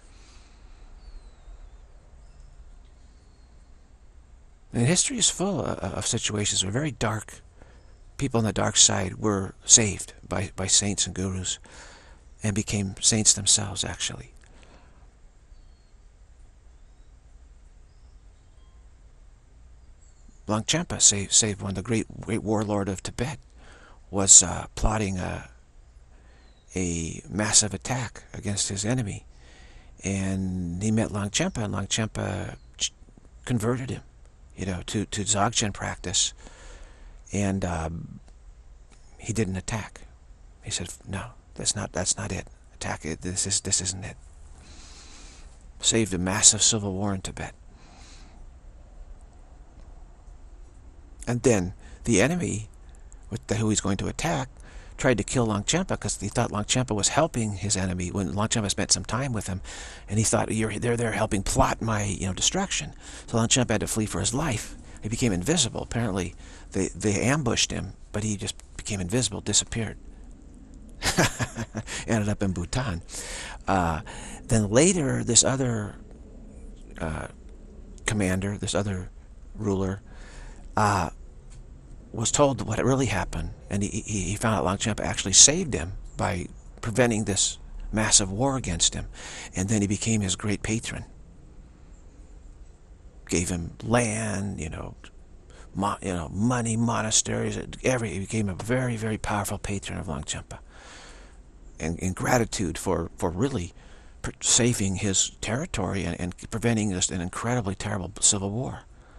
And history is full of situations where very dark people on the dark side were saved by saints and gurus, and became saints themselves, actually. Longchenpa saved one, the great warlord of Tibet, was plotting a massive attack against his enemy, and he met Longchenpa, and Longchenpa converted him, you know, to Dzogchen practice, and he didn't attack. He said, no, that's not it. Attack it. This isn't it. Saved a massive civil war in Tibet. And then the enemy, who he's going to attack, tried to kill Longchenpa because he thought Longchenpa was helping his enemy when Longchenpa spent some time with him, and he thought, they're there helping plot my, you know, destruction. So Longchenpa had to flee for his life. He became invisible. Apparently they ambushed him, but he just became invisible, disappeared. Ended up in Bhutan. Then later, this other commander, this other ruler, was told what really happened, and he found out Longchenpa actually saved him by preventing this massive war against him, and then he became his great patron. Gave him land, money, monasteries, he became a very, very powerful patron of Longchenpa. And in gratitude for really saving his territory and preventing this an incredibly terrible civil war.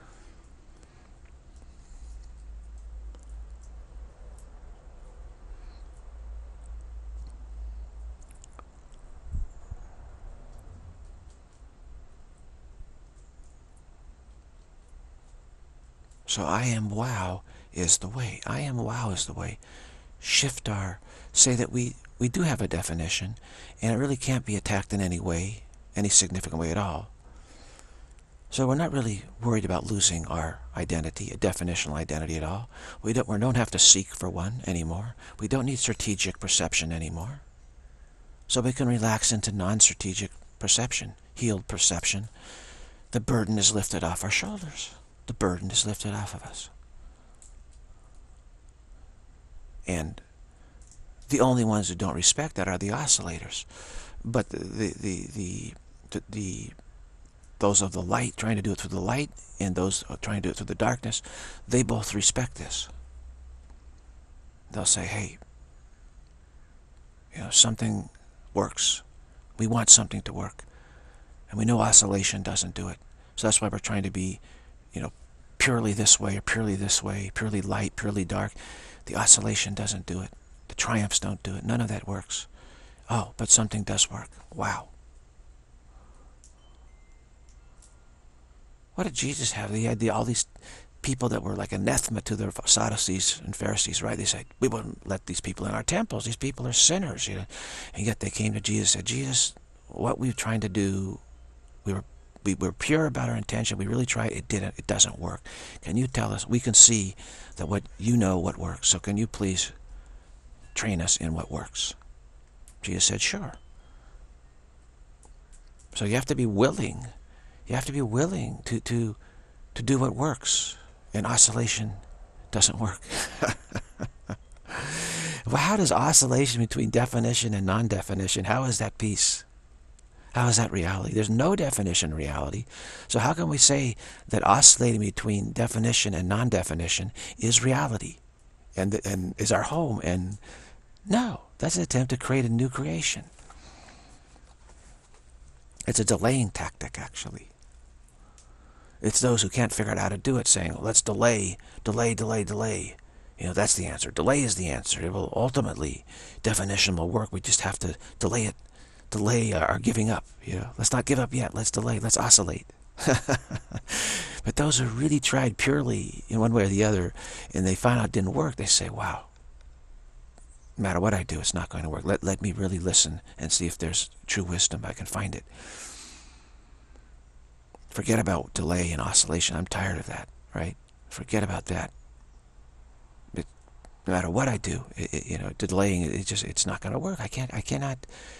So I am wow is the way. I am wow is the way. Shift say that we do have a definition, and it really can't be attacked in any way, any significant way at all. So we're not really worried about losing our identity, a definitional identity at all. We don't have to seek for one anymore. We don't need strategic perception anymore. So we can relax into non-strategic perception, healed perception. The burden is lifted off our shoulders. The burden is lifted off of us. And the only ones who don't respect that are the oscillators. But those of the light, trying to do it through the light, and those trying to do it through the darkness, they both respect this. They'll say, hey, something works. We want something to work. And we know oscillation doesn't do it. So that's why we're trying to be purely this way or purely this way, purely light, purely dark. The oscillation doesn't do it. The triumphs don't do it. None of that works. Oh, but something does work. Wow. What did Jesus have? He had all these people that were like anathema to the Sadducees and Pharisees, right? They said, we wouldn't let these people in our temples. These people are sinners. And yet they came to Jesus and said, Jesus, what we're trying to do, we were pure about our intention. We really tried. It doesn't work. Can you tell us? We can see that what works. So can you please train us in what works? Jesus said, sure. So you have to be willing. You have to be willing to do what works. And oscillation doesn't work. Well, how does oscillation between definition and non-definition, how is that peace? How is that reality? There's no definition in reality. So how can we say that oscillating between definition and non-definition is reality and is our home? And no, that's an attempt to create a new creation. It's a delaying tactic, actually. It's those who can't figure out how to do it saying, well, let's delay. That's the answer. Delay is the answer. It will ultimately, definition will work. We just have to delay it. Delay our giving up. Let's not give up yet. Let's delay. Let's oscillate. But those who really tried purely in one way or the other, and they found out it didn't work, they say, wow, no matter what I do, it's not going to work. Let me really listen and see if there's true wisdom. I can find it. Forget about delay and oscillation. I'm tired of that, right? Forget about that. No matter what I do, delaying, it's not going to work. I cannot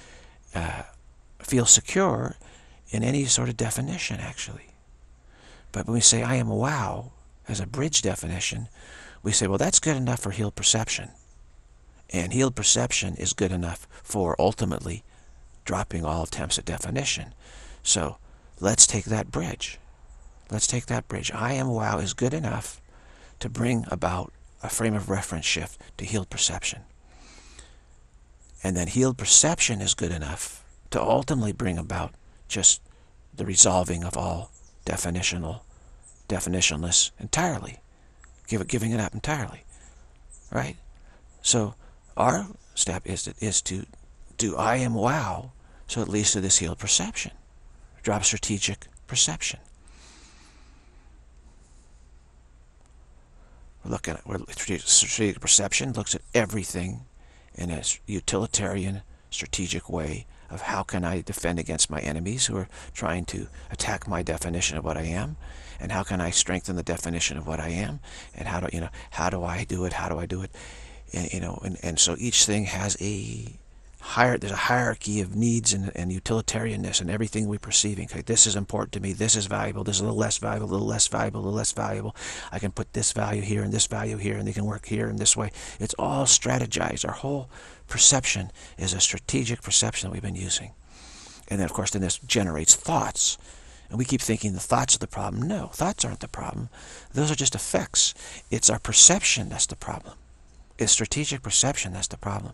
feel secure in any sort of definition, actually. But when we say I am wow as a bridge definition, we say, well, that's good enough for healed perception. And healed perception is good enough for ultimately dropping all attempts at definition. So let's take that bridge. Let's take that bridge. I am wow is good enough to bring about a frame of reference shift to healed perception. And then healed perception is good enough to ultimately bring about just the resolving of all definitionless entirely. Giving it up entirely. Right? So our step is to do I am wow, so it leads to this healed perception. Drop strategic perception. Strategic perception looks at everything in a utilitarian, strategic way of how can I defend against my enemies who are trying to attack my definition of what I am, and how can I strengthen the definition of what I am, and how do I do it? And so each thing has a There's a hierarchy of needs and utilitarianness in everything we're perceiving. Okay, this is important to me, this is valuable, this is a little less valuable, a little less valuable, a little less valuable. I can put this value here and this value here, and they can work here in this way. It's all strategized. Our whole perception is a strategic perception that we've been using. And then, of course, then this generates thoughts. And we keep thinking the thoughts are the problem. No, thoughts aren't the problem. Those are just effects. It's our perception that's the problem. It's strategic perception that's the problem.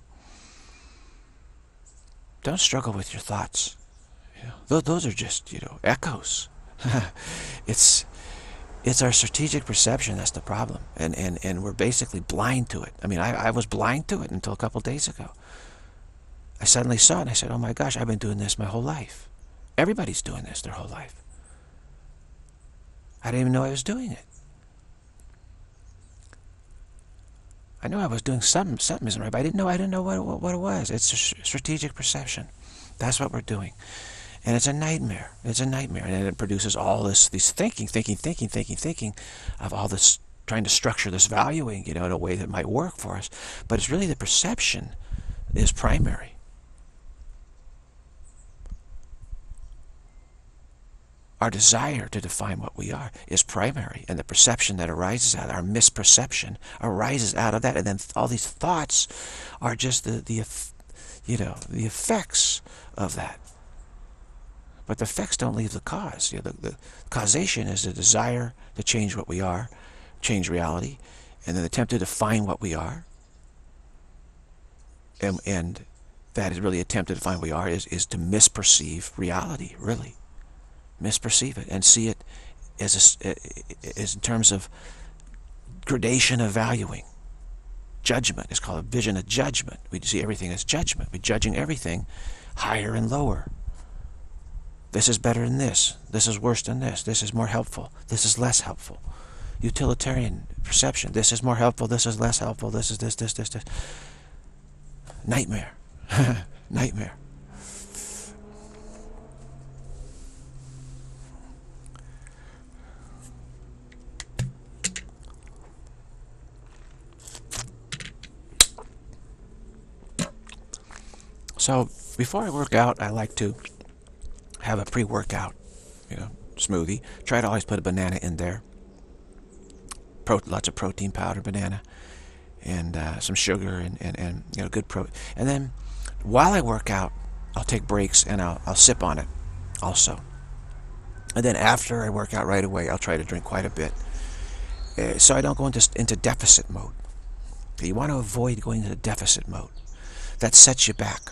Don't struggle with your thoughts. Those are just, echoes. It's our strategic perception that's the problem. And we're basically blind to it. I mean, I was blind to it until a couple days ago. I suddenly saw it and I said, oh my gosh, I've been doing this my whole life. Everybody's doing this their whole life. I didn't even know I was doing it. I knew I was doing something isn't right, but I didn't know what it was. It's a strategic perception. That's what we're doing. And it's a nightmare. It's a nightmare. And it produces all these thinking of all this, trying to structure this valuing, in a way that might work for us. But it's really the perception is primary. Our desire to define what we are is primary, and the perception that arises out of our misperception arises out of that, and then all these thoughts are just the effects of that. But the effects don't leave the cause. The causation is the desire to change what we are, change reality, and then the attempt to define what we are. And that is really attempt to define what we are is to misperceive reality, really. Misperceive it and see it as in terms of gradation of valuing. Judgment is called a vision of judgment. We see everything as judgment. We're judging everything higher and lower. This is better than this. This is worse than this. This is more helpful. This is less helpful. Utilitarian perception. This is more helpful. This is less helpful. This is this. Nightmare. Nightmare. So before I work out, I like to have a pre-workout, smoothie. Try to always put a banana in there. Lots of protein powder, banana, and some sugar, and good protein. And then while I work out, I'll take breaks and I'll sip on it also. And then after I work out right away, I'll try to drink quite a bit, so I don't go into deficit mode. You want to avoid going into deficit mode. That sets you back.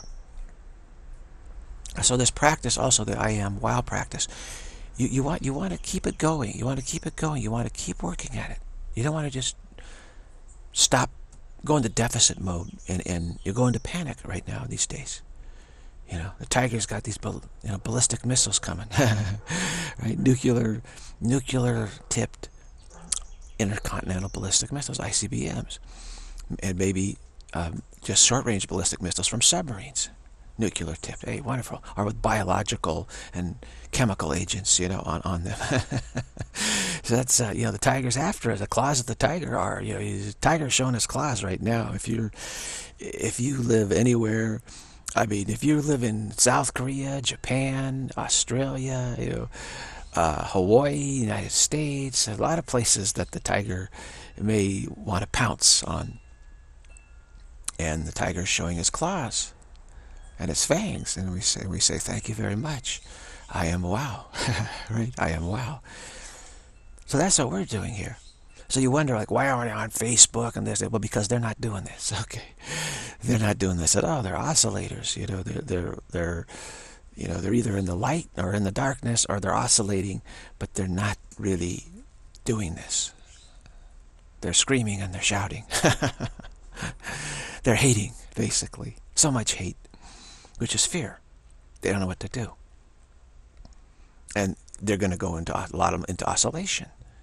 So this practice also, the I am wow practice, you want to keep it going. You want to keep it going. You want to keep working at it. You don't want to just stop, go into deficit mode, and you're going to panic right now these days. The Tiger's got these ballistic missiles coming, right? Nuclear tipped intercontinental ballistic missiles, ICBMs, and maybe just short-range ballistic missiles from submarines. Nuclear tipped. Hey, wonderful. Or with biological and chemical agents, on them. So that's, the Tiger's after us. The claws of the Tiger are, the Tiger's showing his claws right now. If you live anywhere, if you live in South Korea, Japan, Australia, Hawaii, United States, a lot of places that the Tiger may want to pounce on. And the Tiger's showing his claws and its fangs, and we say thank you very much. I am wow. Right? I am wow. So that's what we're doing here. So you wonder, why aren't they on Facebook and this? Well, because they're not doing this. Okay, they're not doing this at all. They're oscillators. They're either in the light or in the darkness, or they're oscillating, but they're not really doing this. They're screaming and they're shouting. They're hating, basically. So much hate, which is fear. They don't know what to do. And they're going to go into a lot of them into oscillation.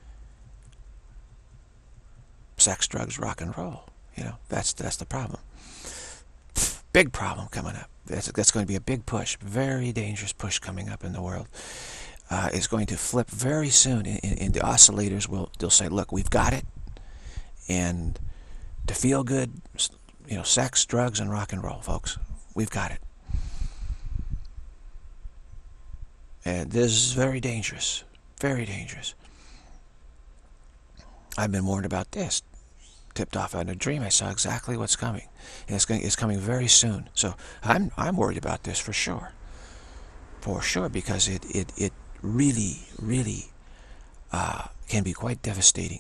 Sex, drugs, rock and roll. That's the problem. Big problem coming up. That's going to be a big push, very dangerous push coming up in the world. It's going to flip very soon, and the oscillators they'll say, look, we've got it, and to feel good, sex, drugs, and rock and roll, folks. We've got it. And this is very dangerous. Very dangerous. I've been warned about this. Tipped off in a dream. I saw exactly what's coming. And it's coming very soon. So I'm worried about this for sure. For sure, because it really, really can be quite devastating.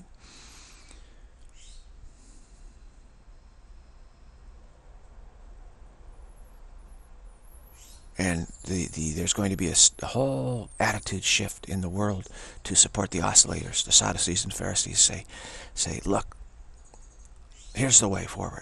And there's going to be a whole attitude shift in the world to support the oscillators. The Sadducees and Pharisees say, look, here's the way forward.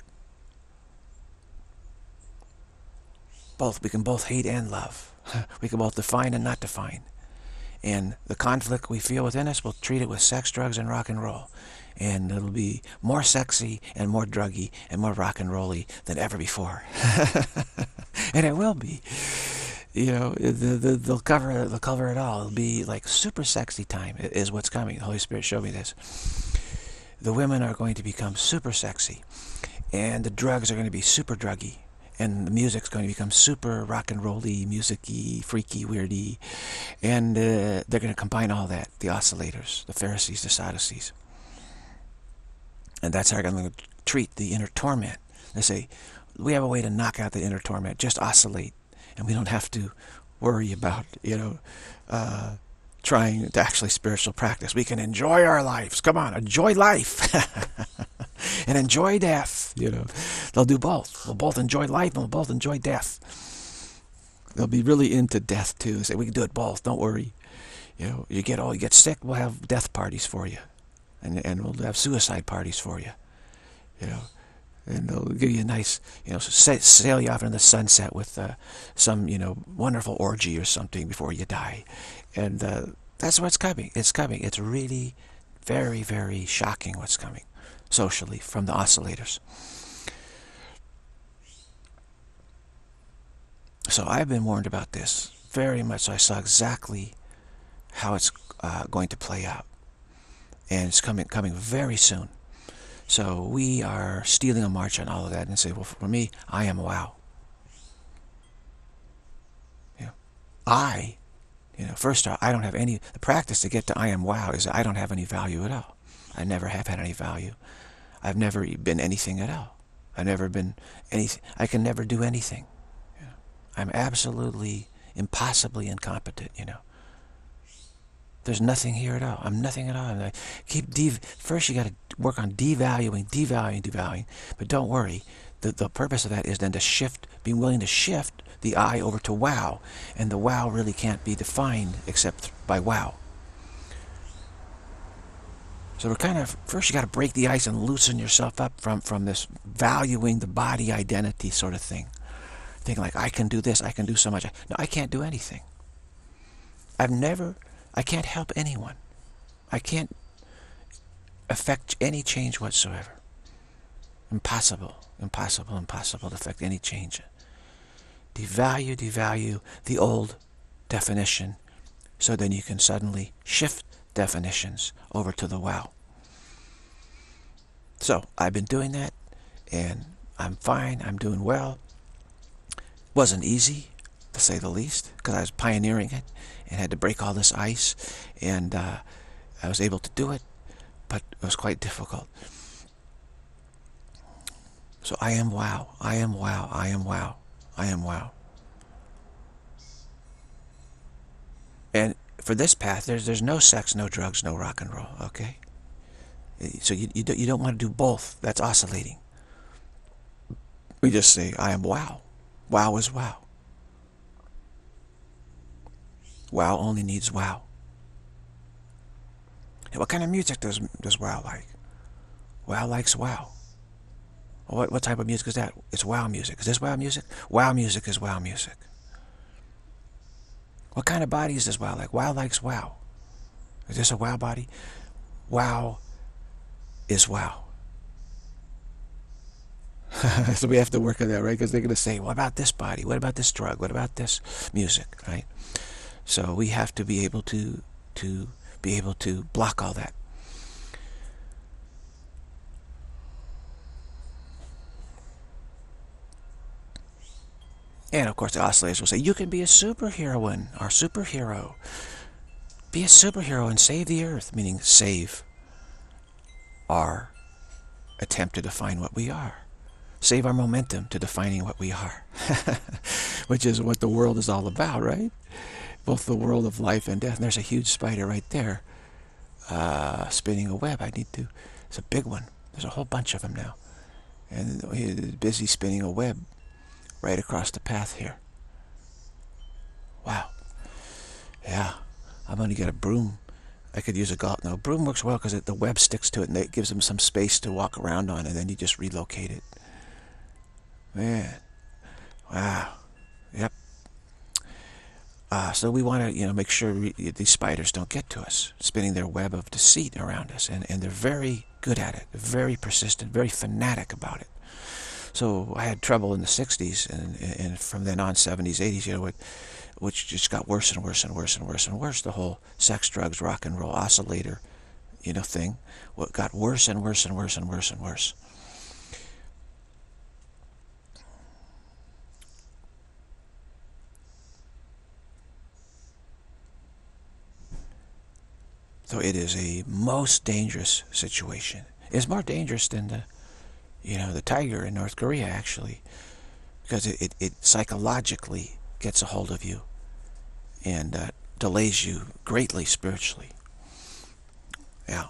We can both hate and love. We can both define and not define. And the conflict we feel within us, we'll treat it with sex, drugs, and rock and roll. And it'll be more sexy and more druggy and more rock and rolly than ever before. And it will be. You know, they'll cover it all. It'll be like super sexy time is what's coming. The Holy Spirit showed me this. The women are going to become super sexy. And the drugs are going to be super druggy. And the music's going to become super rock and rolly, music-y, freaky, weirdy. And they're going to combine all that. The oscillators, the Pharisees, the Sadducees. And that's how they're going to treat the inner torment. They say, we have a way to knock out the inner torment. Just oscillate. And we don't have to worry about, trying to actually spiritual practice. We can enjoy our lives. Come on, enjoy life. And enjoy death. They'll do both. We'll both enjoy life and we'll both enjoy death. They'll be really into death too. They say, we can do it both. Don't worry. You get sick, we'll have death parties for you. And we'll have suicide parties for you. And they'll give you a nice, sail you off into the sunset with some, wonderful orgy or something before you die. And that's what's coming. It's coming. It's really very, very shocking what's coming socially from the oscillators. So I've been warned about this very much. So I saw exactly how it's going to play out. And it's coming very soon. So we are stealing a march on all of that and say, well, for me, I am wow. First off, I don't have any, the practice to get to I am wow is I don't have any value at all. I never have had any value. I've never been anything at all. I've never been anything. I can never do anything. I'm absolutely, impossibly incompetent, There's nothing here at all. I'm nothing at all. And I keep first you got to work on devaluing. But don't worry. The purpose of that is then to shift, being willing to shift the I over to wow. And the wow really can't be defined except by wow. So we're kind of, first you got to break the ice and loosen yourself up from this valuing the body identity sort of thing. Thinking like, I can do this, I can do so much. No, I can't do anything. I can't help anyone. I can't affect any change whatsoever. Impossible to affect any change. Devalue the old definition, so then you can suddenly shift definitions over to the wow. So I've been doing that, and I'm fine. I'm doing well. Wasn't easy, to say the least, because I was pioneering it and had to break all this ice, and I was able to do it, but it was quite difficult. So I am wow. I am wow. I am wow. I am wow. And for this path, there's no sex, no drugs, no rock and roll. Okay. So you don't want to do both. That's oscillating. We just say I am wow. Wow is wow. Wow only needs wow. And what kind of music does wow like? Wow likes wow. What type of music is that? It's wow music. Is this wow music? Wow music is wow music. What kind of bodies does wow like? Wow likes wow. Is this a wow body? Wow is wow. So we have to work on that, right? Because they're going to say, what about this body? What about this drug? What about this music, right? So we have to be able to be able to block all that. And of course the oscillators will say, you can be a superheroine or superhero. Be a superhero and save the earth, meaning save our attempt to define what we are. Save our momentum to defining what we are. Which is what the world is all about, right? Both the world of life and death. And there's a huge spider right there spinning a web. It's a big one. There's a whole bunch of them now. And he's busy spinning a web right across the path here. Wow. Yeah. I'm going to get a broom. I could use a golf. No, broom works well because the web sticks to it and it gives them some space to walk around on, and then you just relocate it. Man. Wow. Yep. So we want to, make sure these spiders don't get to us, spinning their web of deceit around us. And they're very good at it, very persistent, very fanatic about it. So I had trouble in the 60s, and from then on, 70s, 80s, which just got worse and worse and worse and worse and worse. The whole sex, drugs, rock and roll, oscillator, thing, got worse and worse and worse and worse and worse. So it is a most dangerous situation. It's more dangerous than the tiger in North Korea, actually, because it psychologically gets a hold of you and delays you greatly spiritually. Yeah.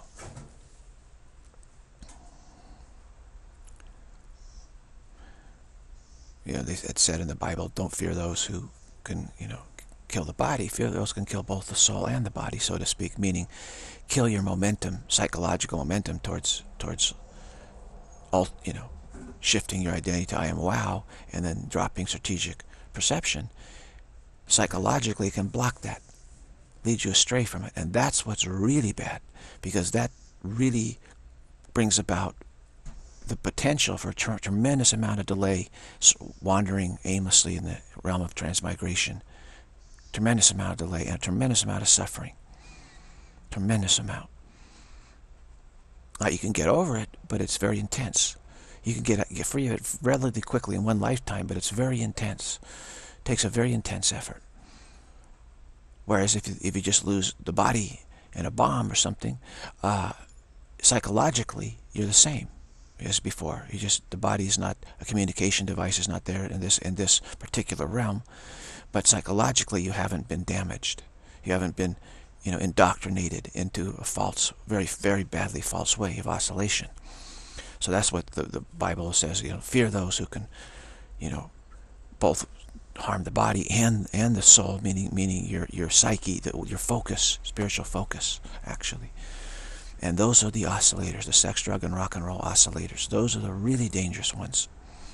It said in the Bible, don't fear those who can, kill the body. Fear those who can kill both the soul and the body, so to speak, meaning kill your momentum, psychological momentum towards all, shifting your identity to I am wow, and then dropping strategic perception. Psychologically can block that, lead you astray from it. And that's what's really bad, because that really brings about the potential for a tremendous amount of delay, wandering aimlessly in the realm of transmigration. Tremendous amount of delay and a tremendous amount of suffering. Tremendous amount. You can get over it, but it's very intense. You can get free of it relatively quickly in one lifetime, but it's very intense. It takes a very intense effort. Whereas if you just lose the body in a bomb or something, psychologically you're the same as before. The body is not a communication device, is not there in this particular realm, but psychologically you haven't been damaged. You haven't been, indoctrinated into a false, very, very badly false way of oscillation. So that's what the Bible says. Fear those who can, both harm the body and the soul, meaning your psyche, your focus, spiritual focus, actually. And those are the oscillators, the sex, drug, and rock and roll oscillators. Those are the really dangerous ones.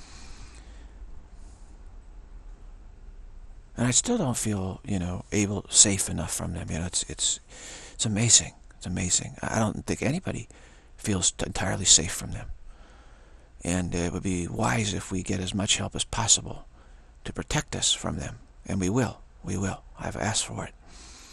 And I still don't feel, safe enough from them. It's amazing. It's amazing. I don't think anybody feels entirely safe from them. And it would be wise if we get as much help as possible to protect us from them. And we will. We will. I've asked for it.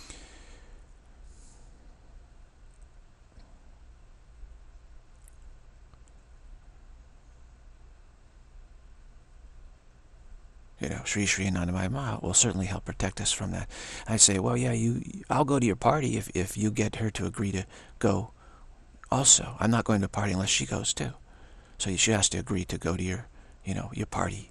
Sri Sri Anandamaya Ma will certainly help protect us from that. I'd say, well, yeah, I'll go to your party if you get her to agree to go also. I'm not going to a party unless she goes too. So she has to agree to go to your party.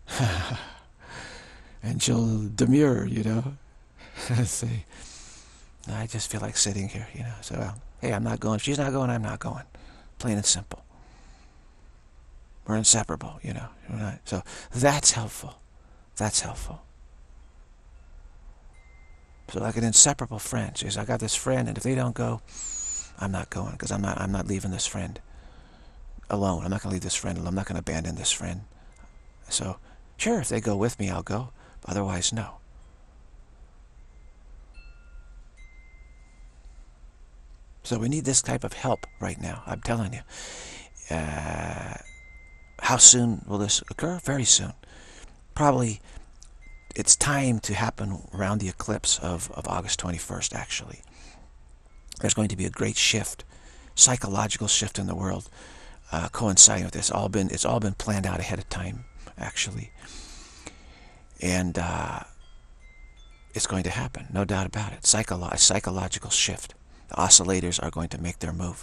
And she'll demur, say, I just feel like sitting here, So, well, hey, I'm not going. If she's not going, I'm not going. Plain and simple. We're inseparable, So that's helpful. That's helpful. So like an inseparable friend. She says, I got this friend, and if they don't go, I'm not going, because I'm not leaving this friend alone. I'm not going to leave this friend alone. I'm not going to abandon this friend. So, sure, if they go with me, I'll go. But otherwise, no. So we need this type of help right now. I'm telling you. How soon will this occur? Very soon. Probably it's time to happen around the eclipse of August 21st, actually. There's going to be a great shift, psychological shift in the world, coinciding with this. It's all been planned out ahead of time, actually. And it's going to happen, no doubt about it. A psychological shift. The oscillators are going to make their move.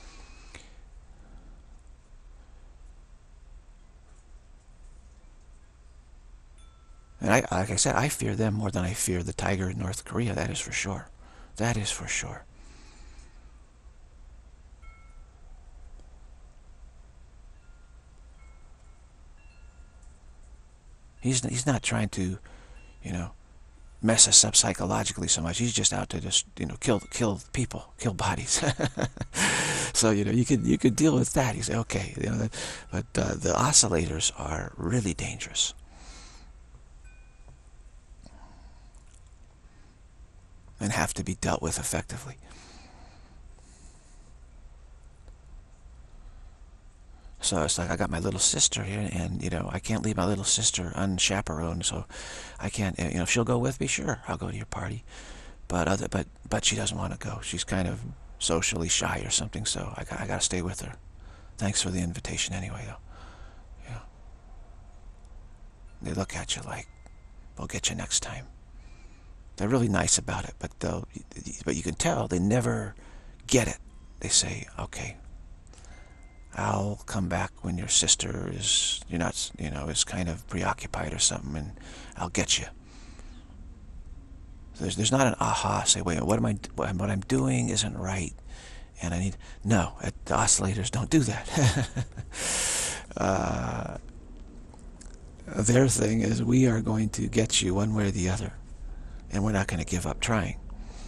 And like I said, I fear them more than I fear the tiger in North Korea. That is for sure. That is for sure. He's not trying to, you know, mess us up psychologically so much. He's just out to just, you know, kill people, kill bodies. So, you know, you could deal with that. You say, okay, you know, but the oscillators are really dangerous. And have to be dealt with effectively. So it's like I got my little sister here, and you know I can't leave my little sister unchaperoned. So I can't. You know, if she'll go with me, sure, I'll go to your party. But she doesn't want to go. She's kind of socially shy or something. So I got to stay with her. Thanks for the invitation anyway, though. Yeah. They look at you like, we'll get you next time. They're really nice about it, but you can tell they never get it. They say, okay, I'll come back when your sister is, you're not, you know, is kind of preoccupied or something, and I'll get you. There's not an aha, say, wait, what I'm doing isn't right, and I need, no, the oscillators don't do that. Their thing is, we are going to get you one way or the other, and we're not going to give up trying.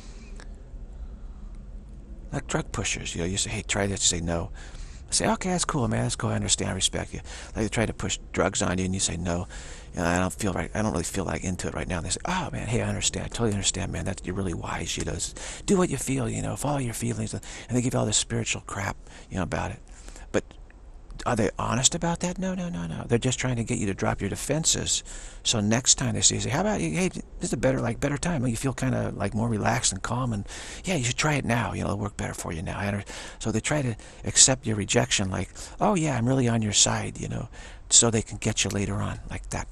Like drug pushers, you know, you say, hey, try this, you say no. I say, okay, that's cool, man, that's cool, I understand, I respect you. Like they try to push drugs on you, and you say no, you know, I don't really feel like into it right now. And they say, oh man, hey, I understand, I totally understand, man, you're really wise, you know, do what you feel, you know, follow your feelings, and they give you all this spiritual crap, you know, about it. But are they honest about that? No. They're just trying to get you to drop your defenses. So next time they say, how about you? Hey, this is a better time. You feel kind of like more relaxed and calm, and yeah, you should try it now. You know, it'll work better for you now. So they try to accept your rejection, like, oh yeah, I'm really on your side. You know, so they can get you later on, like that.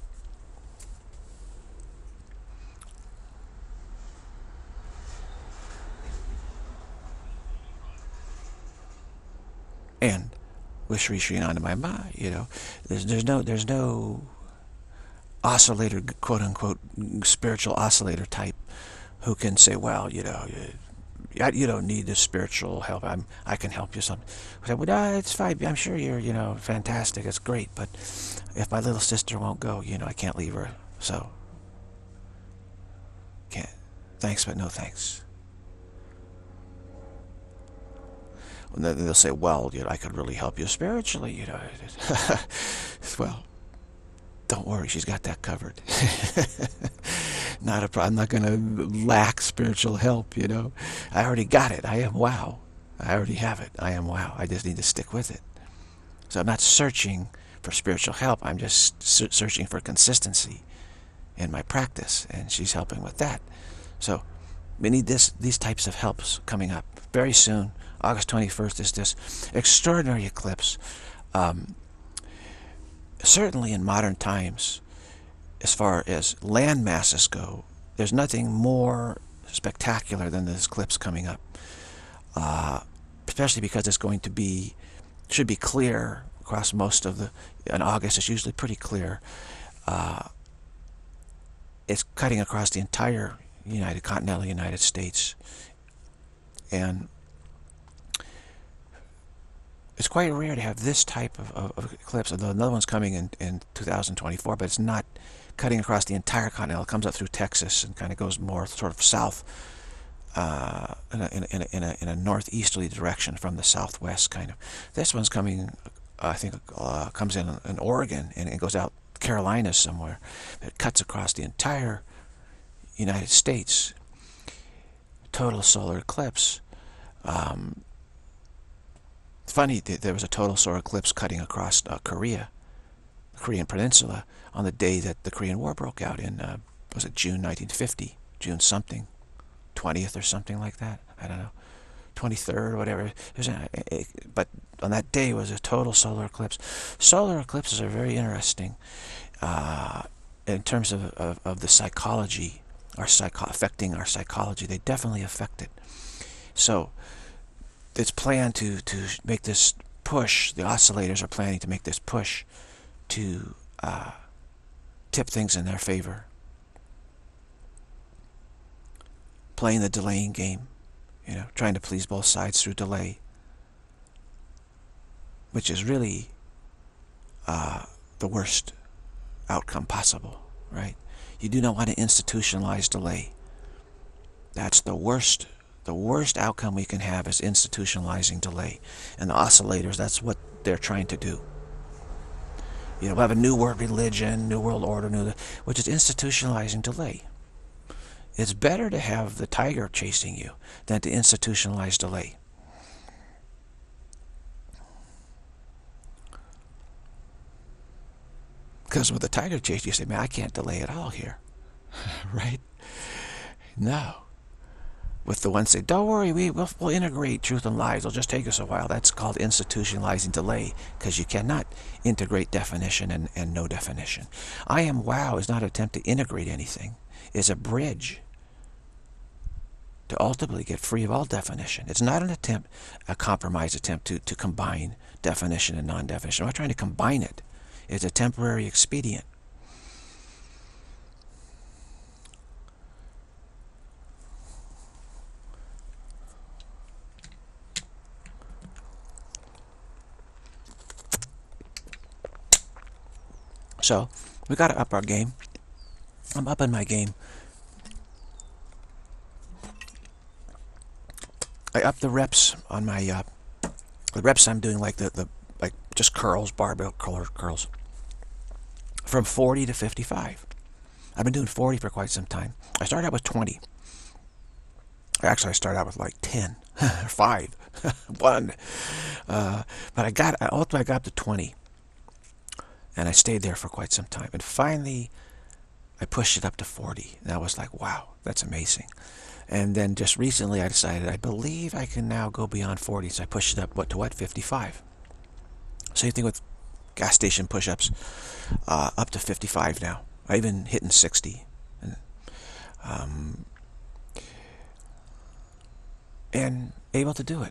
And with Sri Srinadamai, you know, there's no oscillator, quote unquote, spiritual oscillator type who can say, well, you know, you don't need this spiritual help. I can help you something. I say, well, it's fine. I'm sure you're, you know, fantastic. It's great. But if my little sister won't go, you know, I can't leave her. So, can't. Thanks, but no thanks. And then they'll say, well, you know, I could really help you spiritually, you know. Well, don't worry, she's got that covered. Not a problem. I'm not going to lack spiritual help, you know. I already got it. I am wow. I already have it. I am wow. I just need to stick with it. So I'm not searching for spiritual help. I'm just searching for consistency in my practice, and she's helping with that. So we need these types of helps coming up very soon. August 21st is this extraordinary eclipse. Certainly in modern times, as far as land masses go, there's nothing more spectacular than this eclipse coming up. Especially because it's going to be, should be clear across most of the, in August it's usually pretty clear. It's cutting across the entire continental United States. And it's quite rare to have this type of eclipse. Another one's coming in 2024, but it's not cutting across the entire continent. It comes up through Texas and kind of goes more sort of south in a northeasterly direction from the southwest, kind of. This one's coming, I think, comes in Oregon, and it goes out Carolinas somewhere. It cuts across the entire United States. Total solar eclipse. It's funny, there was a total solar eclipse cutting across Korea, the Korean peninsula, on the day that the Korean War broke out in, was it June 1950? June something, 20th or something like that? I don't know. 23rd or whatever. But on that day was a total solar eclipse. Solar eclipses are very interesting. in terms of the psychology, affecting our psychology, they definitely affect it. So it's planned to make this push. The oscillators are planning to make this push to tip things in their favor, playing the delaying game, trying to please both sides through delay, which is really the worst outcome possible, right? You do not want to institutionalize delay. That's the worst. The worst outcome we can have is institutionalizing delay. And the oscillators, that's what they're trying to do. We'll have a new world religion, new world order, which is institutionalizing delay. It's better to have the tiger chasing you than to institutionalize delay. Because with the tiger chase, you say, man, I can't delay at all here. Right? No. With the ones say, don't worry, we'll integrate truth and lies. It'll just take us a while. That's called institutionalizing delay, because you cannot integrate definition and no definition. I am wow is not an attempt to integrate anything. It's a bridge to ultimately get free of all definition. It's not an attempt, a compromise attempt to combine definition and non-definition. I'm not trying to combine it. It's a temporary expedient. So we got to up our game. I'm upping my game. I up the reps on my the reps I'm doing, like like just curls, barbell curls, from 40 to 55. I've been doing 40 for quite some time. I started out with 20. Actually, I started out with like 10, 5, 1. But ultimately I got up to 20. And I stayed there for quite some time. And finally, I pushed it up to 40. And I was like, wow, that's amazing. And then just recently I decided, I believe I can now go beyond 40. So I pushed it up, to 55. Same thing with gas station push-ups, up to 55 now. I even hitting 60. And able to do it.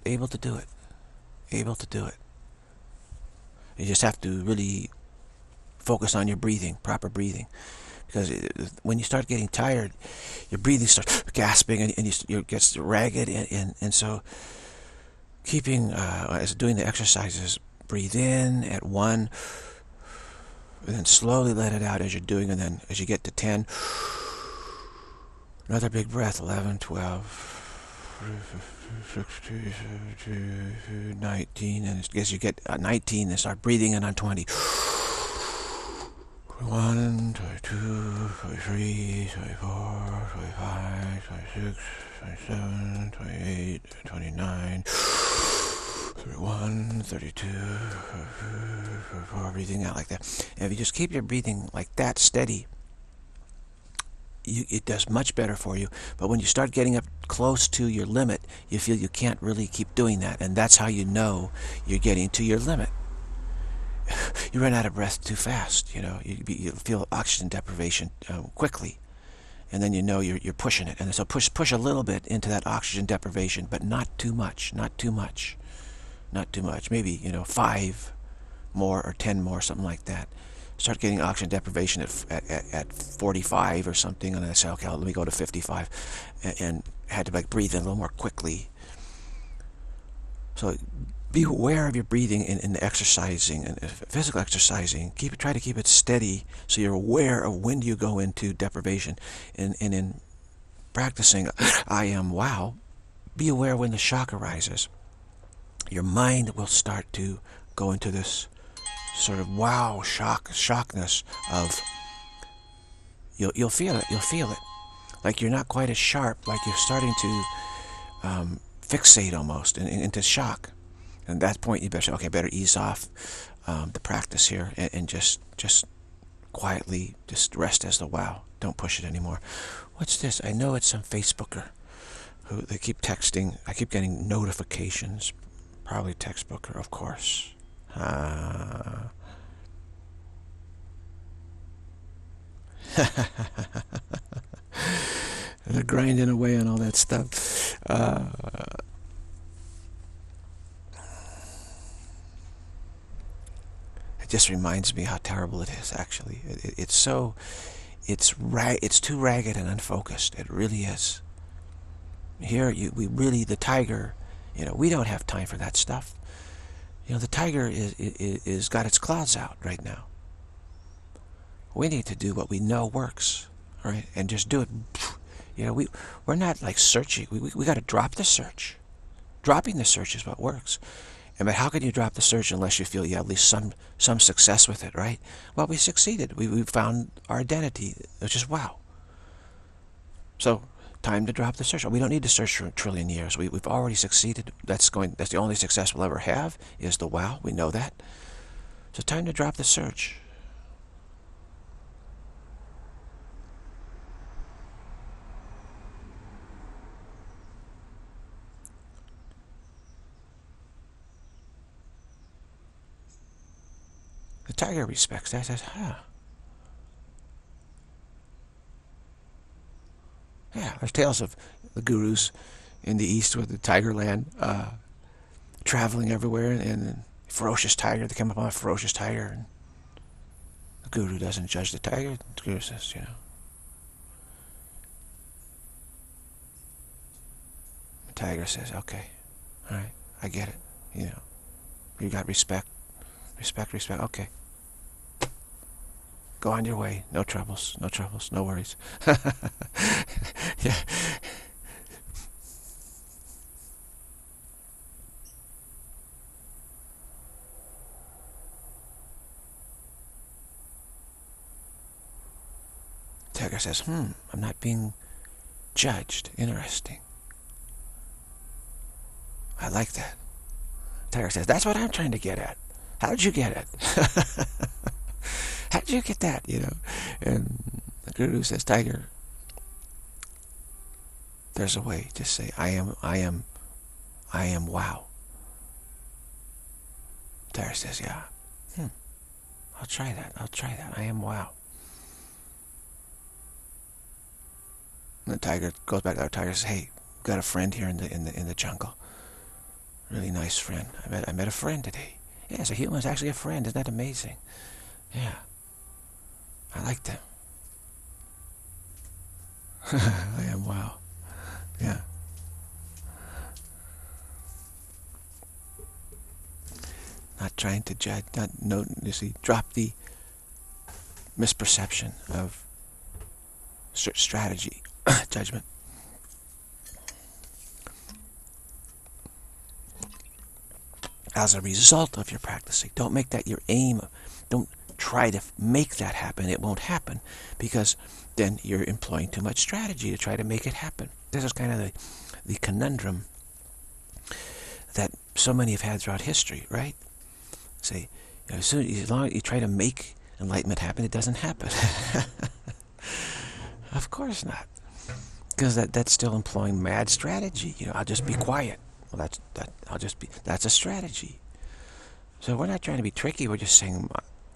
You just have to really focus on your breathing, proper breathing. Because when you start getting tired, your breathing starts gasping and you gets ragged. And so keeping, as doing the exercises, breathe in at 1, and then slowly let it out as you're doing, and then as you get to 10, another big breath, 11, 12, 16, 17, 19, and as you get 19, then start breathing in on 20. 21, 22, 23, 24, 25, 26, 27, 28, 29, 31, 32, 34, breathing out like that. And if you just keep your breathing like that, steady, it does much better for you. But when you start getting up close to your limit, you feel you can't really keep doing that. And that's how you know you're getting to your limit. You run out of breath too fast, you feel oxygen deprivation quickly, and then you're pushing it. And so push a little bit into that oxygen deprivation, but not too much, maybe 5 more or 10 more, something like that. Start getting oxygen deprivation at 45 or something, and then I say, okay, let me go to 55, and had to breathe in a little more quickly. So be aware of your breathing in the exercising and physical exercising. Try to keep it steady, so you're aware of when you go into deprivation. And in practicing I am wow, be aware when the shock arises. Your mind will start to go into this sort of wow shockness of you'll feel it. Like you're not quite as sharp, like you're starting to fixate almost into shock. And at that point, you better say, okay, better ease off the practice here and just quietly just rest as the wow. Don't push it anymore. What's this? I know it's some Facebooker who they keep texting. I keep getting notifications. Probably textbooker, of course. They're grinding away on all that stuff. It just reminds me how terrible it is, actually. It's so... It's too ragged and unfocused. It really is. Here, we really... The tiger, we don't have time for that stuff. The tiger is got its claws out right now. We need to do what we know works, right? And just do it. We're not like searching. We got to drop the search. Dropping the search is what works. But how can you drop the search unless you feel you have at least some success with it, right? Well, we succeeded. We found our identity, which is wow. So, time to drop the search. We don't need to search for a trillion years. We've already succeeded. That's the only success we'll ever have is the wow. We know that. So, time to drop the search. The tiger respects that. Says, yeah, there's tales of the gurus in the east with the tiger land, traveling everywhere, and ferocious tiger. They come upon a ferocious tiger, and the guru doesn't judge the tiger. The guru says, the tiger says, okay, all right, I get it. You got respect. Respect, okay. Go on your way. No troubles, no worries. Yeah. Tiger says, I'm not being judged. Interesting. I like that. Tiger says, that's what I'm trying to get at. How did you get it? How did you get that, And the guru says, Tiger, there's a way. Just say, I am wow. Tiger says, yeah. I'll try that. I am wow. And the tiger goes back to the tiger and says, hey, got a friend here in the jungle. Really nice friend. I met a friend today. Yeah, so human's actually a friend. Isn't that amazing? Yeah. I like them. I am wow. Yeah. Not trying to judge. You see, drop the misperception of strategy, judgment. As a result of your practicing, don't make that your aim. Don't try to make that happen. It won't happen because then you're employing too much strategy to try to make it happen. This is kind of the conundrum that so many have had throughout history, right? Say, as long as you try to make enlightenment happen, it doesn't happen. Of course not, because that's still employing mad strategy. I'll just be quiet. Well, that's a strategy. So we're not trying to be tricky. We're just saying,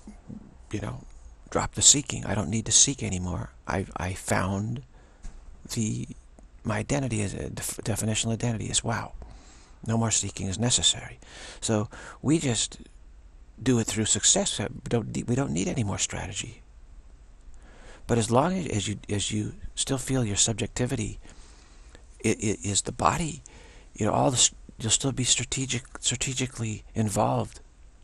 drop the seeking. I don't need to seek anymore. I found my identity as a definitional identity is wow. No more seeking is necessary. So we just do it through success. We don't need any more strategy. But as long as you still feel your subjectivity is the body, you'll still be strategically involved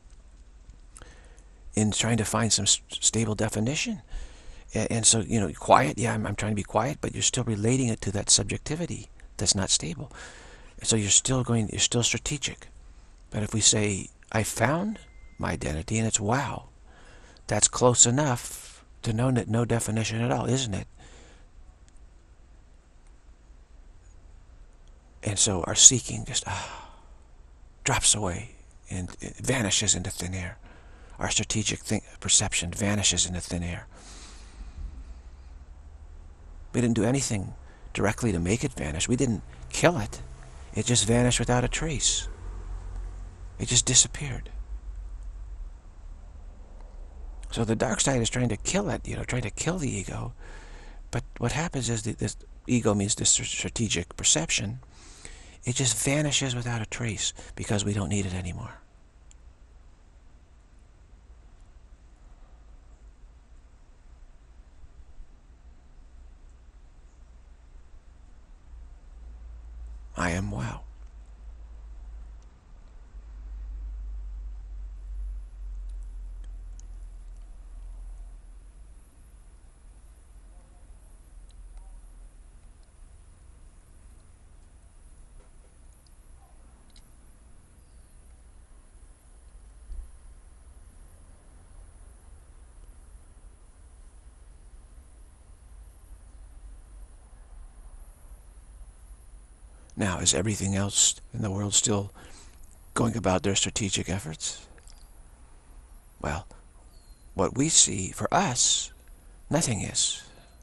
in trying to find some stable definition. And so, quiet, yeah, I'm trying to be quiet, but you're still relating it to that subjectivity that's not stable. So you're still strategic. But if we say, I found my identity and it's wow, that's close enough to know that no definition at all, isn't it? And so our seeking just drops away and it vanishes into thin air. Our strategic perception vanishes into thin air. We didn't do anything directly to make it vanish. We didn't kill it. It just vanished without a trace. It just disappeared. So the dark side is trying to kill it, trying to kill the ego. But what happens is this ego means this strategic perception. It just vanishes without a trace because we don't need it anymore. I am wow. Now, is everything else in the world still going about their strategic efforts? Well, what we see, for us, nothing is.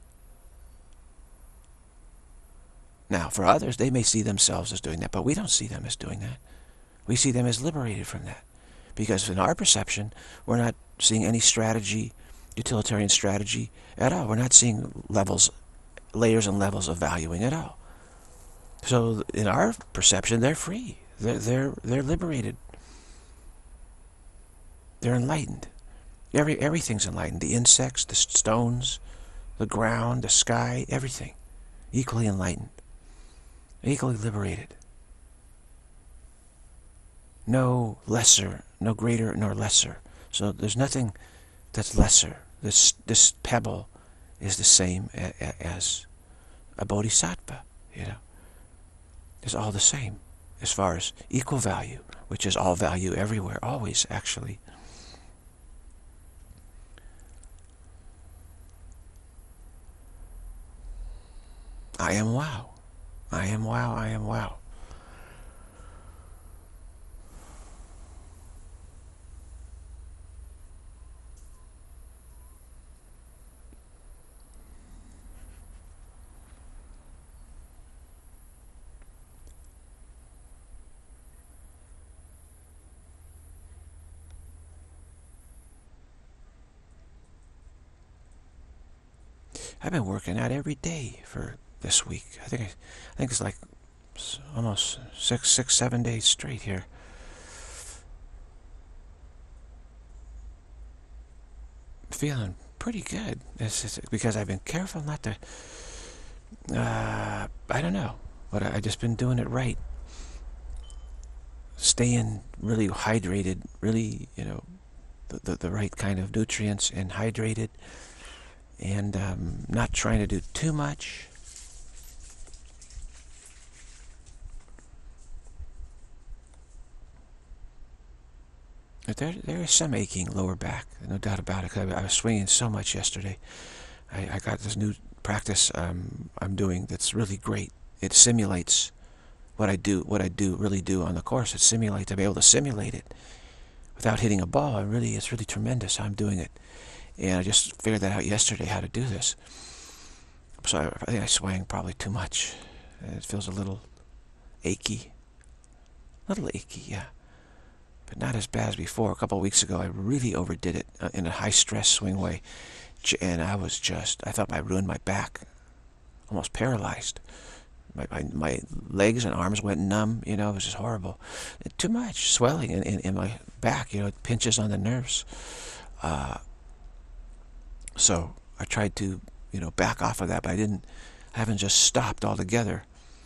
Now, for others, they may see themselves as doing that, but we don't see them as doing that. We see them as liberated from that. Because in our perception, we're not seeing any strategy, utilitarian strategy at all. We're not seeing levels, layers and levels of valuing at all. So in our perception, they're free. They're liberated. They're enlightened. Everything's enlightened. The insects, the stones, the ground, the sky, everything. Equally enlightened. Equally liberated. No lesser, no greater nor lesser. So there's nothing that's lesser. This pebble is the same as a bodhisattva, It's all the same as far as equal value, which is all value everywhere, always, actually. I am wow. I am wow, I am wow. I've been working out every day for this week. I think it's like almost 7 days straight here. Feeling pretty good. It's because I've been careful not to. I don't know, but I just been doing it right. Staying really hydrated, really, the right kind of nutrients and hydrated. And not trying to do too much. But there is some aching lower back, no doubt about it. I was swinging so much yesterday. I got this new practice I'm doing that's really great. It simulates what I really do on the course. It simulates. I'm able to simulate it without hitting a ball. It's really tremendous how I'm doing it. And I just figured that out yesterday, how to do this. So I think I swang probably too much. It feels a little achy. Yeah. But not as bad as before. A couple of weeks ago, I really overdid it in a high-stress swing way. And I thought I ruined my back. Almost paralyzed. My legs and arms went numb, it was just horrible. Too much swelling in my back, it pinches on the nerves. So I tried to, back off of that, but I haven't just stopped altogether.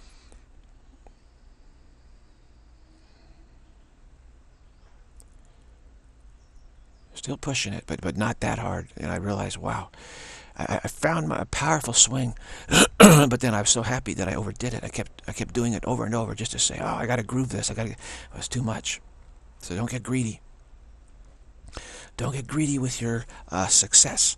Still pushing it, but not that hard. And I realized, wow, I found a powerful swing, but then I was so happy that I overdid it. I kept doing it over and over just to say, oh, I got to groove this. It was too much. So don't get greedy. Don't get greedy with your success.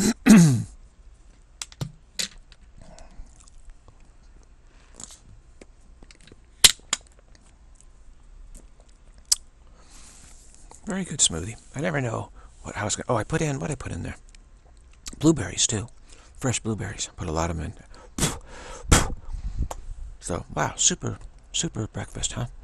Very good smoothie. I never know how it's going. Oh, what I put in there? Blueberries too. Fresh blueberries. Put a lot of them in there. So, wow, super breakfast, huh?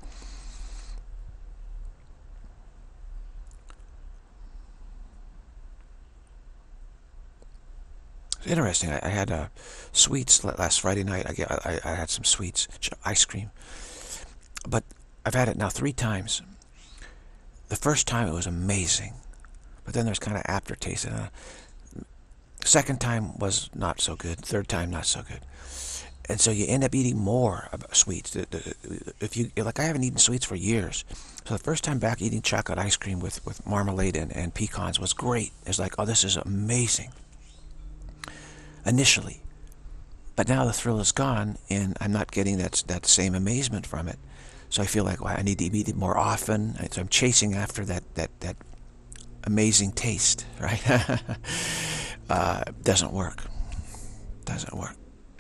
Interesting. I had sweets last Friday night. I had some sweets, ice cream. But I've had it now 3 times. The first time it was amazing, but then there's kind of aftertaste. And second time was not so good. Third time not so good. And so you end up eating more sweets. If you like, I haven't eaten sweets for years. So the first time back eating chocolate ice cream with marmalade and pecans was great. It's like, oh, this is amazing. Initially. But now the thrill is gone, and I'm not getting that same amazement from it. So I feel like, well, I need to eat it more often. So I'm chasing after that amazing taste, right? Doesn't work. Doesn't work.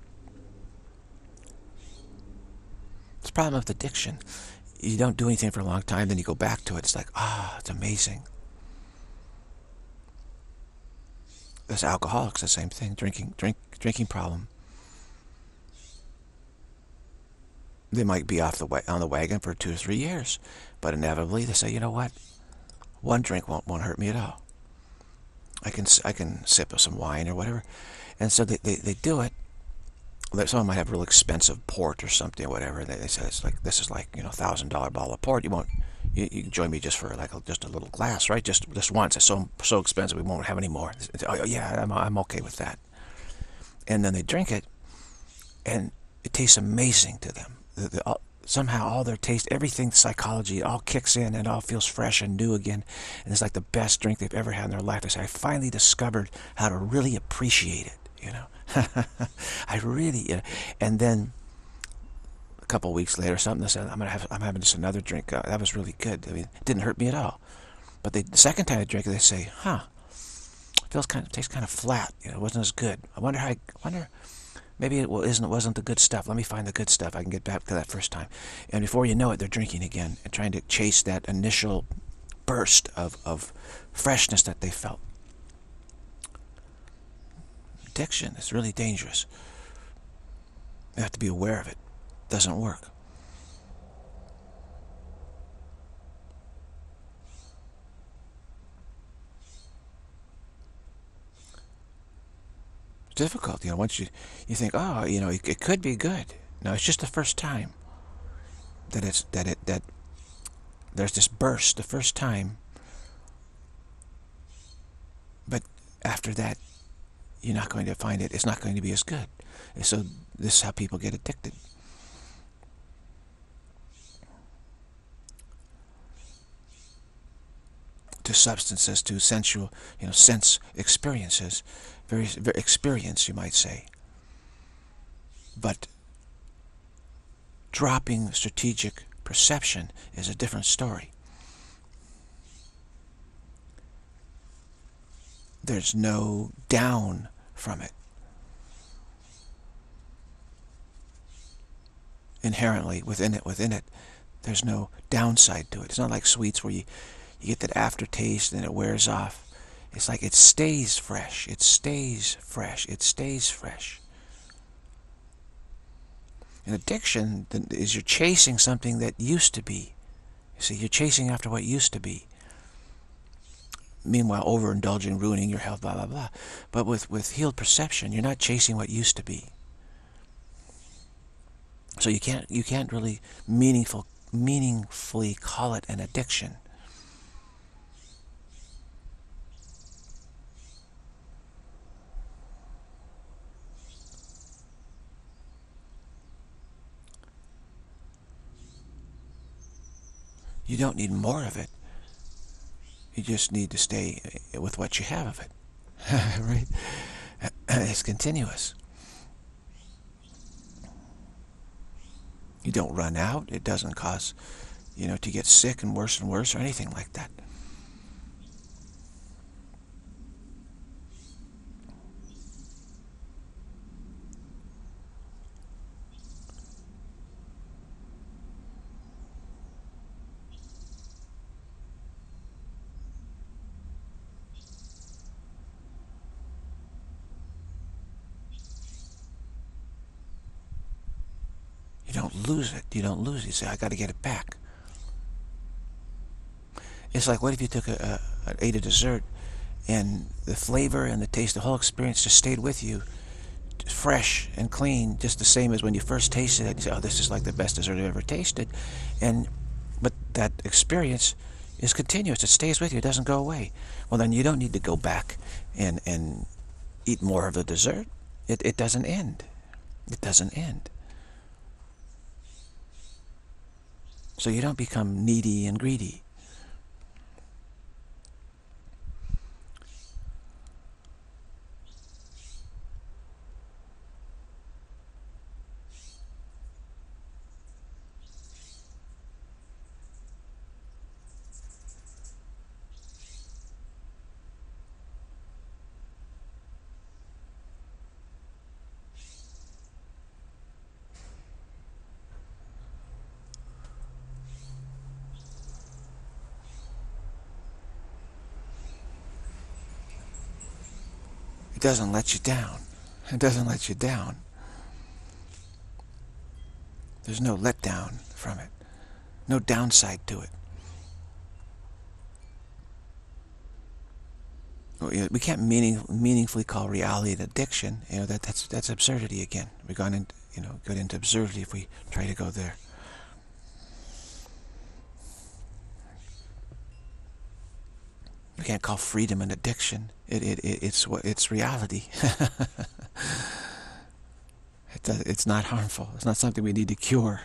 It's a problem with addiction. You don't do anything for a long time, then you go back to it. It's like, it's amazing. There's alcoholics, the same thing. Drinking problem. They might be on the wagon for 2 or 3 years, but inevitably they say, you know what? One drink won't hurt me at all. I can sip of some wine or whatever, and so they do it. Someone might have real expensive port or something or whatever. They say this is like $1,000 bottle of port. You can join me just for just a little glass, right? Just once. It's so expensive we won't have any more. Oh yeah, I'm okay with that. And then they drink it, and it tastes amazing to them. Somehow all their taste, everything, psychology, it all kicks in and it all feels fresh and new again. And it's like the best drink they've ever had in their life. They say, I finally discovered how to really appreciate it, I really, and then a couple of weeks later, something, they said, I'm having just another drink. That was really good. I mean, it didn't hurt me at all. But the second time they drink it, they say, it tastes kind of flat. It wasn't as good. I wonder maybe it wasn't the good stuff. Let me find the good stuff. I can get back to that first time. And before you know it, they're drinking again and trying to chase that initial burst of freshness that they felt. Addiction is really dangerous. You have to be aware of it. It doesn't work. It's difficult, once you think, it could be good. No, it's just the first time that there's this burst the first time, but after that you're not going to find it. It's not going to be as good. And so this is how people get addicted. To substances, to sensual, sense experiences, very experience, you might say. But dropping strategic perception is a different story. There's no down from it. Inherently, within it, there's no downside to it. It's not like sweets where you get that aftertaste and it wears off. It's like it stays fresh. It stays fresh. It stays fresh. And addiction is you're chasing something that used to be. You see, you're chasing after what used to be. Meanwhile, overindulging, ruining your health, blah, blah, blah. But with healed perception, you're not chasing what used to be. So you can't really meaningfully call it an addiction. You don't need more of it. You just need to stay with what you have of it. Right? It's continuous. You don't run out. It doesn't cause, to get sick and worse or anything like that. You don't lose it. You don't lose it. You say, I got to get it back. It's like, what if you ate a dessert and the flavor and the taste, the whole experience just stayed with you, fresh and clean, just the same as when you first tasted it. You say, oh, this is like the best dessert I've ever tasted. But that experience is continuous. It stays with you. It doesn't go away. Well, then you don't need to go back and eat more of the dessert. It doesn't end. It doesn't end. So you don't become needy and greedy. It doesn't let you down. It doesn't let you down. There's no letdown from it. No downside to it. We can't meaningfully call reality an addiction. That's absurdity again. We're going into, get into absurdity if we try to go there. We can't call freedom an addiction. It's reality. It's not harmful. It's not something we need to cure.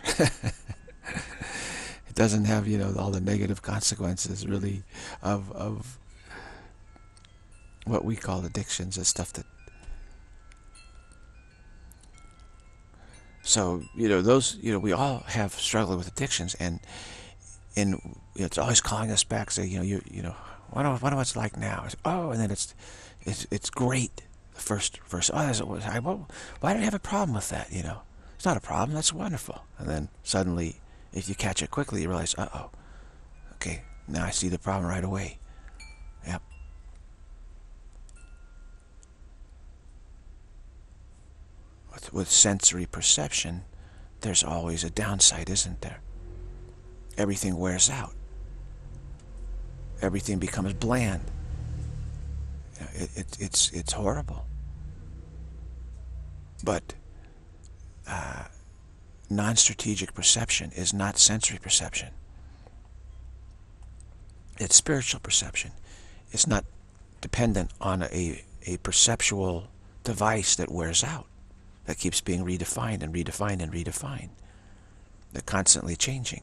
It doesn't have all the negative consequences really of what we call addictions. It's stuff that. So those we all have struggled with addictions, and it's always calling us back. Say wonder what it's like now. And then it's great. The first verse. Why did I have a problem with that? It's not a problem. That's wonderful. And then suddenly, if you catch it quickly, you realize, okay, now I see the problem right away. Yep. With sensory perception, there's always a downside, isn't there? Everything wears out. Everything becomes bland. It's horrible. But non-strategic perception is not sensory perception. It's spiritual perception. It's not dependent on a perceptual device that wears out, that keeps being redefined and redefined and redefined. They're constantly changing.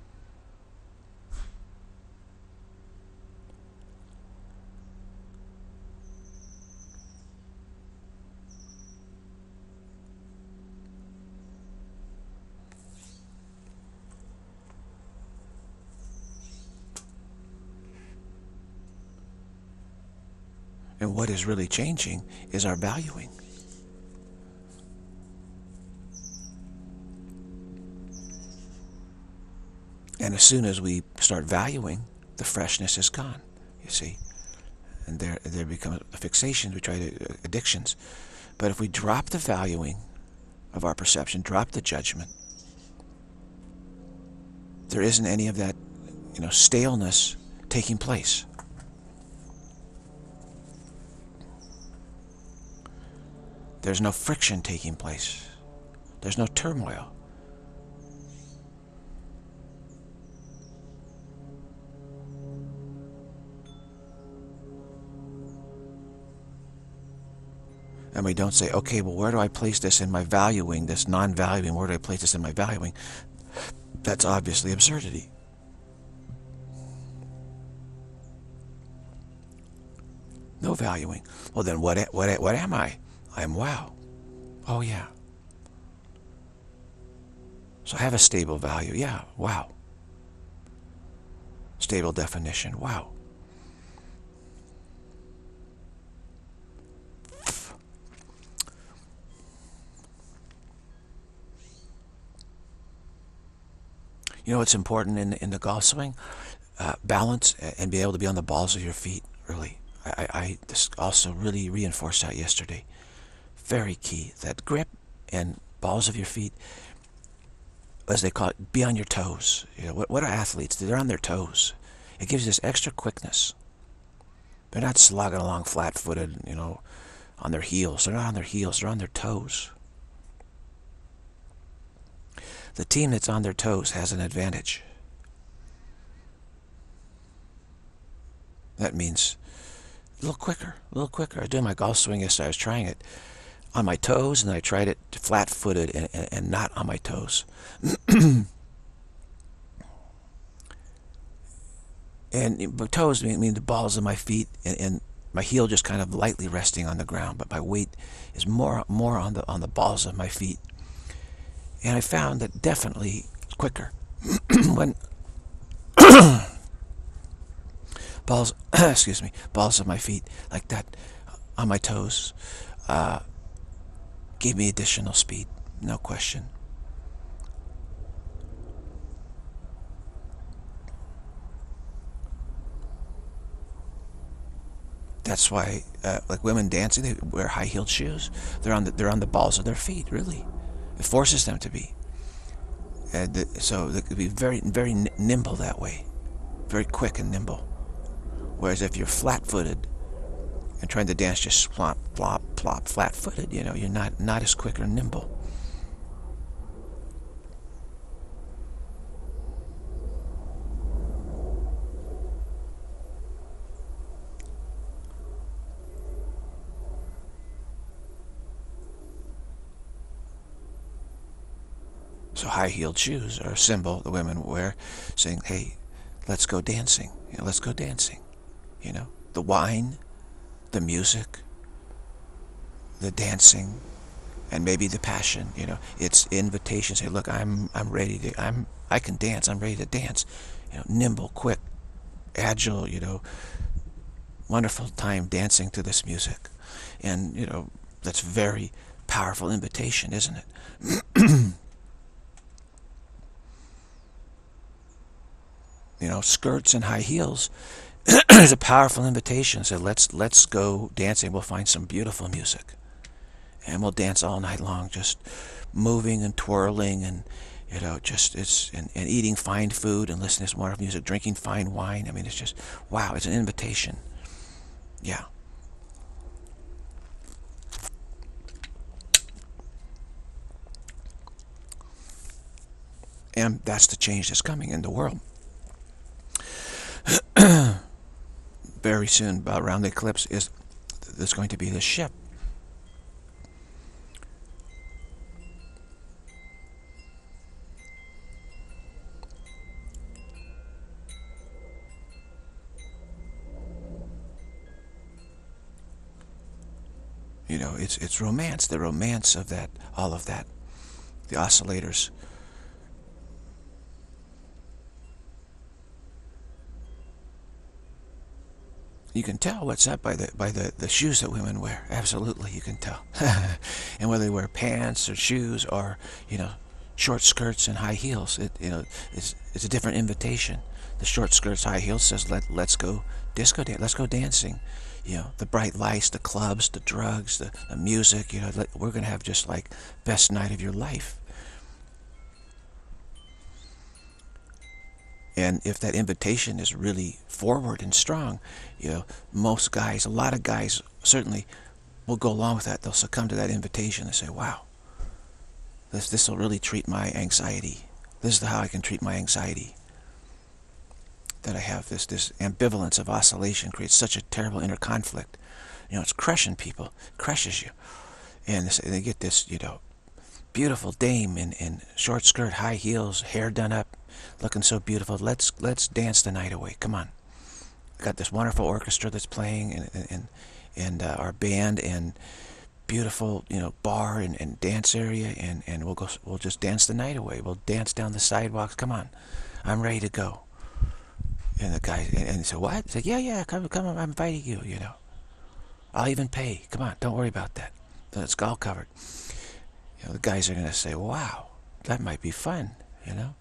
And what is really changing is our valuing. And as soon as we start valuing, the freshness is gone, you see. And there becomes a fixation, we try to, addictions. But if we drop the valuing of our perception, drop the judgment, there isn't any of that, staleness taking place. There's no friction taking place. There's no turmoil. And we don't say, okay, well, where do I place this in my valuing, this non-valuing? Where do I place this in my valuing? That's obviously absurdity. No valuing. Well, then what am I? I'm wow. Oh, yeah. So I have a stable value. Yeah, wow. Stable definition. Wow. What's important in the golf swing? Balance and be able to be on the balls of your feet, really. I this also really reinforced that yesterday. Very key. That grip and balls of your feet, as they call it, be on your toes. What are athletes? They're on their toes. It gives you this extra quickness. They're not slogging along flat-footed, you know, on their heels. They're not on their heels, they're on their toes. The team that's on their toes has an advantage. That means a little quicker, a little quicker. I was doing my golf swing yesterday. I was trying it on my toes, and I tried it flat-footed and not on my toes. And my toes mean the balls of my feet, and my heel just kind of lightly resting on the ground, but my weight is more on the balls of my feet. And I found that definitely quicker when balls, excuse me, balls of my feet like that on my toes gave me additional speed, no question. That's why, like women dancing, they wear high-heeled shoes. They're on the balls of their feet. Really, it forces them to be. And so they could be very nimble that way, very quick and nimble. Whereas if you're flat-footed and trying to dance just plop, plop, plop, flat-footed, you know, you're not as quick or nimble. So high-heeled shoes are a symbol the women wear, saying, hey, let's go dancing. You know, let's go dancing. You know, the wine, the music, the dancing, and maybe the passion. You know, it's invitation. Say, look, I'm ready to. I can dance. I'm ready to dance. You know, nimble, quick, agile. You know, wonderful time dancing to this music, and you know, that's very powerful invitation, isn't it? You know, skirts and high heels is a powerful invitation. So let's go dancing. We'll find some beautiful music, and we'll dance all night long, just moving and twirling, and you know, just and eating fine food and listening to wonderful music, drinking fine wine. I mean, it's just wow. It's an invitation. Yeah. And that's the change that's coming in the world. Very soon, around the eclipse, there's going to be this ship. You know, it's romance, the romance of that, all of that, the oscillators. You can tell what's up by the shoes that women wear. Absolutely, you can tell. And whether they wear pants or shoes or, you know, short skirts and high heels, you know, it's a different invitation. The short skirts, high heels says let's go disco dance, let's go dancing. You know, the bright lights, the clubs, the drugs, the music. You know, we're gonna have just like best night of your life. And if that invitation is really forward and strong, you know, most guys, a lot of guys certainly will go along with that. They'll succumb to that invitation. They say, wow, this will really treat my anxiety. This is how I can treat my anxiety. That I have this ambivalence of oscillation creates such a terrible inner conflict. You know, it's crushing people. It crushes you. And they get this, you know, beautiful dame in short skirt, high heels, hair done up, looking so beautiful. Let's dance the night away. Come on. Got this wonderful orchestra that's playing, and our band, and beautiful, you know, bar and dance area, and we'll just dance the night away. We'll dance down the sidewalks. Come on, I'm ready to go. And the guy and he said, what? He said, yeah, come on, I'm inviting you. You know, I'll even pay. Come on, don't worry about that. It's all covered. You know, the guys are gonna say, wow, that might be fun. You know.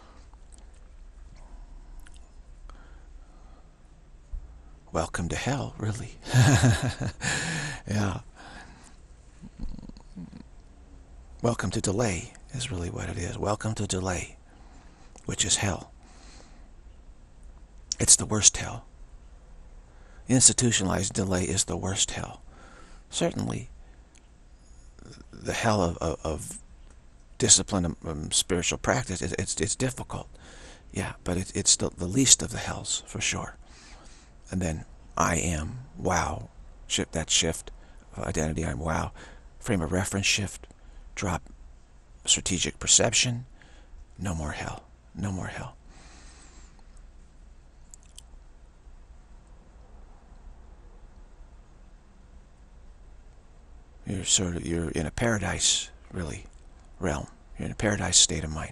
Welcome to hell, really. Yeah. Welcome to delay is really what it is. Welcome to delay, which is hell. It's the worst hell. Institutionalized delay is the worst hell. Certainly, the hell of discipline and spiritual practice, it's difficult. Yeah, but it's still the least of the hells, for sure. And then I am, wow, that shift of identity, I'm wow. Frame of reference shift, drop strategic perception, no more hell, no more hell. You're in a paradise, really, realm. You're in a paradise state of mind.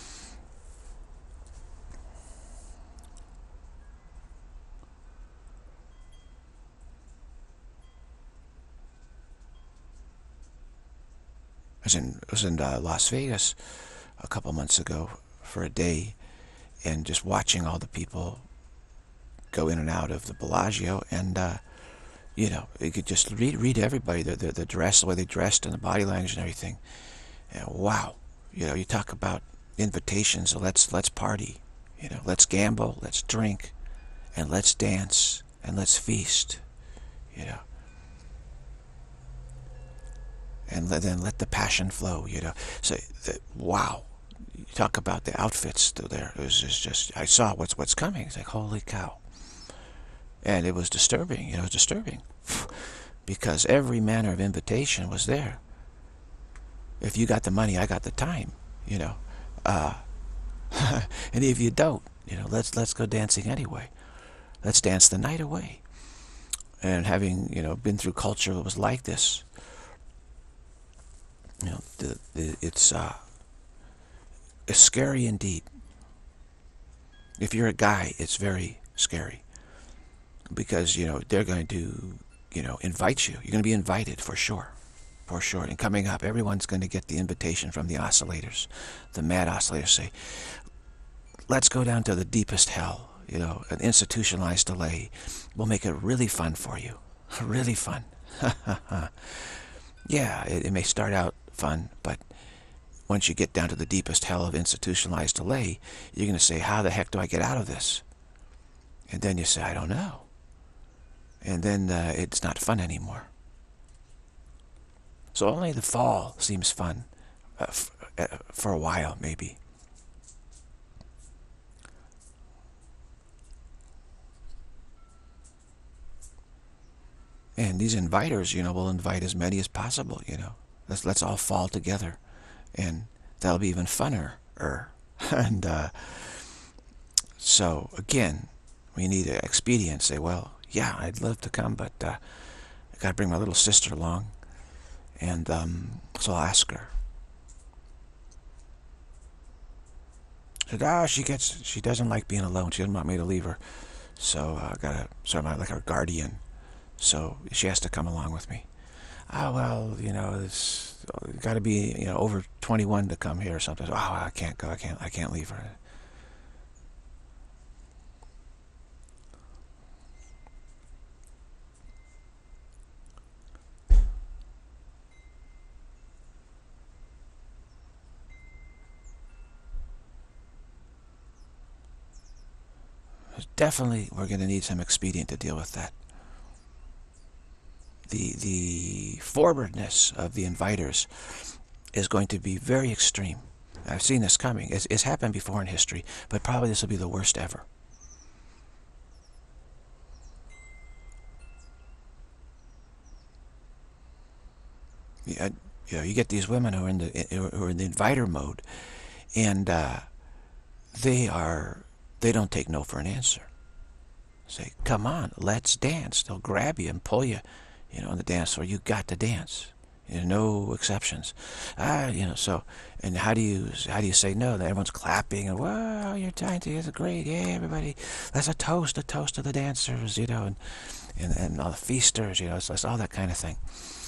I was in Las Vegas a couple months ago for a day, and just watching all the people go in and out of the Bellagio, and you know, you could just read everybody, the dress, the way they dressed, and the body language and everything. And wow, you know, you talk about invitations. So let's party, you know, let's gamble, let's drink, and let's dance, and let's feast, you know. And then let the passion flow, you know. So, wow, you talk about the outfits there. It was just I saw what's coming. It's like, holy cow. And it was disturbing, you know, it was disturbing. Because every manner of invitation was there. If you got the money, I got the time, you know. And if you don't, you know, let's go dancing anyway. Let's dance the night away. And having, you know, been through culture that was like this, you know, it's scary indeed. If you're a guy, it's very scary, because, you know, they're going to, you know, invite you. You're going to be invited for sure, for sure. And coming up, everyone's going to get the invitation from the oscillators. The mad oscillators say, let's go down to the deepest hell, you know, an institutionalized delay. We'll make it really fun for you, really fun. Yeah, it may start out fun, but once you get down to the deepest hell of institutionalized delay, you're going to say, how the heck do I get out of this? And then you say, I don't know. And then it's not fun anymore. So only the fall seems fun for a while, maybe. And these inviters, you know, will invite as many as possible, you know. Let's all fall together, and that'll be even funner. And so again, we need an expedient. Say, well, yeah, I'd love to come, but I got to bring my little sister along, and so I'll ask her. She said, she doesn't like being alone. She doesn't want me to leave her, so I'm like her guardian. So she has to come along with me. Well, you know, it's got to be, you know, over 21 to come here or something. Oh, I can't go. I can't leave her. Definitely, we're going to need some expedient to deal with that. The forwardness of the inviters is going to be very extreme. I've seen this coming. It's happened before in history, but probably this will be the worst ever. You know, you get these women who are in the inviter mode, and they don't take no for an answer. Say, come on, let's dance. They'll grab you and pull you, you know, on the dance floor. You got to dance. You know, no exceptions. You know, so, and how do you say no? Everyone's clapping and, wow, you're dancing, it's great, yeah, everybody. That's a toast to the dancers, you know, and all the feasters, you know, it's all that kind of thing.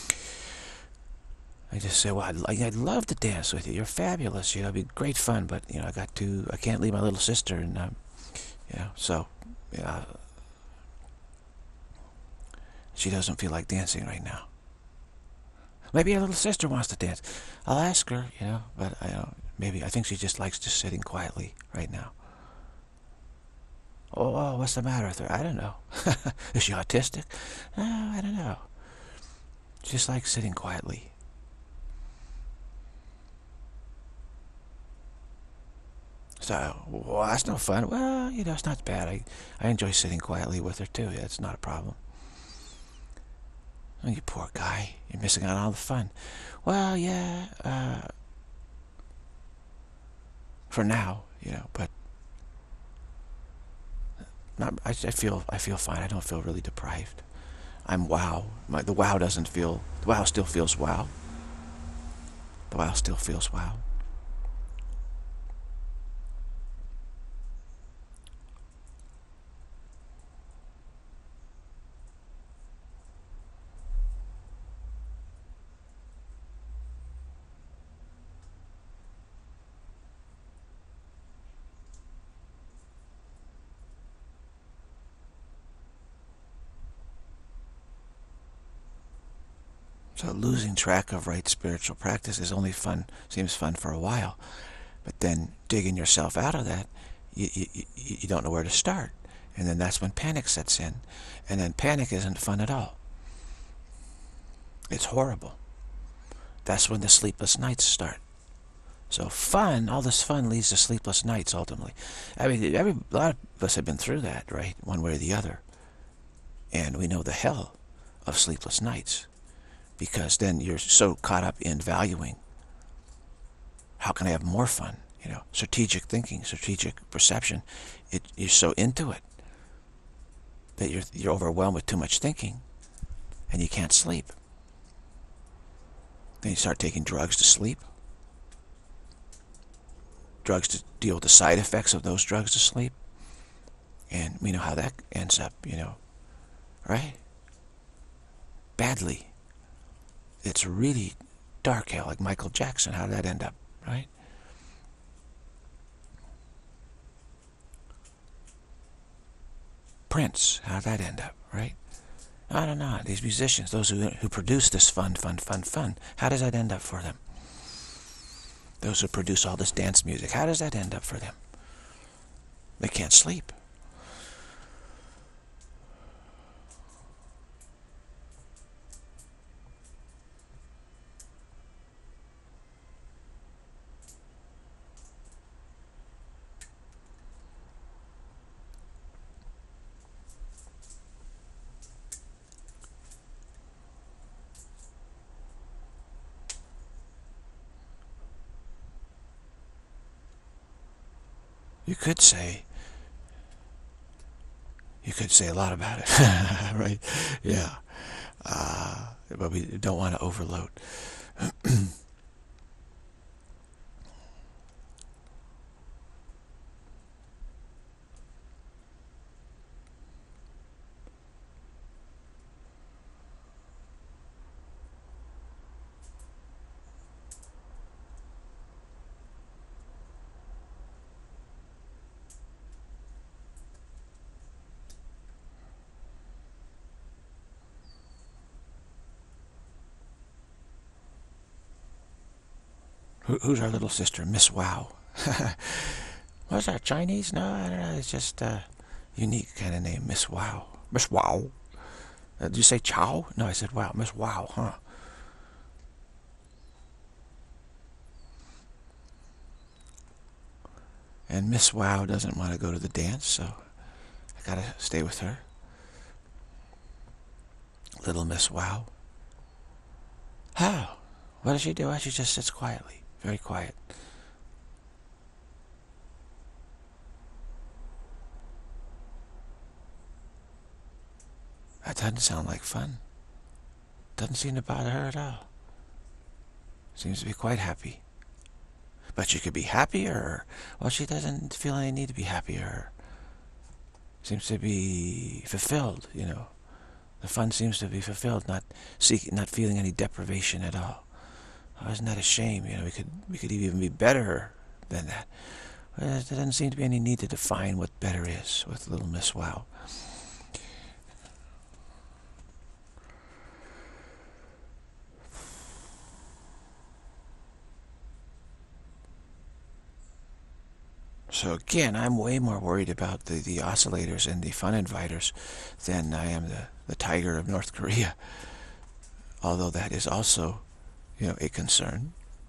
I just say, well, I'd love to dance with you. You're fabulous, you know, it'd be great fun, but, you know, I can't leave my little sister, and, you know, so, yeah. She doesn't feel like dancing right now. Maybe her little sister wants to dance. I'll ask her, you know, but maybe I think she just likes just sitting quietly right now. Oh, what's the matter with her? I don't know. Is she autistic? Oh, I don't know. Just like sitting quietly. So, well, that's no fun. Well, it's not bad. I enjoy sitting quietly with her too. It's not a problem. Oh, you poor guy. You're missing out on all the fun. Well, yeah, for now, but I feel fine. I don't feel really deprived. I'm wow. The wow doesn't feel. The wow still feels wow. The wow still feels wow. So losing track of right spiritual practice is only fun. Seems fun for a while, but then digging yourself out of that, you don't know where to start, and then that's when panic sets in, and then panic isn't fun at all. It's horrible. That's when the sleepless nights start. So fun, all this fun leads to sleepless nights ultimately. I mean, a lot of us have been through that, right? One way or the other. And we know the hell of sleepless nights, because then you're so caught up in valuing, how can I have more fun? Strategic thinking, strategic perception. You're so into it that you're overwhelmed with too much thinking, and you can't sleep. Then you start taking drugs to sleep. Drugs to deal with the side effects of those drugs to sleep. And we know how that ends up, right? Badly. It's really dark hell, like Michael Jackson. How did that end up, right? Prince, how did that end up, right? I don't know. These musicians, those who produce this fun, how does that end up for them? Those who produce all this dance music, how does that end up for them? They can't sleep. You could say a lot about it, right? Yeah. But we don't want to overload. Who's our little sister, Miss Wow? What's that, Chinese? No, I don't know. It's just a unique kind of name, Miss Wow. Miss Wow. Did you say Chow? No, I said Wow. Miss Wow, huh? And Miss Wow doesn't want to go to the dance, so I gotta stay with her. Little Miss Wow. How? What does she do? She just sits quietly, very quiet. That doesn't sound like fun. Doesn't seem to bother her at all. Seems to be quite happy. But she could be happier. Well, she doesn't feel any need to be happier. Seems to be fulfilled, The fun seems to be fulfilled, not feeling any deprivation at all. Oh, isn't that a shame? We could even be better than that. Well, there doesn't seem to be any need to define what better is with little Miss Wow. So again, I'm way more worried about the oscillators and the fun inviters than I am the tiger of North Korea. Although that is also, a concern.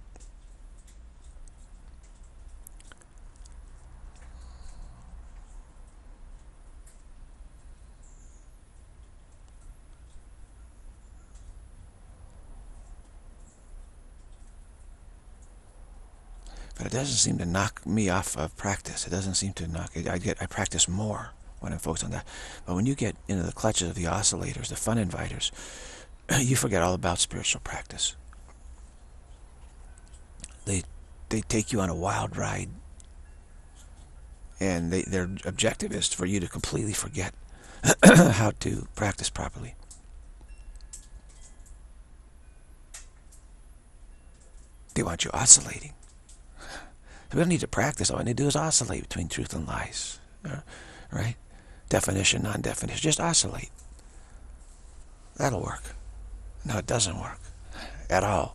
But it doesn't seem to knock me off of practice. It doesn't seem to knock it. I practice more when I'm focused on that. But when you get into the clutches of the oscillators, the fun inviters, you forget all about spiritual practice. They take you on a wild ride, and their objective is for you to completely forget how to practice properly. They want you oscillating. We don't need to practice. All we need to do is oscillate between truth and lies. Right? Definition, non-definition. Just oscillate. That'll work. No, it doesn't work. At all.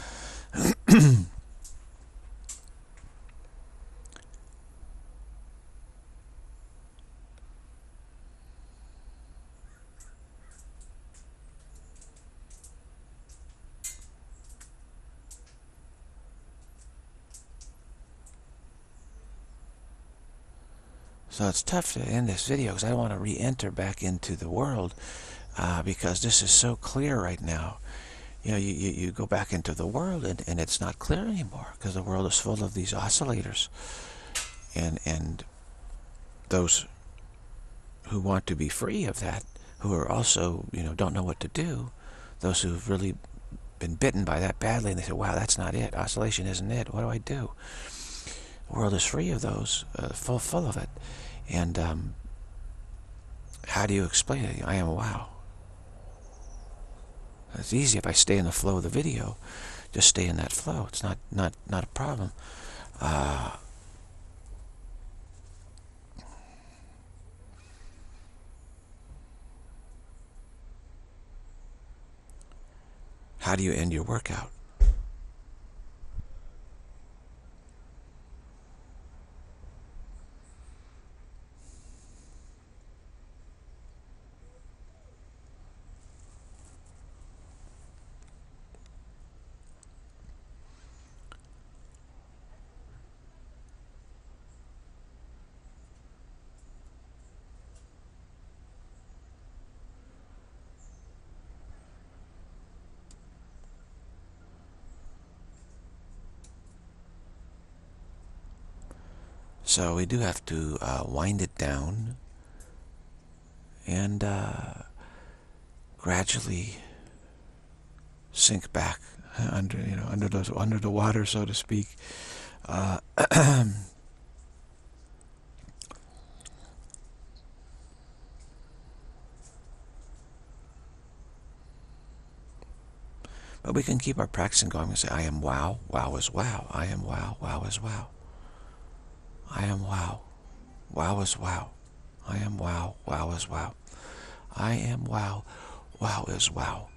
So it's tough to end this video because I want to re-enter back into the world because this is so clear right now. You go back into the world and it's not clear anymore because the world is full of these oscillators. And those who want to be free of that, who are also, don't know what to do, those who've really been bitten by that badly, and they say, wow, that's not it. Oscillation isn't it. What do I do? The world is free of those, full of it. And how do you explain it? I am wow. It's easy if I stay in the flow of the video. Just stay in that flow. It's not a problem. How do you end your workout? So we do have to wind it down and gradually sink back under the water, so to speak. But we can keep our practicing going and say, I am wow, wow is wow. I am wow, wow is wow. I am wow, wow is wow. I am wow, wow is wow. I am wow, wow is wow.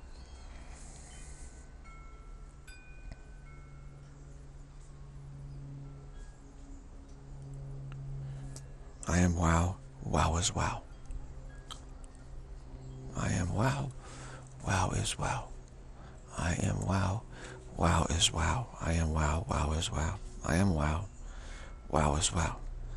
I am wow, wow is wow. I am wow, wow is wow. I am wow, wow is wow. I am wow, wow is wow. I am wow, wow is wow.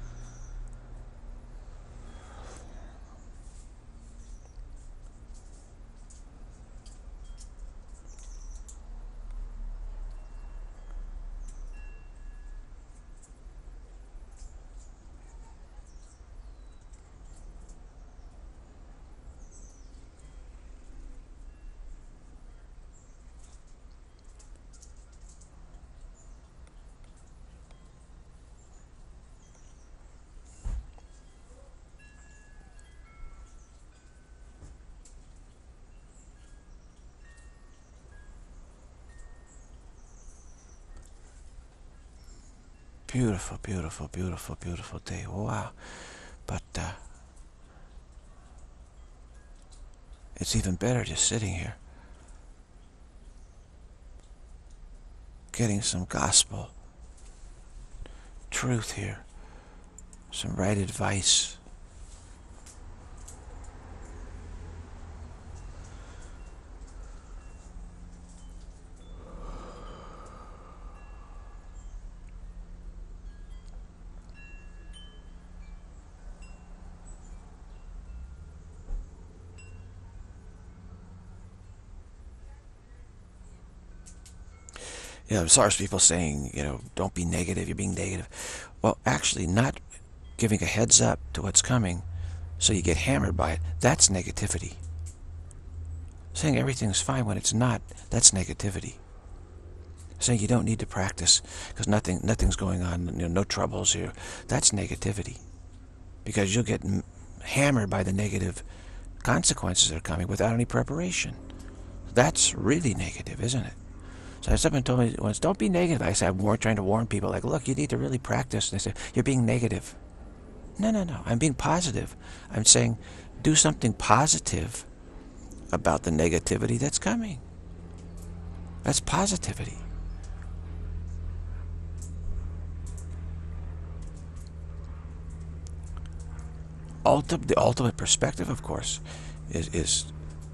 Beautiful, beautiful, beautiful, beautiful day. Wow. But it's even better just sitting here, getting some gospel truth here some right advice. You know, as far as people saying, you know, don't be negative, you're being negative. Well, actually, not giving a heads up to what's coming so you get hammered by it, that's negativity. Saying everything's fine when it's not, that's negativity. Saying you don't need to practice because nothing's going on, you know, no troubles here, that's negativity. Because you'll get hammered by the negative consequences that are coming without any preparation. That's really negative, isn't it? So someone told me once, don't be negative. I said, I'm trying to warn people, like, look, you need to really practice. And they said, you're being negative. No, no, no, I'm being positive. I'm saying, do something positive about the negativity that's coming. That's positivity. The ultimate perspective, of course, is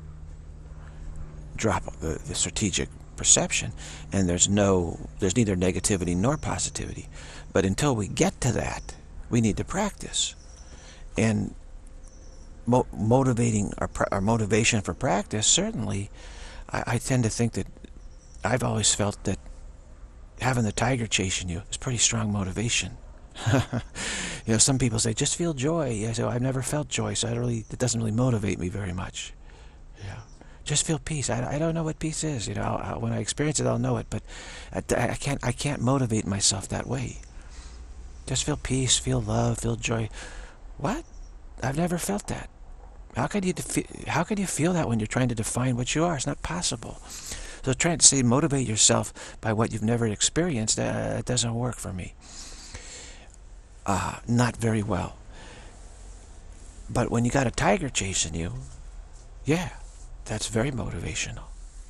drop the strategic perception, and there's neither negativity nor positivity. But until we get to that, we need to practice. And motivating our motivation for practice, certainly, I tend to think that I've always felt that having the tiger chasing you is pretty strong motivation. You know, some people say, just feel joy. I say, well, I've never felt joy, so it doesn't really motivate me very much. Yeah. Just feel peace. I don't know what peace is. You know, when I experience it, I'll know it. But I can't motivate myself that way. Just feel peace, feel love, feel joy. What? I've never felt that. How can you feel that when you're trying to define what you are? It's not possible. So trying to say motivate yourself by what you've never experienced, that doesn't work for me. Not very well. But when you got a tiger chasing you, yeah, that's very motivational.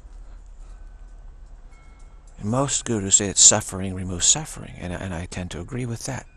And most gurus say that suffering removes suffering, and I tend to agree with that.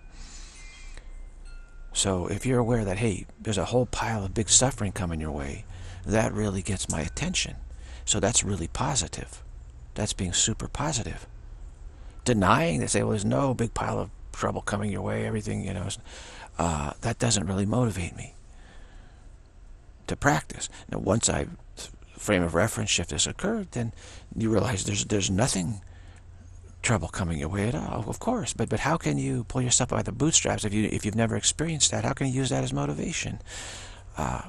So if you're aware that, hey, there's a whole pile of big suffering coming your way, that really gets my attention. So that's really positive. That's being super positive. Denying that, say, well, there's no big pile of trouble coming your way, everything, you know, that doesn't really motivate me to practice. Now, once frame of reference shift has occurred, then you realize there's nothing trouble coming your way at all, of course. But how can you pull yourself by the bootstraps if you've never experienced that? How can you use that as motivation? I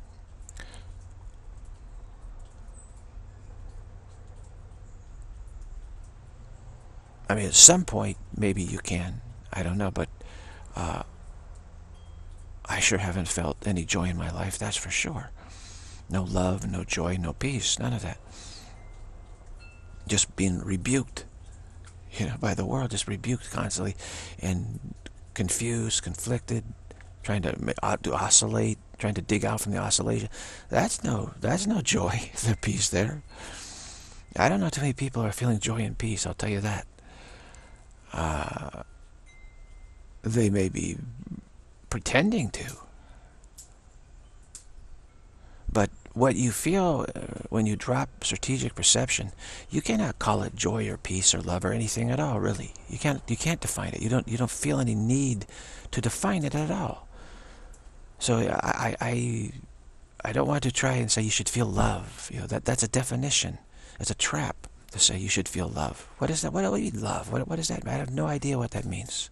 mean, at some point, maybe you can. I don't know, but I sure haven't felt any joy in my life, that's for sure. No love, no joy, no peace, none of that. Just being rebuked, you know, by the world, just rebuked constantly, and confused, conflicted, trying to oscillate, trying to dig out from the oscillation. That's no joy, the peace there. I don't know too many people are feeling joy and peace, I'll tell you that. They may be pretending to. But what you feel when you drop strategic perception, you cannot call it joy or peace or love or anything at all, really. You can't define it. You don't feel any need to define it at all. So I don't want to try and say you should feel love. You know, that's a definition. It's a trap to say you should feel love. What is that? What do you mean love? What is that? I have no idea what that means.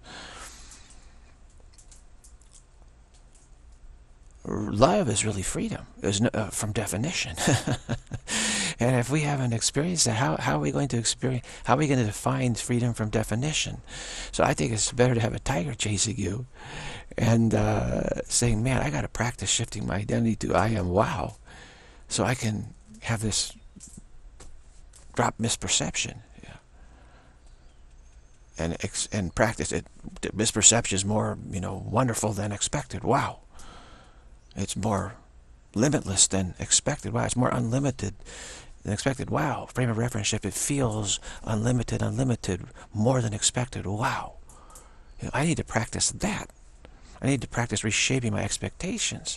Love is really freedom, from definition. And if we haven't experienced that, how are we going to experience? How are we going to define freedom from definition? So I think it's better to have a tiger chasing you, and saying, "Man, I got to practice shifting my identity to I am wow, so I can have this drop misperception." Yeah. And practice it. Misperception is more, wonderful than expected. Wow. It's more limitless than expected. Wow, it's more unlimited than expected. Wow, frame of reference shift, it feels unlimited, more than expected. Wow. I need to practice that. I need to practice reshaping my expectations.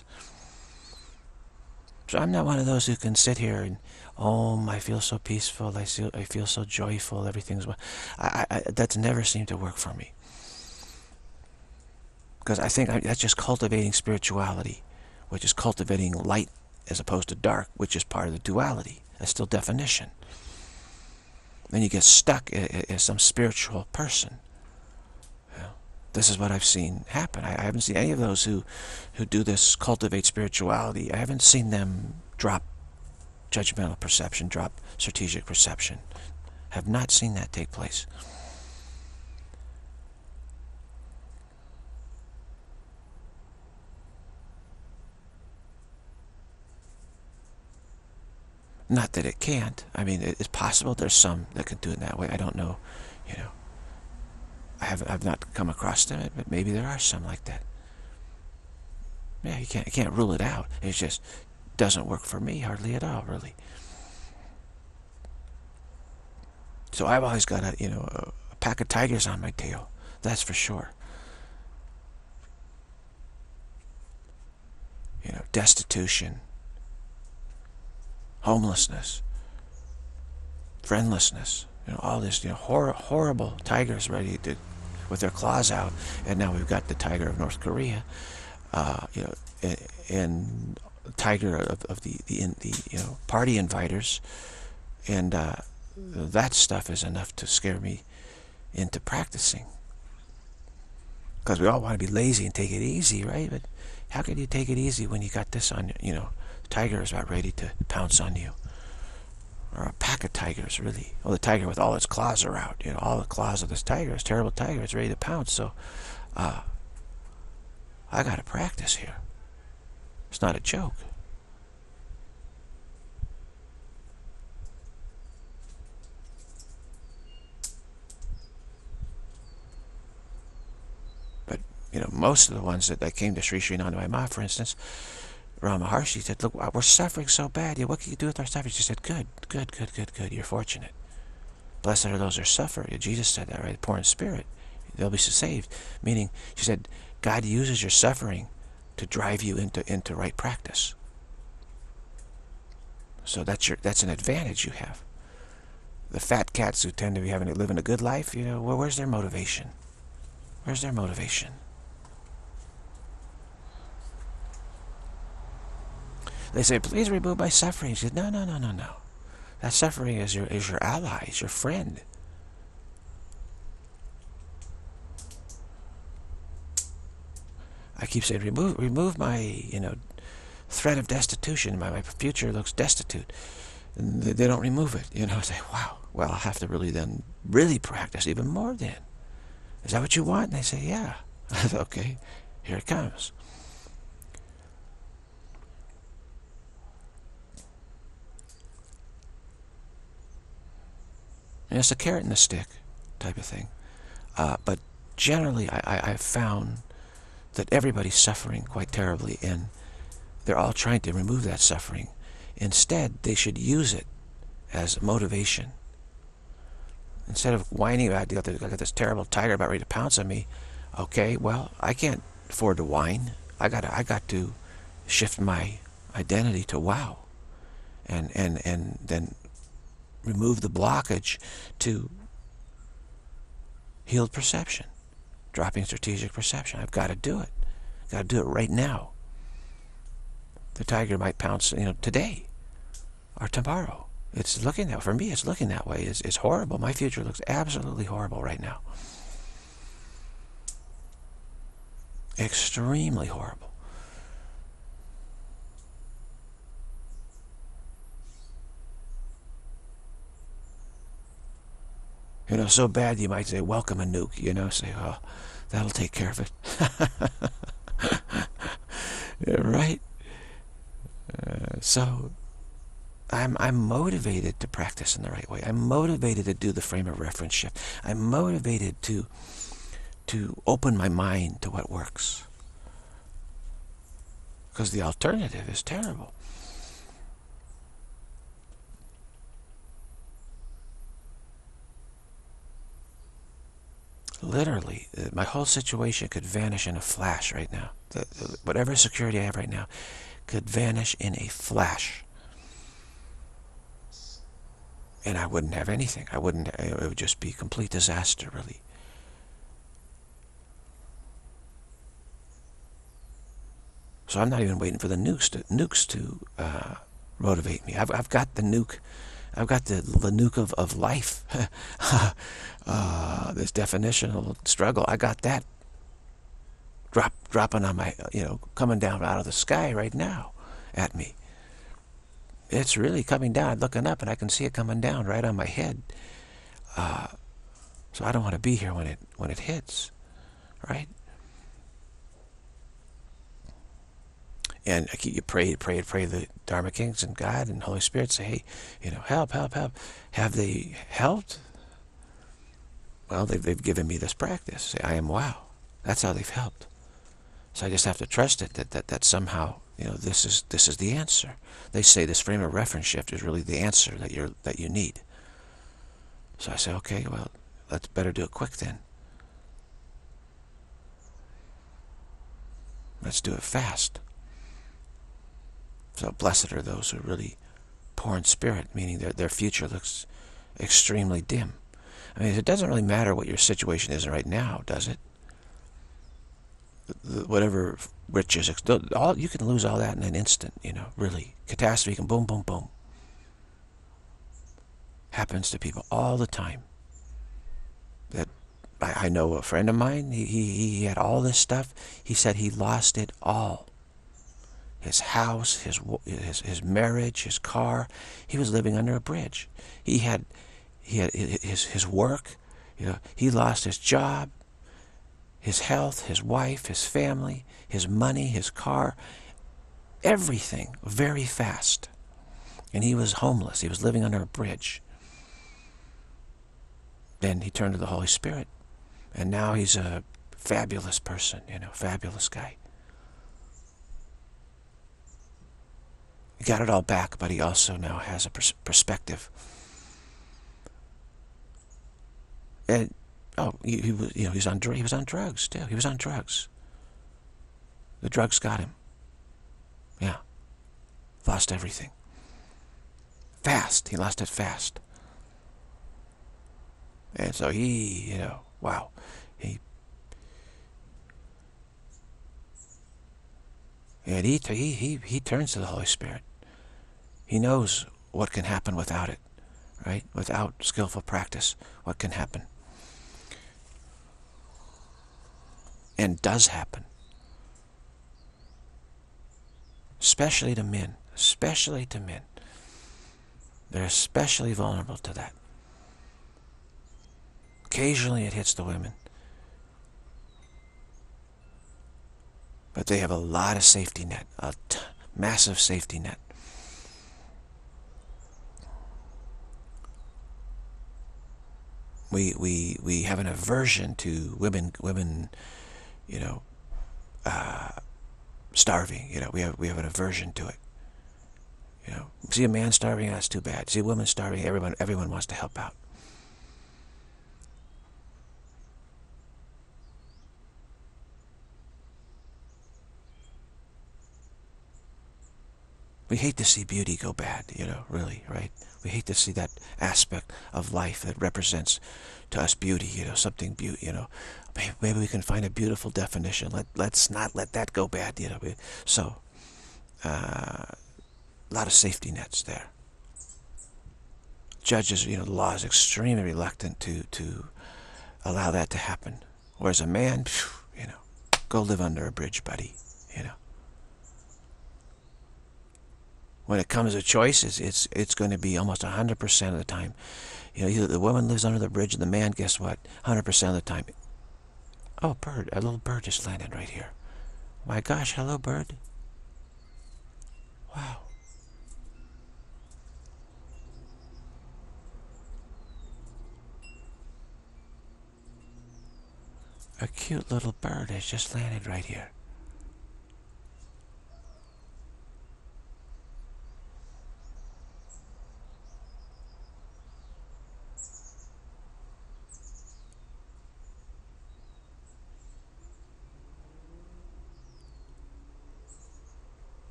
So I'm not one of those who can sit here and, oh, I feel so peaceful, I feel so joyful, everything's well. That's never seemed to work for me. Because I think that's just cultivating spirituality, which is cultivating light as opposed to dark, which is part of the duality. That's still definition. Then you get stuck as some spiritual person. This is what I've seen happen. I haven't seen any of those who do this, cultivate spirituality. I haven't seen them drop judgmental perception, drop strategic perception. Have not seen that take place. Not that it can't. I mean, it's possible there's some that can do it that way. I don't know, you know. I've not come across them, but maybe there are some like that. Yeah, you can't rule it out. It just doesn't work for me hardly at all, really. So I've always got a pack of tigers on my tail. That's for sure. Destitution, homelessness, friendlessness, all this, horrible tigers ready to, with their claws out, and now we've got the tiger of North Korea, and the tiger of the party inviters, and that stuff is enough to scare me into practicing. Because we all want to be lazy and take it easy, right? But how can you take it easy when you got this on you? The tiger is about ready to pounce on you. Or a pack of tigers, really. Well, the tiger with all its claws are out. All the claws of this tiger, this terrible tiger, it's ready to pounce. So, I got to practice here. It's not a joke. But, most of the ones that came to Sri Sri Nanda Ma, for instance, Rama Maharshi said, look, we're suffering so bad. What can you do with our suffering? She said, good. You're fortunate. Blessed are those who suffer. Jesus said that, right? Poor in spirit. They'll be saved. Meaning, she said, God uses your suffering to drive you into right practice. So that's an advantage you have. The fat cats who tend to be living a good life, where's their motivation? Where's their motivation? They say, please remove my suffering. She said, no. That suffering is your ally, is your friend. I keep saying, remove my, threat of destitution. My future looks destitute. And they don't remove it. I say, wow, well, I'll have to really practice even more then. Is that what you want? And they say, yeah. I said, okay, here it comes. And it's a carrot and a stick type of thing. But generally, I've found that everybody's suffering quite terribly, and they're all trying to remove that suffering. Instead, they should use it as motivation. Instead of whining about, I got this terrible tiger about ready to pounce on me. Okay, well, I can't afford to whine. I got to shift my identity to wow, and then remove the blockage to healed perception, dropping strategic perception. I've got to do it. Got to do it right now. The tiger might pounce, today or tomorrow. It's looking that, for me, it's looking that way. It's horrible. My future looks absolutely horrible right now. Extremely horrible. So bad you might say, welcome a nuke, say, oh, that'll take care of it. Yeah, right? So I'm motivated to practice in the right way. I'm motivated to do the frame of reference shift. I'm motivated to open my mind to what works. Because the alternative is terrible. Literally, my whole situation could vanish in a flash right now. Whatever security I have right now could vanish in a flash. And I wouldn't have anything. It would just be complete disaster, really. So I'm not even waiting for the nukes to motivate me. I've got the nuke. I've got the nuke of life. This definitional struggle. I got that dropping on my, coming down out of the sky right now at me. It's really coming down. I'm looking up and I can see it coming down right on my head. So I don't want to be here when it hits, right? And you pray the Dharma Kings and God and Holy Spirit say, hey, help. Have they helped? Well, they've given me this practice. Say, I am wow. That's how they've helped. So I just have to trust it that somehow, this is the answer. They say this frame of reference shift is really the answer that you need. So I say, okay, well, let's better do it quick then. Let's do it fast. So blessed are those who are really poor in spirit, meaning their future looks extremely dim. I mean, it doesn't really matter what your situation is right now, does it? Whatever riches, you can lose all that in an instant, really. Catastrophe can boom, boom, boom. Happens to people all the time. That I know a friend of mine, he had all this stuff. He said he lost it all. His house, his marriage, his car. He was living under a bridge. He had his work. He lost his job, his health, his wife, his family, his money, his car, everything very fast. And he was homeless. He was living under a bridge. Then he turned to the Holy Spirit, and now he's a fabulous person, fabulous guy. He got it all back, but he also now has a perspective. And he was on drugs too. He was on drugs. The drugs got him. Yeah, lost everything. Fast. He lost it fast. And so he, wow, he turns to the Holy Spirit. He knows what can happen without it, right? Without skillful practice, what can happen. And does happen. Especially to men. Especially to men. They're especially vulnerable to that. Occasionally it hits the women. But they have a lot of safety net. A massive safety net. We have an aversion to women starving. We have an aversion to it. See a man starving, that's too bad. See a woman starving, everyone wants to help out. We hate to see beauty go bad, really, right? We hate to see that aspect of life that represents to us beauty, something beautiful, maybe we can find a beautiful definition. Let's not let that go bad, So, a lot of safety nets there. Judges, the law is extremely reluctant to allow that to happen. Whereas a man, go live under a bridge, buddy, When it comes to choices, it's going to be almost 100% of the time. Either the woman lives under the bridge and the man, guess what? 100% of the time. Oh, bird. A little bird just landed right here. My gosh, hello, bird. Wow. A cute little bird has just landed right here.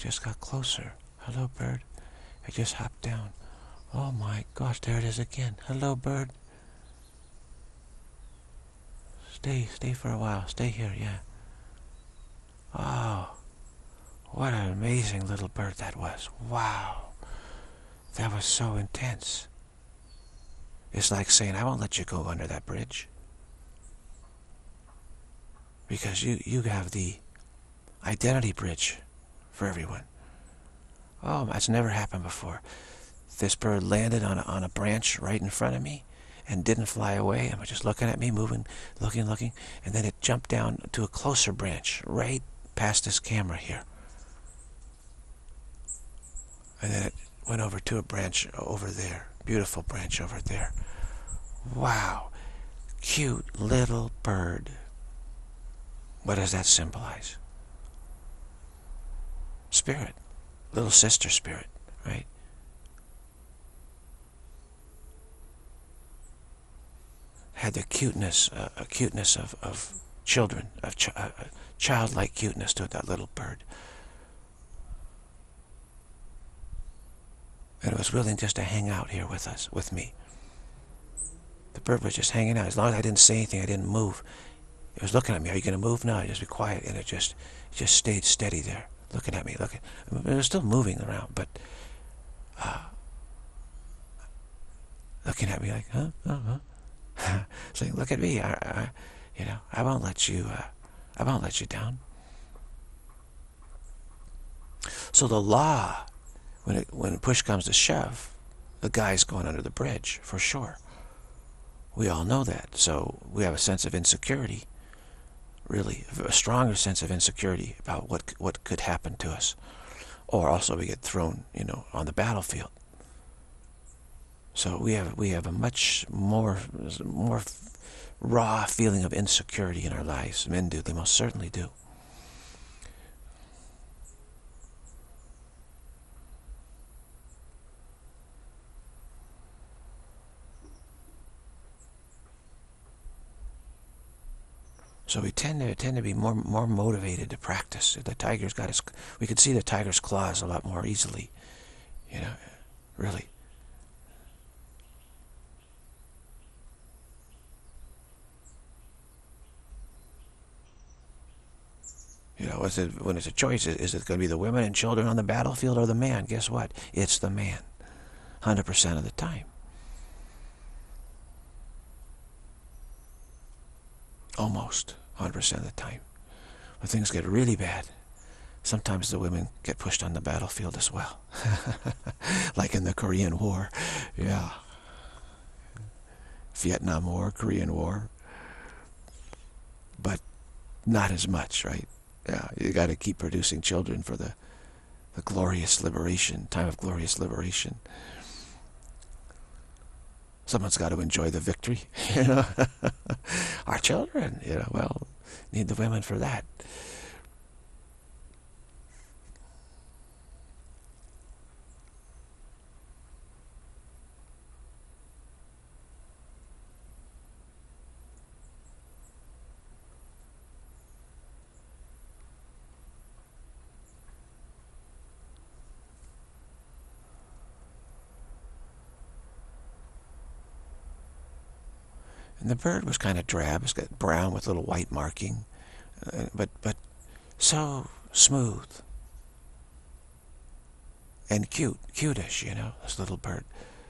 just got closer. Hello, bird. It just hopped down. Oh my gosh, there it is again. Hello, bird. Stay for a while. Stay here, yeah. Oh, what an amazing little bird that was. Wow. That was so intense. It's like saying, I won't let you go under that bridge. Because you have the identity bridge for everyone. Oh, that's never happened before. This bird landed on a branch right in front of me and didn't fly away and was just looking at me, moving, looking, and then it jumped down to a closer branch right past this camera here. And then it went over to a branch over there. Beautiful branch over there. Wow. Cute little bird. What does that symbolize? Spirit. Little sister spirit, right? Had the cuteness of children, of childlike cuteness to that little bird. And it was willing just to hang out here with us, with me. The bird was just hanging out. As long as I didn't say anything, I didn't move. It was looking at me. Are you going to move? No, just be quiet. And it just stayed steady there, looking at me. It was still moving around, but looking at me like, huh? Saying, look at me. I won't let you. I won't let you down. So the law, when push comes to shove, the guy's going under the bridge for sure. We all know that. So we have a sense of insecurity, really, a stronger sense of insecurity about what could happen to us. Or also we get thrown, on the battlefield. So we have a much more raw feeling of insecurity in our lives. Men do. They most certainly do. So we tend to be more motivated to practice. The tiger's got his. We could see the tiger's claws a lot more easily. Really. When it's a choice, is it going to be the women and children on the battlefield or the man? Guess what? It's the man, 100% of the time. Almost 100% of the time. When things get really bad, sometimes the women get pushed on the battlefield as well. Like in the Korean War. Yeah. Vietnam War, Korean War. But not as much, right? Yeah, you got to keep producing children for the glorious liberation, time of glorious liberation. Someone's got to enjoy the victory, Our children, well, need the women for that. And the bird was kind of drab. It's got brown with little white marking, but so smooth and cutish, this little bird.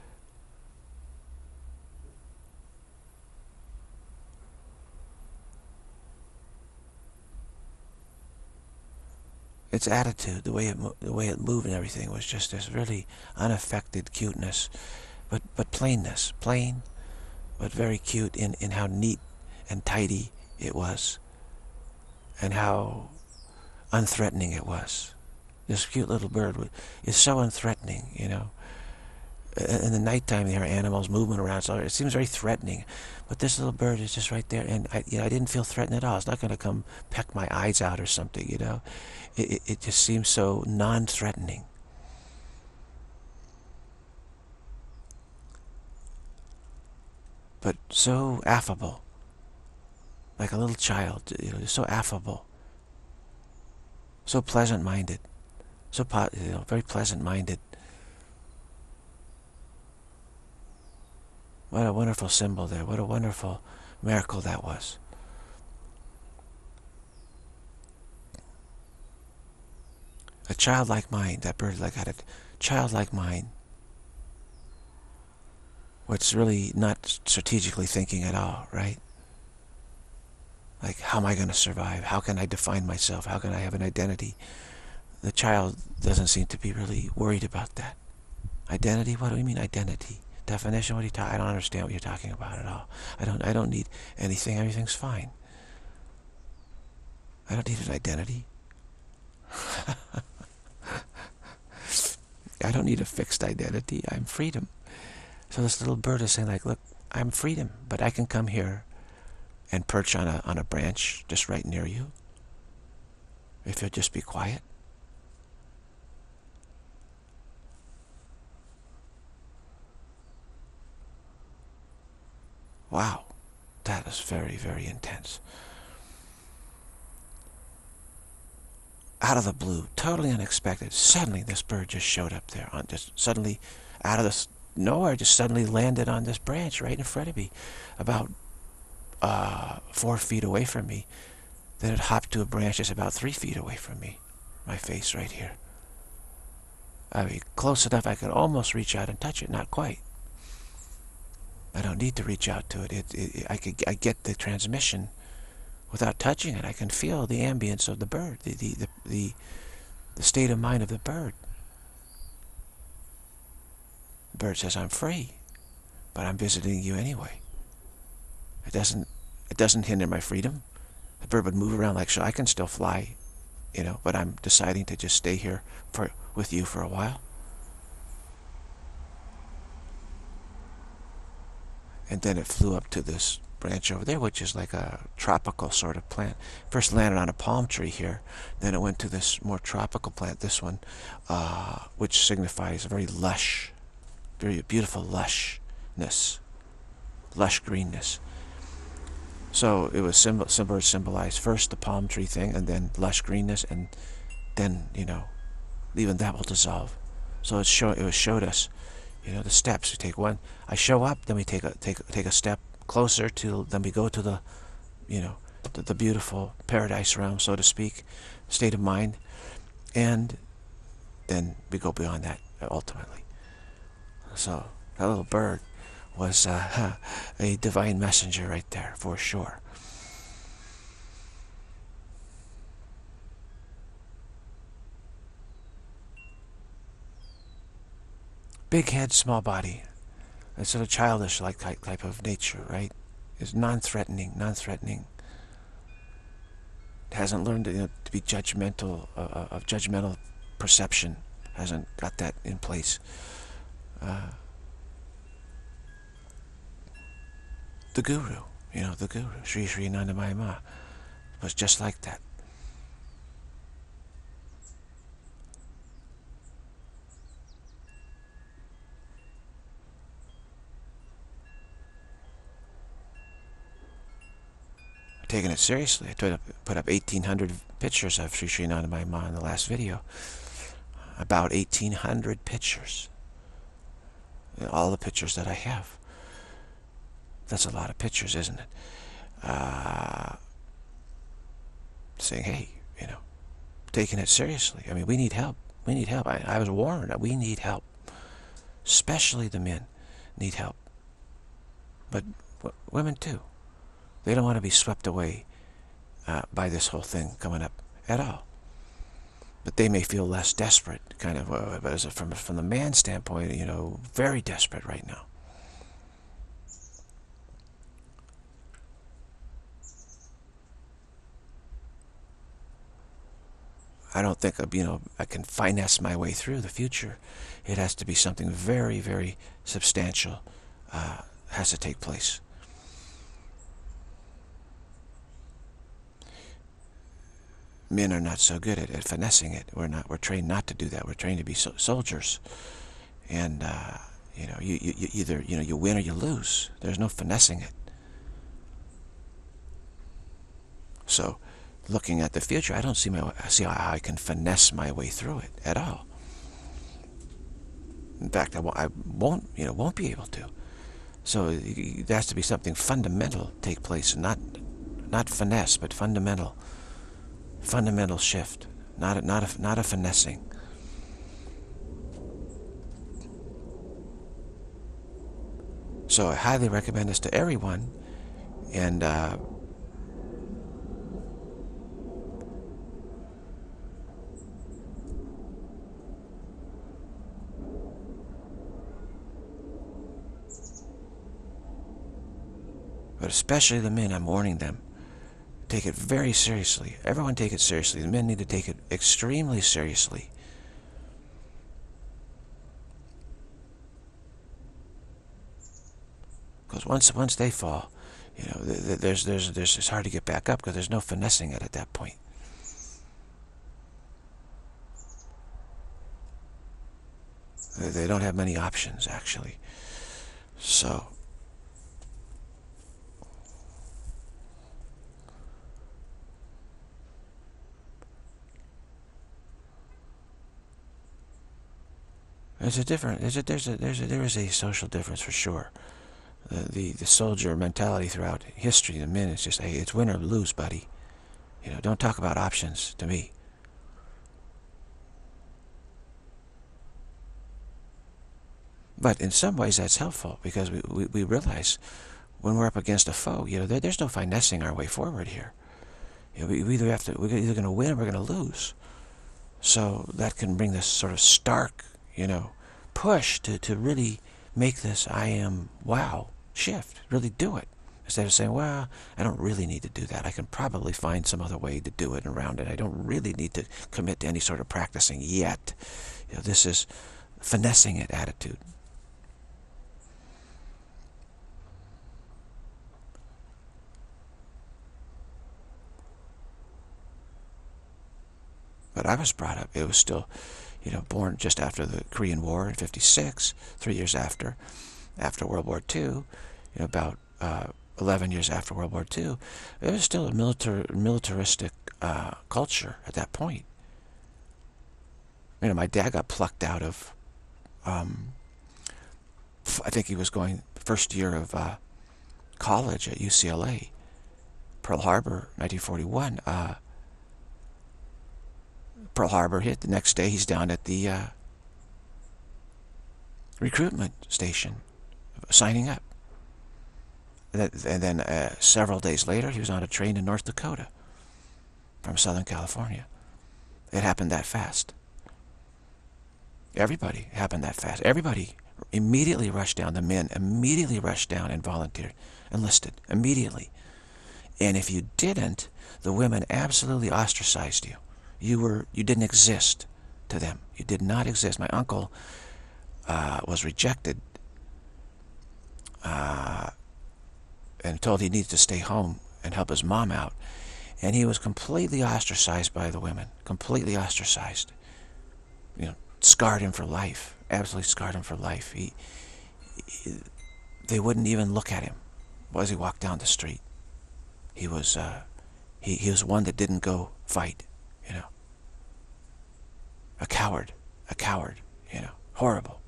Its attitude, the way it moved and everything was just this really unaffected cuteness, but plainness, plain, but very cute in how neat and tidy it was, and how unthreatening it was. This cute little bird is so unthreatening, In the nighttime, there are animals moving around, so it seems very threatening. But this little bird is just right there, and I didn't feel threatened at all. It's not going to come peck my eyes out or something, It just seems so non-threatening. But so affable, like a little child, so affable, so pleasant-minded, So very pleasant-minded. What a wonderful symbol there. What a wonderful miracle that was. A childlike mind. That bird had a childlike mind. What's really not strategically thinking at all, right? Like, how am I going to survive? How can I define myself? How can I have an identity? The child doesn't seem to be really worried about that. Identity? What do you mean identity? Definition? What are you talking? I don't understand what you're talking about at all. I don't need anything. Everything's fine. I don't need an identity. I don't need a fixed identity. I'm freedom. So this little bird is saying, like, look, I'm freedom, but I can come here and perch on a branch just right near you if you'll just be quiet. Wow, that is very, very intense. Out of the blue, totally unexpected, suddenly this bird just showed up there, just suddenly out of this nowhere, just suddenly landed on this branch right in front of me, about 4 feet away from me. Then it hopped to a branch that's about 3 feet away from me, my face right here. I mean, close enough I could almost reach out and touch it, not quite. I don't need to reach out to it. I get the transmission without touching it. I can feel the ambience of the bird, the state of mind of the bird. The bird says, I'm free, but I'm visiting you anyway. It doesn't hinder my freedom. The bird would move around like, so I can still fly, but I'm deciding to just stay here with you for a while. And then it flew up to this branch over there, which is like a tropical sort of plant. First landed on a palm tree here, then it went to this more tropical plant, this one, which signifies a very lush, very beautiful lushness, lush greenness. So it was symbolized first the palm tree thing, and then lush greenness, and then, even that will dissolve. So it showed us, the steps. We take one, I show up, then we take a step closer to, then we go to the, the beautiful paradise realm, so to speak, state of mind, and then we go beyond that ultimately. So that little bird was a divine messenger right there, for sure. Big head, small body. That sort of childish-like type of nature, right? Is non-threatening. Hasn't learned to be judgmental, of judgmental perception. Hasn't got that in place. The guru, the guru, Sri Sri Anandamayi Ma, was just like that. Taking it seriously. I put up 1,800 pictures of Sri Sri Anandamayi Ma in the last video. About 1,800 pictures. All the pictures that I have. That's a lot of pictures, isn't it? Saying, hey, taking it seriously. I mean, we need help. We need help. I was warned that we need help. Especially the men need help. But women too. They don't want to be swept away by this whole thing coming up at all. But they may feel less desperate, kind of, but from the man's standpoint, very desperate right now. I don't think, I can finesse my way through the future. It has to be something very, very substantial has to take place. Men are not so good at finessing it. We're trained not to do that. We're trained to be soldiers. And, you either, you win or you lose. There's no finessing it. So looking at the future, I don't see how I can finesse my way through it at all. In fact, I won't be able to. So there has to be something fundamental take place, not finesse, but fundamental shift, not a finessing. So I highly recommend this to everyone, and but especially the men, I'm warning them, take it very seriously. Everyone take it seriously. The men need to take it extremely seriously. Because once they fall, it's hard to get back up because there's no finessing it at that point. They don't have many options, actually. So there is a social difference for sure. The soldier mentality throughout history, the men, it's just, hey, it's win or lose, buddy. Don't talk about options to me. But in some ways that's helpful, because we realize when we're up against a foe, there's no finessing our way forward here. We're either going to win or we're going to lose. So that can bring this sort of stark, push to really make this I am wow shift, really do it. Instead of saying, well, I don't really need to do that. I can probably find some other way to do it and around it. I don't really need to commit to any sort of practicing yet. This is finessing it attitude. But I was brought up, it was still, born just after the Korean War in '56, 3 years after World War II, about 11 years after World War II. It was still a militaristic culture at that point. My dad got plucked out of, I think he was going first year of college at UCLA, Pearl Harbor, 1941. Pearl Harbor hit. The next day he's down at the recruitment station signing up. And then several days later he was on a train in North Dakota from Southern California. It happened that fast. Everybody happened that fast. Everybody immediately rushed down. The men immediately rushed down and volunteered, enlisted immediately. And if you didn't, the women absolutely ostracized you. You didn't exist to them. You did not exist. My uncle was rejected and told he needed to stay home and help his mom out. And he was completely ostracized by the women. Completely ostracized. Scarred him for life. Absolutely scarred him for life. They wouldn't even look at him as he walked down the street. He was he was one that didn't go fight. A coward, horrible.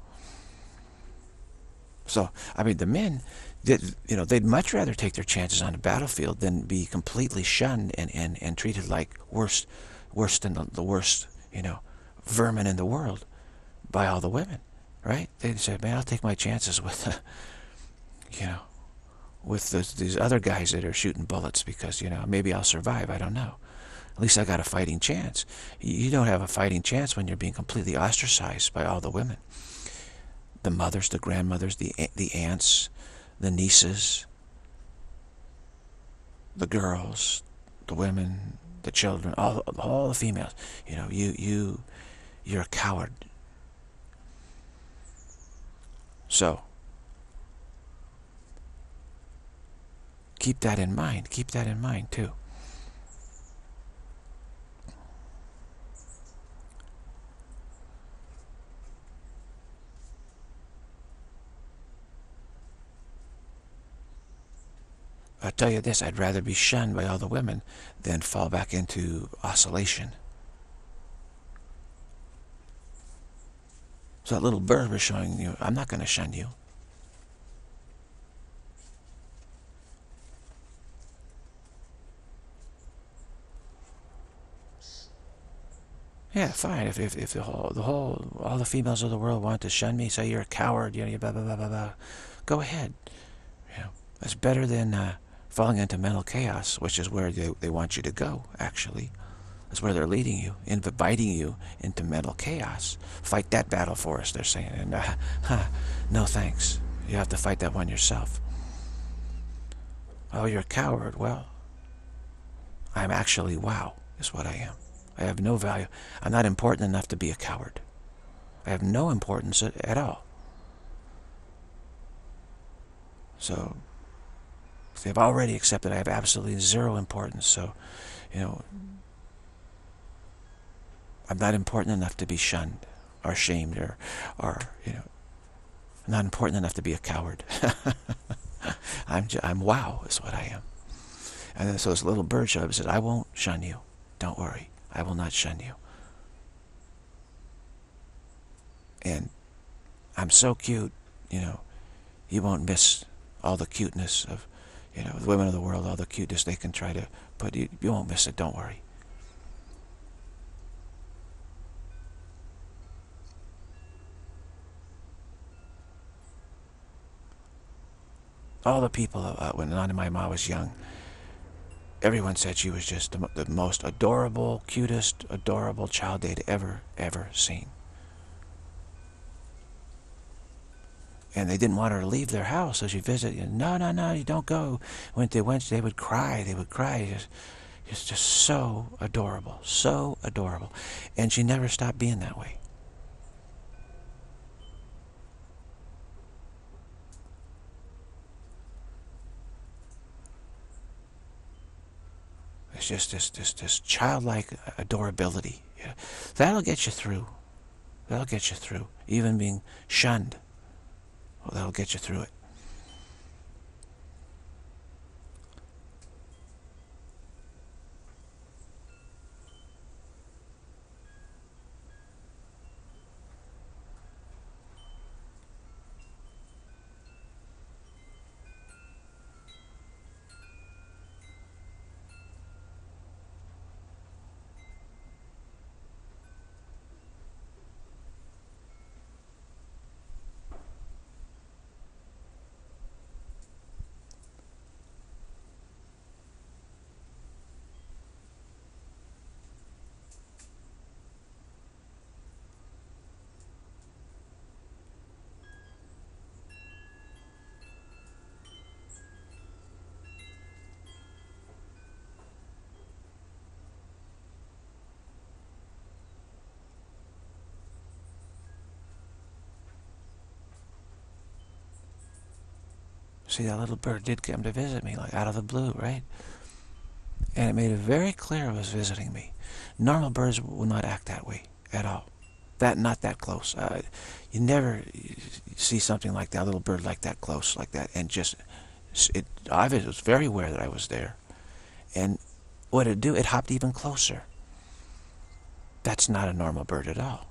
So, the men, they'd much rather take their chances on the battlefield than be completely shunned and treated like worse than the worst, vermin in the world by all the women, right? They'd say, man, I'll take my chances with, these other guys that are shooting bullets because, maybe I'll survive, I don't know. At least I got a fighting chance. You don't have a fighting chance when you're being completely ostracized by all the women. The mothers, the grandmothers, the aunts, the nieces, the girls, the women, the children, all the females. You're a coward. So keep that in mind. Keep that in mind too. I'll tell you this, I'd rather be shunned by all the women than fall back into oscillation. So that little bird was showing you, I'm not going to shun you. Yeah, fine. If all the females of the world want to shun me, say you're a coward, you know, blah blah blah blah blah, go ahead. You know, that's better than falling into mental chaos, which is where they want you to go. Actually, that's where they're leading you, inviting you into mental chaos. Fight that battle for us, they're saying, and no thanks. You have to fight that one yourself. Oh, you're a coward. Well, I'm actually wow, is what I am. I have no value. I'm not important enough to be a coward. I have no importance at all. So, they've already accepted I have absolutely zero importance. So, you know, I'm not important enough to be shunned or shamed or you know, I'm not important enough to be a coward. I'm wow, is what I am. And then so this little bird showed up and said, I won't shun you. Don't worry. I will not shun you. And I'm so cute, you know, you won't miss all the cuteness of, you know, the women of the world, all the cuteness they can try to put. You won't miss it, don't worry. All the people, when my mom was young, everyone said she was just the most adorable, cutest, adorable child they'd ever seen. And they didn't want her to leave their house, so she visited. No, no, no, you don't go. When they went, they would cry. They would cry. Just so adorable, so adorable. And she never stopped being that way. It's just this childlike adorability. Yeah. That'll get you through. That'll get you through. Even being shunned. Well, that'll get you through it. See, that little bird did come to visit me, like out of the blue, right? And it made it very clear it was visiting me. Normal birds will not act that way at all. Not that close. You never see something like that, a little bird like that close, like that, and just, it was very aware that I was there. And what it'd do, it hopped even closer. That's not a normal bird at all.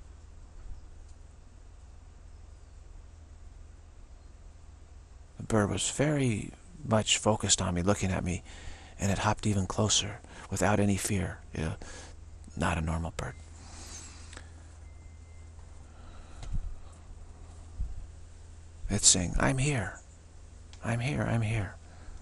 The bird was very much focused on me, looking at me, and it hopped even closer without any fear. You know, not a normal bird. It's saying, I'm here. I'm here. I'm here.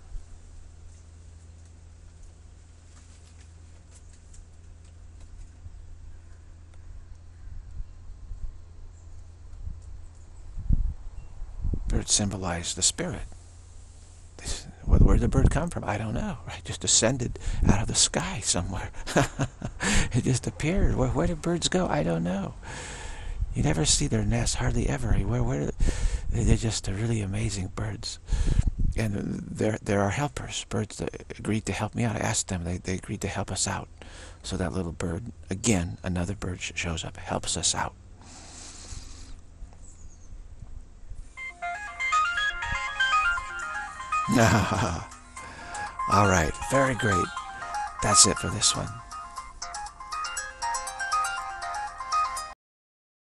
Birds symbolize the spirit. Where'd the bird come from? I don't know. Right? Just descended out of the sky somewhere. It just appeared. Where did birds go? I don't know. You never see their nest, hardly ever. They're just really amazing birds. And there are helpers, birds that agreed to help me out. I asked them, they agreed to help us out. So that little bird, again, another bird shows up, helps us out. All right, very great. That's it for this one.